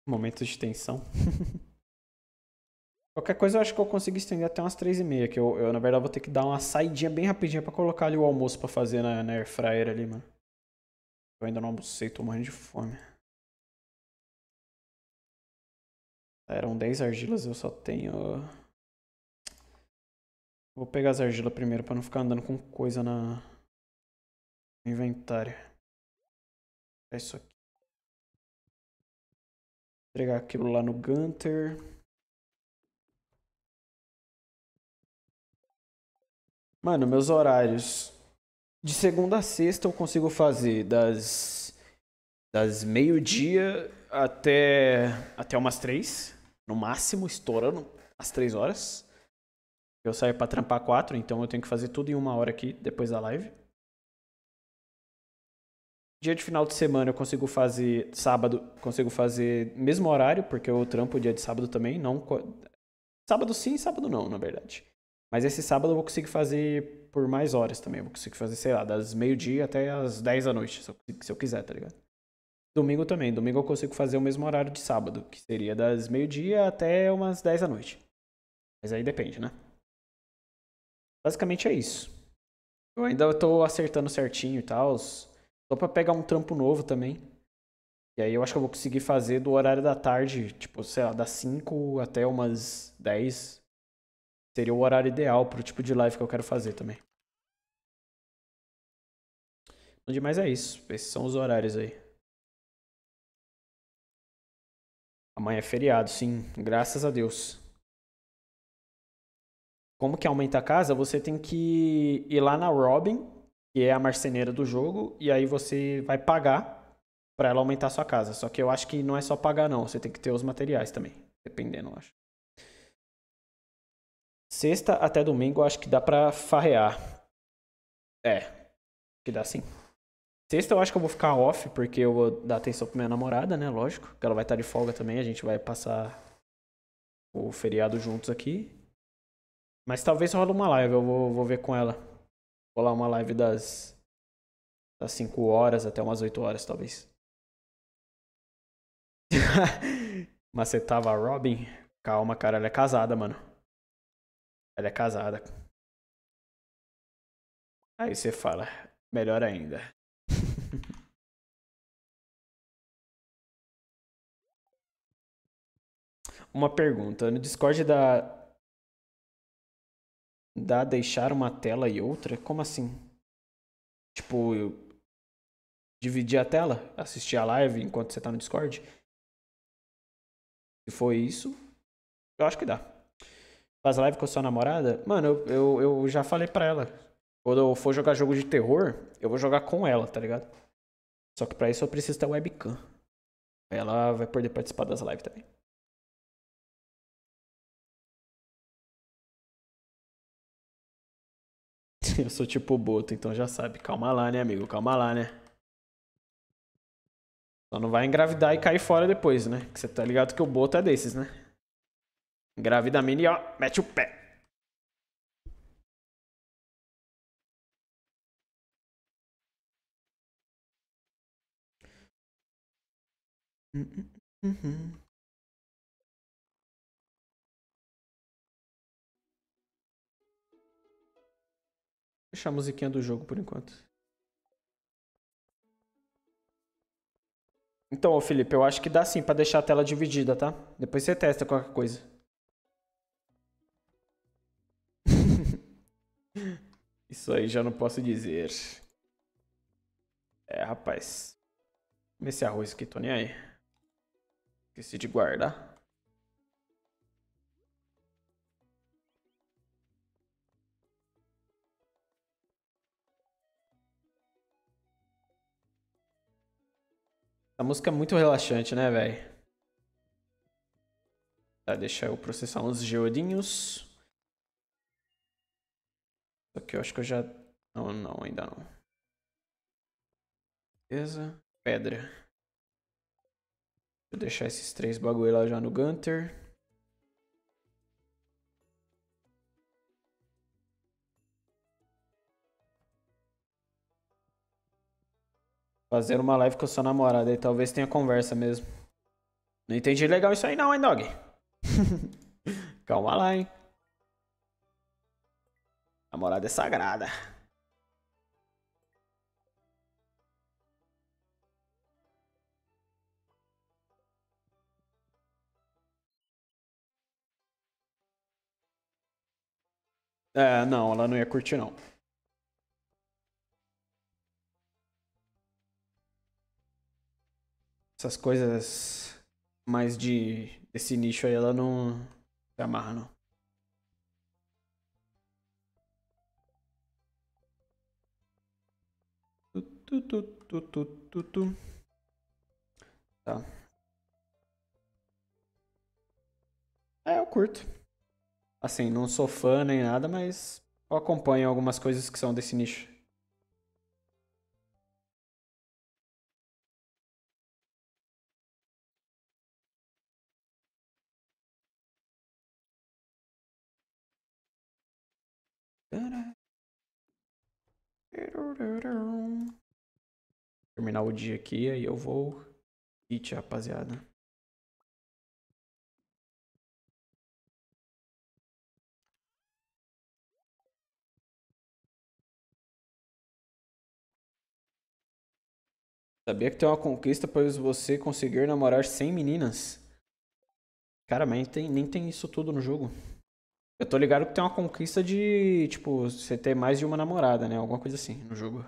Momento de tensão. Qualquer coisa eu acho que eu consigo estender até umas três e meia, que eu, eu na verdade vou ter que dar uma saidinha bem rapidinha pra colocar ali o almoço pra fazer na, na air fryer ali, mano. Eu ainda não almocei, tô morrendo de fome. Eram dez argilas, eu só tenho... Vou pegar as argilas primeiro pra não ficar andando com coisa na... no inventário. É isso aqui. Entregar aquilo lá no Gunter. Mano, meus horários. De segunda a sexta eu consigo fazer das, das meio-dia até, até umas três. No máximo, estourando às três horas. Eu saio pra trampar quatro, então eu tenho que fazer tudo em uma hora aqui, depois da live. Dia de final de semana eu consigo fazer sábado, consigo fazer mesmo horário, porque eu trampo dia de sábado também, não sábado sim, sábado não, na verdade. Mas esse sábado eu vou conseguir fazer por mais horas também, eu vou conseguir fazer, sei lá, das meio-dia até as dez da noite, se eu, se eu quiser, tá ligado? Domingo também, domingo eu consigo fazer o mesmo horário de sábado, que seria das meio-dia até umas dez da noite. Mas aí depende, né? Basicamente é isso. Eu ainda tô acertando certinho e tal. Tô pra pegar um trampo novo também. E aí eu acho que eu vou conseguir fazer do horário da tarde, tipo, sei lá, das cinco até umas dez. Seria o horário ideal pro tipo de live que eu quero fazer também. No demais é isso. Esses são os horários aí. Amanhã é feriado, sim. Graças a Deus. Como que aumenta a casa? Você tem que ir lá na Robin, que é a marceneira do jogo, e aí você vai pagar pra ela aumentar a sua casa. Só que eu acho que não é só pagar, não. Você tem que ter os materiais também. Dependendo, eu acho. Sexta até domingo, eu acho que dá pra farrear. É, que dá sim. Sexta eu acho que eu vou ficar off, porque eu vou dar atenção pra minha namorada, né? Lógico. Que ela vai estar de folga também. A gente vai passar o feriado juntos aqui. Mas talvez rola uma live. Eu vou, vou ver com ela. Vou lá uma live das, das cinco horas até umas oito horas, talvez. Macetava a Robin? Calma, cara. Ela é casada, mano. Ela é casada. Aí você fala. Melhor ainda. Uma pergunta. No Discord da... Dá deixar uma tela e outra? Como assim? Tipo, eu dividir a tela? Assistir a live enquanto você tá no Discord? Se for isso, eu acho que dá. Faz live com a sua namorada? Mano, eu, eu, eu já falei pra ela. Quando eu for jogar jogo de terror, eu vou jogar com ela, tá ligado? Só que pra isso eu preciso ter webcam. Ela vai poder participar das lives também. Eu sou tipo o Boto, então já sabe. Calma lá, né, amigo? Calma lá, né? Só não vai engravidar e cair fora depois, né? Que você tá ligado que o Boto é desses, né? Engravida a mina e ó, mete o pé. Uhum. Deixar a musiquinha do jogo por enquanto. Então, ô Felipe, eu acho que dá sim pra deixar a tela dividida, tá? Depois você testa qualquer coisa. Isso aí já não posso dizer. É, rapaz. Come esse arroz aqui, tô nem aí. Esqueci de guardar. Essa música é muito relaxante, né, velho? Tá, deixa eu processar uns geodinhos. Só que eu acho que eu já... Não, não, ainda não. Beleza. Pedra. Vou deixar esses três bagulho lá já no Gunter. Fazer uma live com a sua namorada aí, talvez tenha conversa mesmo. Não entendi legal isso aí não, hein, dog? Calma lá, hein? Namorada é sagrada. É, não, ela não ia curtir, não. Essas coisas mais de desse nicho aí, ela não se amarra, não. Tu, tu, tu, tu, tu, tu. Tá. É, eu curto. Assim, não sou fã nem nada, mas eu acompanho algumas coisas que são desse nicho. Terminar o dia aqui, aí eu vou. It, rapaziada. Sabia que tem uma conquista pois você conseguir namorar cem meninas? Cara, mas nem tem, nem tem isso tudo no jogo. Eu tô ligado que tem uma conquista de, tipo, você ter mais de uma namorada, né? Alguma coisa assim no jogo.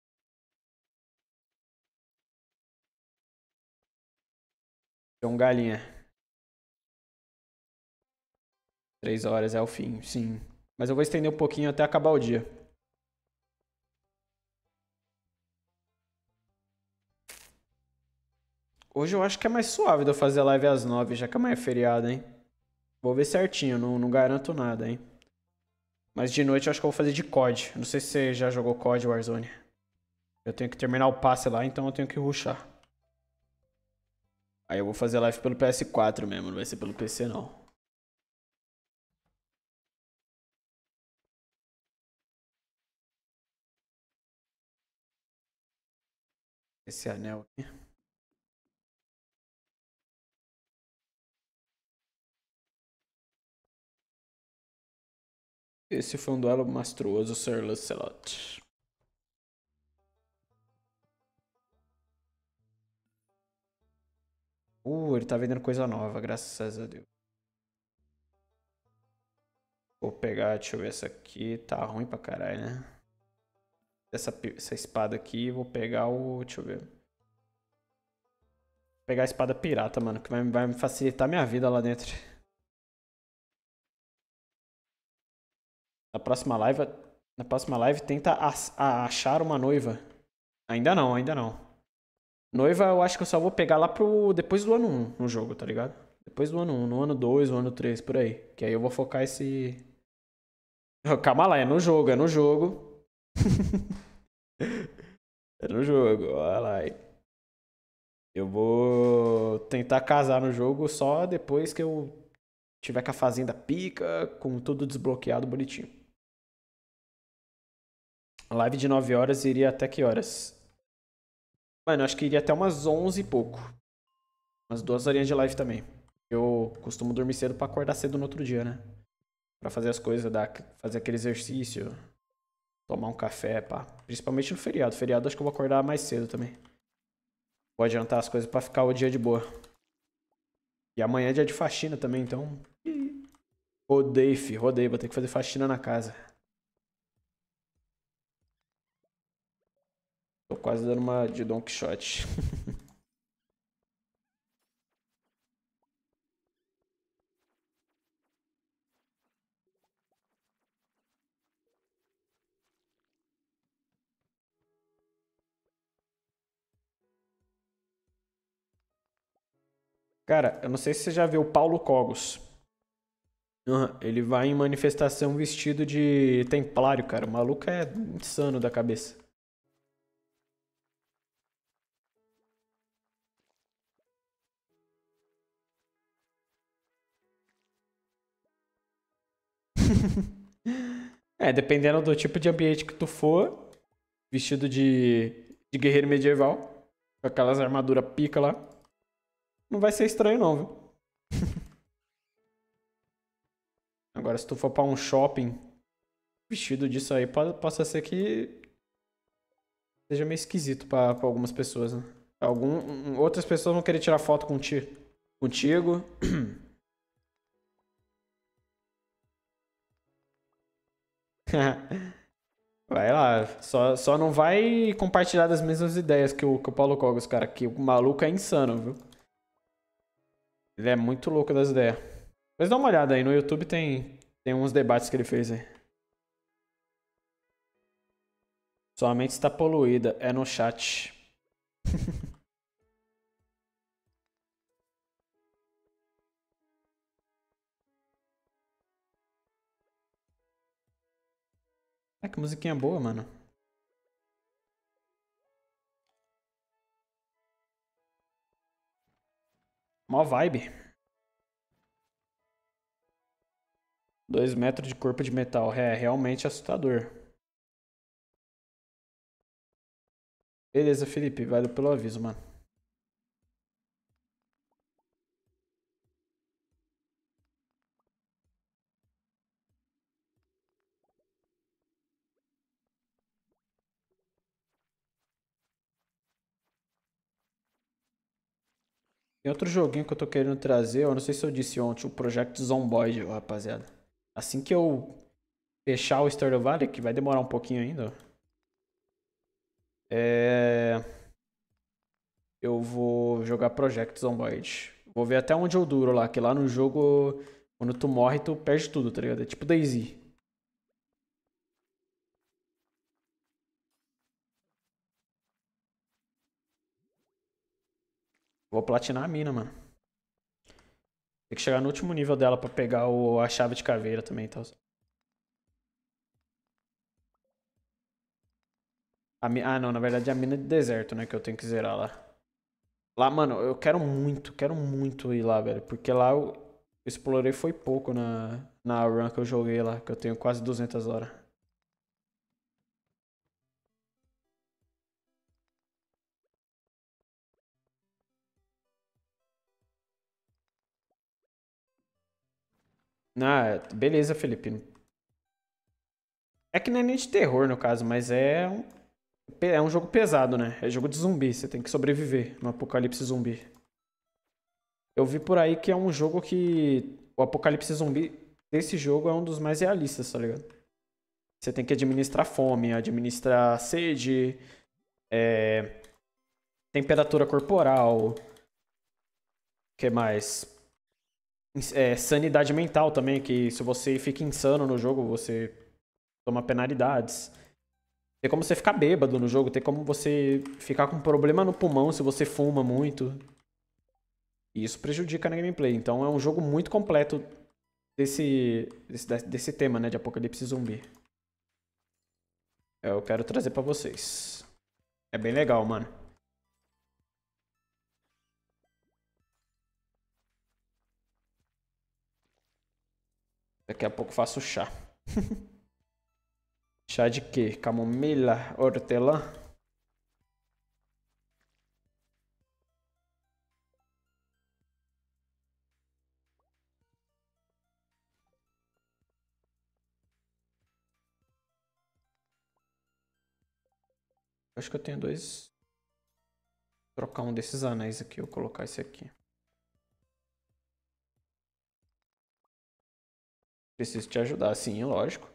Então, galinha. Três horas é o fim, sim. Mas eu vou estender um pouquinho até acabar o dia. Hoje eu acho que é mais suave de eu fazer live às nove, já que amanhã é feriado, hein? Vou ver certinho, não, não garanto nada, hein? Mas de noite eu acho que eu vou fazer de C O D. Não sei se você já jogou C O D Warzone. Eu tenho que terminar o passe lá, então eu tenho que rushar. Aí eu vou fazer live pelo P S quatro mesmo, não vai ser pelo P C não. Esse anel aqui. Esse foi um duelo monstruoso, Sir Lancelot. Uh, ele tá vendendo coisa nova, graças a Deus. Vou pegar, deixa eu ver, essa aqui tá ruim pra caralho, né? Essa, essa espada aqui, vou pegar o... deixa eu ver. Vou pegar a espada pirata, mano, que vai, vai me facilitar minha vida lá dentro. Na próxima live, na próxima live tenta a, a achar uma noiva. Ainda não, ainda não. Noiva eu acho que eu só vou pegar lá pro depois do ano um no jogo, tá ligado? Depois do ano um, no ano dois, no ano três, por aí. Que aí eu vou focar esse... Calma lá, é no jogo, é no jogo. É no jogo, olha lá. Eu vou tentar casar no jogo só depois que eu tiver com a fazenda pica, com tudo desbloqueado bonitinho. A live de nove horas iria até que horas? Mano, acho que iria até umas onze e pouco. Umas duas horinhas de live também. Eu costumo dormir cedo pra acordar cedo no outro dia, né? Pra fazer as coisas, dar, fazer aquele exercício, tomar um café, pá. Principalmente no feriado. Feriado acho que eu vou acordar mais cedo também. Vou adiantar as coisas pra ficar o dia de boa. E amanhã é dia de faxina também, então... Rodei, fi. Rodei. Vou ter que fazer faxina na casa. Tô quase dando uma de Don Quixote. Cara, eu não sei se você já viu o Paulo Cogos. Uhum. Ele vai em manifestação vestido de templário, cara. O maluco é insano da cabeça. É, dependendo do tipo de ambiente que tu for, vestido de, de guerreiro medieval, com aquelas armaduras pica lá. não vai ser estranho não, viu? Agora, se tu for pra um shopping vestido disso aí, pode, possa ser que seja meio esquisito pra, pra algumas pessoas, né? Algum, outras pessoas vão querer tirar foto contigo. contigo. Vai lá, só, só não vai compartilhar das mesmas ideias que o, que o Paulo Cogos, cara, que o maluco é insano, viu? Ele é muito louco das ideias. Mas dá uma olhada aí, no YouTube tem, tem uns debates que ele fez aí. Sua mente está poluída, é no chat. Ah, que musiquinha boa, mano. Mó vibe. Dois metros de corpo de metal. É realmente assustador. Beleza, Felipe. Valeu pelo aviso, mano. Tem outro joguinho que eu tô querendo trazer. Eu não sei se eu disse ontem. O Project Zomboid, rapaziada. Assim que eu fechar o Stardew Valley, que vai demorar um pouquinho ainda. É... Eu vou jogar Project Zomboid. Vou ver até onde eu duro lá. Que lá no jogo, quando tu morre, tu perde tudo, tá ligado? É tipo DayZ. Vou platinar a mina, mano. Tem que chegar no último nível dela pra pegar o, a chave de caveira também, então. A mi- ah, não, na verdade é a mina de deserto, né, que eu tenho que zerar lá. Lá, mano, eu quero muito, quero muito ir lá, velho. Porque lá eu explorei foi pouco na, na run que eu joguei lá, que eu tenho quase duzentas horas. Ah, beleza, Felipe. É que não é nem de terror, no caso, mas é um, é um jogo pesado, né? É jogo de zumbi, você tem que sobreviver no apocalipse zumbi. Eu vi por aí que é um jogo que o apocalipse zumbi desse jogo é um dos mais realistas, tá ligado? Você tem que administrar fome, administrar sede, é, temperatura corporal, que mais? É, sanidade mental também, que se você fica insano no jogo, você toma penalidades. Tem como você ficar bêbado no jogo, tem como você ficar com problema no pulmão se você fuma muito. E isso prejudica na gameplay. Então é um jogo muito completo desse, desse, desse tema, né, de apocalipse zumbi. Eu quero trazer pra vocês. É bem legal, mano. Daqui a pouco faço chá. Chá de quê? Camomila? Hortelã? Acho que eu tenho dois. Vou trocar um desses anéis aqui, vou colocar esse aqui. Preciso te ajudar, sim, lógico.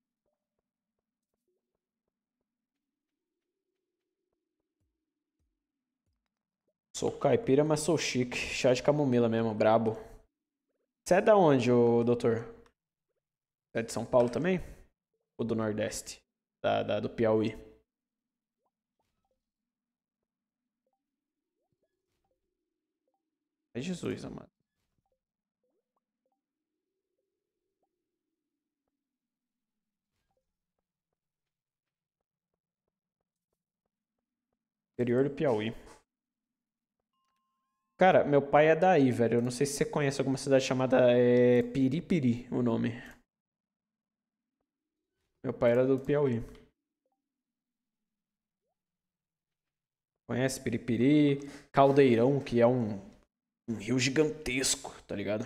Sou caipira, mas sou chique. Chá de camomila mesmo, brabo. Você é da onde, ô doutor? Você é de São Paulo também? Ou do Nordeste? Da, da, do Piauí? É Jesus, amado. Interior do Piauí. Cara, meu pai é daí, velho. Eu não sei se você conhece alguma cidade chamada é, Piripiri, o nome. Meu pai era do Piauí. Conhece Piripiri? Caldeirão, que é um Um rio gigantesco, tá ligado?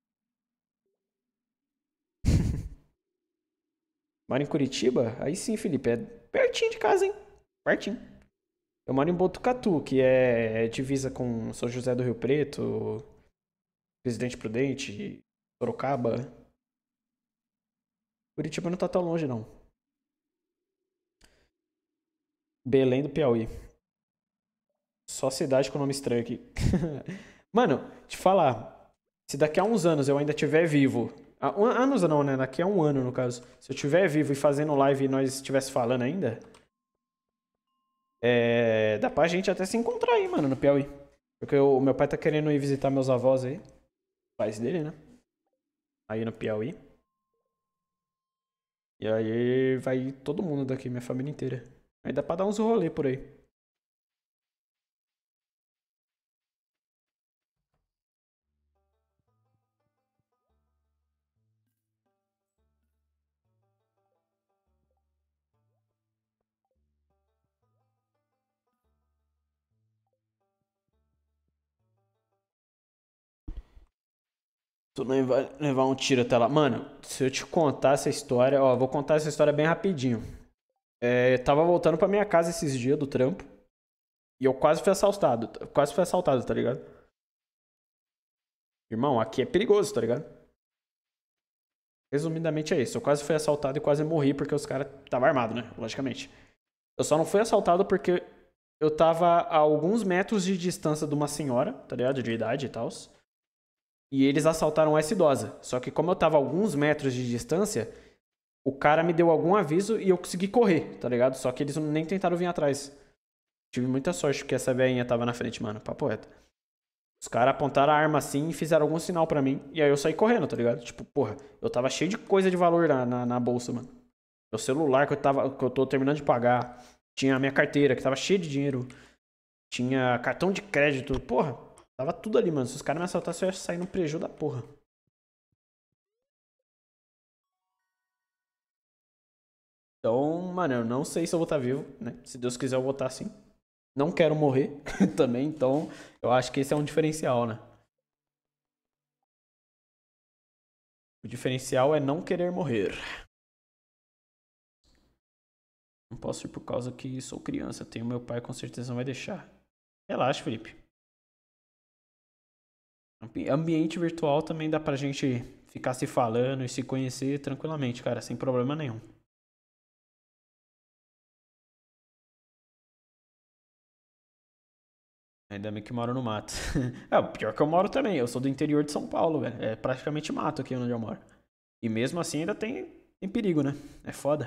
Moro em Curitiba? Aí sim, Felipe. É pertinho de casa, hein? Pertinho. Eu moro em Botucatu, que é divisa com São José do Rio Preto, Presidente Prudente, Sorocaba. Curitiba não tá tão longe, não. Belém do Piauí. Só cidade com nome estranho aqui. Mano, te falar. Se daqui a uns anos eu ainda estiver vivo. Ah, um- anos não, né? Daqui a um ano, no caso. Se eu estiver vivo e fazendo live e nós estivesse falando ainda. É, dá pra gente até se encontrar aí, mano, no Piauí. Porque o meu pai tá querendo ir visitar meus avós aí. Pais dele, né? Aí no Piauí. E aí vai ir todo mundo daqui, minha família inteira. Aí dá pra dar uns rolê por aí. Tu não vai levar um tiro até lá. Mano, se eu te contar essa história, ó, vou contar essa história bem rapidinho. É, tava voltando pra minha casa esses dias do trampo. E eu quase fui assaltado. Quase fui assaltado, tá ligado? Irmão, aqui é perigoso, tá ligado? Resumidamente é isso. Eu quase fui assaltado e quase morri porque os caras estavam armados, né? Logicamente. Eu só não fui assaltado porque eu tava a alguns metros de distância de uma senhora, tá ligado? De idade e tal. E eles assaltaram essa idosa. Só que como eu tava a alguns metros de distância, o cara me deu algum aviso e eu consegui correr, tá ligado? Só que eles nem tentaram vir atrás. Tive muita sorte porque essa velhinha tava na frente, mano. Papo reto. Os caras apontaram a arma assim e fizeram algum sinal pra mim. E aí eu saí correndo, tá ligado? Tipo, porra, eu tava cheio de coisa de valor na, na, na bolsa, mano. Meu celular que eu, tava, que eu tô terminando de pagar. Tinha a minha carteira que tava cheia de dinheiro. Tinha cartão de crédito. Porra, tava tudo ali, mano. Se os caras me assaltassem, eu ia sair no prejuízo da porra. Então, mano, eu não sei se eu vou estar vivo, né? Se Deus quiser, eu vou estar sim. Não quero morrer também, então eu acho que esse é um diferencial, né? O diferencial é não querer morrer. Não posso ir por causa que sou criança. Tenho meu pai, com certeza não vai deixar. Relaxa, Felipe. Ambiente virtual também dá pra gente ficar se falando e se conhecer tranquilamente, cara, sem problema nenhum. Ainda bem que moro no mato. É, o pior que eu moro também. Eu sou do interior de São Paulo, velho. É praticamente mato aqui onde eu moro. E mesmo assim ainda tem, tem perigo, né? É foda.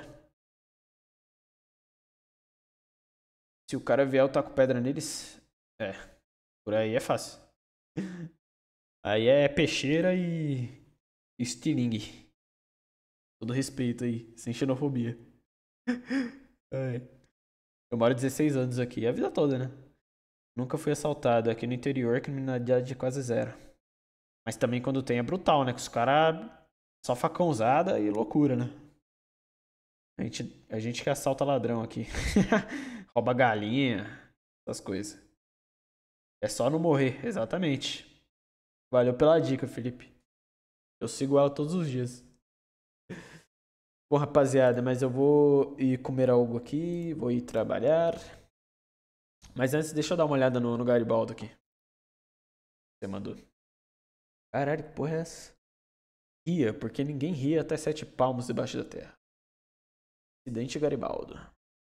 Se o cara vier, eu taco pedra neles. É, por aí é fácil. Aí é peixeira e estilingue. Todo respeito aí, sem xenofobia. É. Eu moro dezesseis anos aqui, a vida toda, né? Nunca fui assaltado. Aqui no interior, criminalidade é quase zero. Mas também quando tem é brutal, né? Que os caras só facão usada e loucura, né? A gente, a gente que assalta ladrão aqui. Rouba galinha, essas coisas. É só não morrer, exatamente. Valeu pela dica, Felipe. Eu sigo ela todos os dias. Bom, rapaziada, mas eu vou ir comer algo aqui, vou ir trabalhar. Mas antes, deixa eu dar uma olhada no, no Garibaldo aqui. Você mandou. Caralho, que porra é essa? Ria, porque ninguém ria até sete palmos debaixo da terra. Acidente Garibaldo.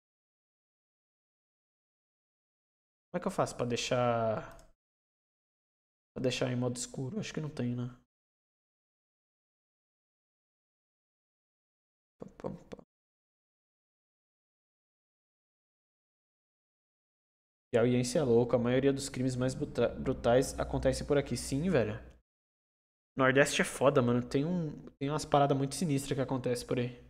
Como é que eu faço pra deixar... Pra deixar em modo escuro? Acho que não tem, né? Pam, pam, pam. Piauiense é louco. A maioria dos crimes mais bruta- brutais acontece por aqui. Sim, velho. Nordeste é foda, mano. Tem, um, tem umas paradas muito sinistras que acontecem por aí.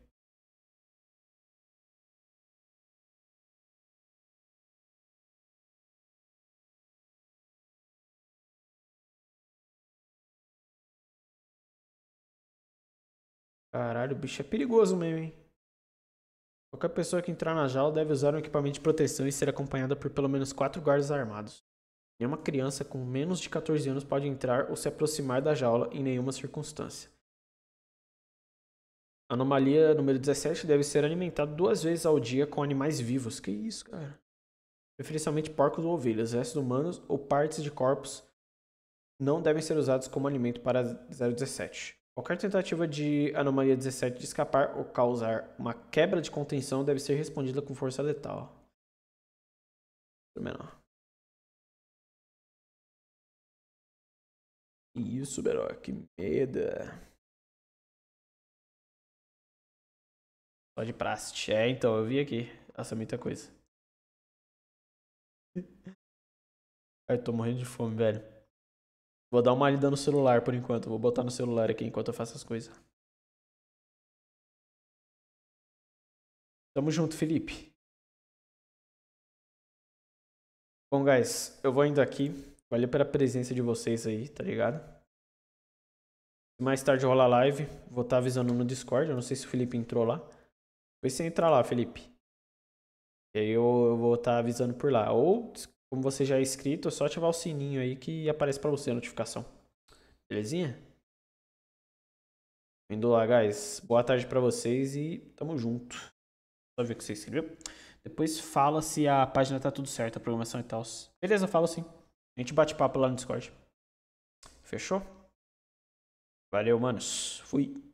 Caralho, o bicho é perigoso mesmo, hein? Qualquer pessoa que entrar na jaula deve usar um equipamento de proteção e ser acompanhada por pelo menos quatro guardas armados. Nenhuma criança com menos de quatorze anos pode entrar ou se aproximar da jaula em nenhuma circunstância. Anomalia número dezessete deve ser alimentado duas vezes ao dia com animais vivos. Que isso, cara? Preferencialmente porcos ou ovelhas. Restos humanos ou partes de corpos não devem ser usados como alimento para zero dezessete. Qualquer tentativa de anomalia dezessete de escapar ou causar uma quebra de contenção deve ser respondida com força letal. Menor. Isso, Beró, que medo. Só de praste. É, então, eu vi aqui. Nossa, muita coisa. Ai, tô morrendo de fome, velho. Vou dar uma lida no celular por enquanto. Vou botar no celular aqui enquanto eu faço as coisas. Tamo junto, Felipe. Bom, guys, eu vou indo aqui. Valeu pela presença de vocês aí, tá ligado? Mais tarde rolar live. Vou estar avisando no Discord. Eu não sei se o Felipe entrou lá. Depois você entra lá, Felipe. E aí eu, eu vou estar avisando por lá. Ou, como você já é inscrito, é só ativar o sininho aí que aparece pra você a notificação. Belezinha? Indo lá, guys. Boa tarde pra vocês e tamo junto. Só ver o que você escreveu. Depois fala se a página tá tudo certo, a programação e tal. Beleza, fala sim. A gente bate papo lá no Discord. Fechou? Valeu, manos. Fui.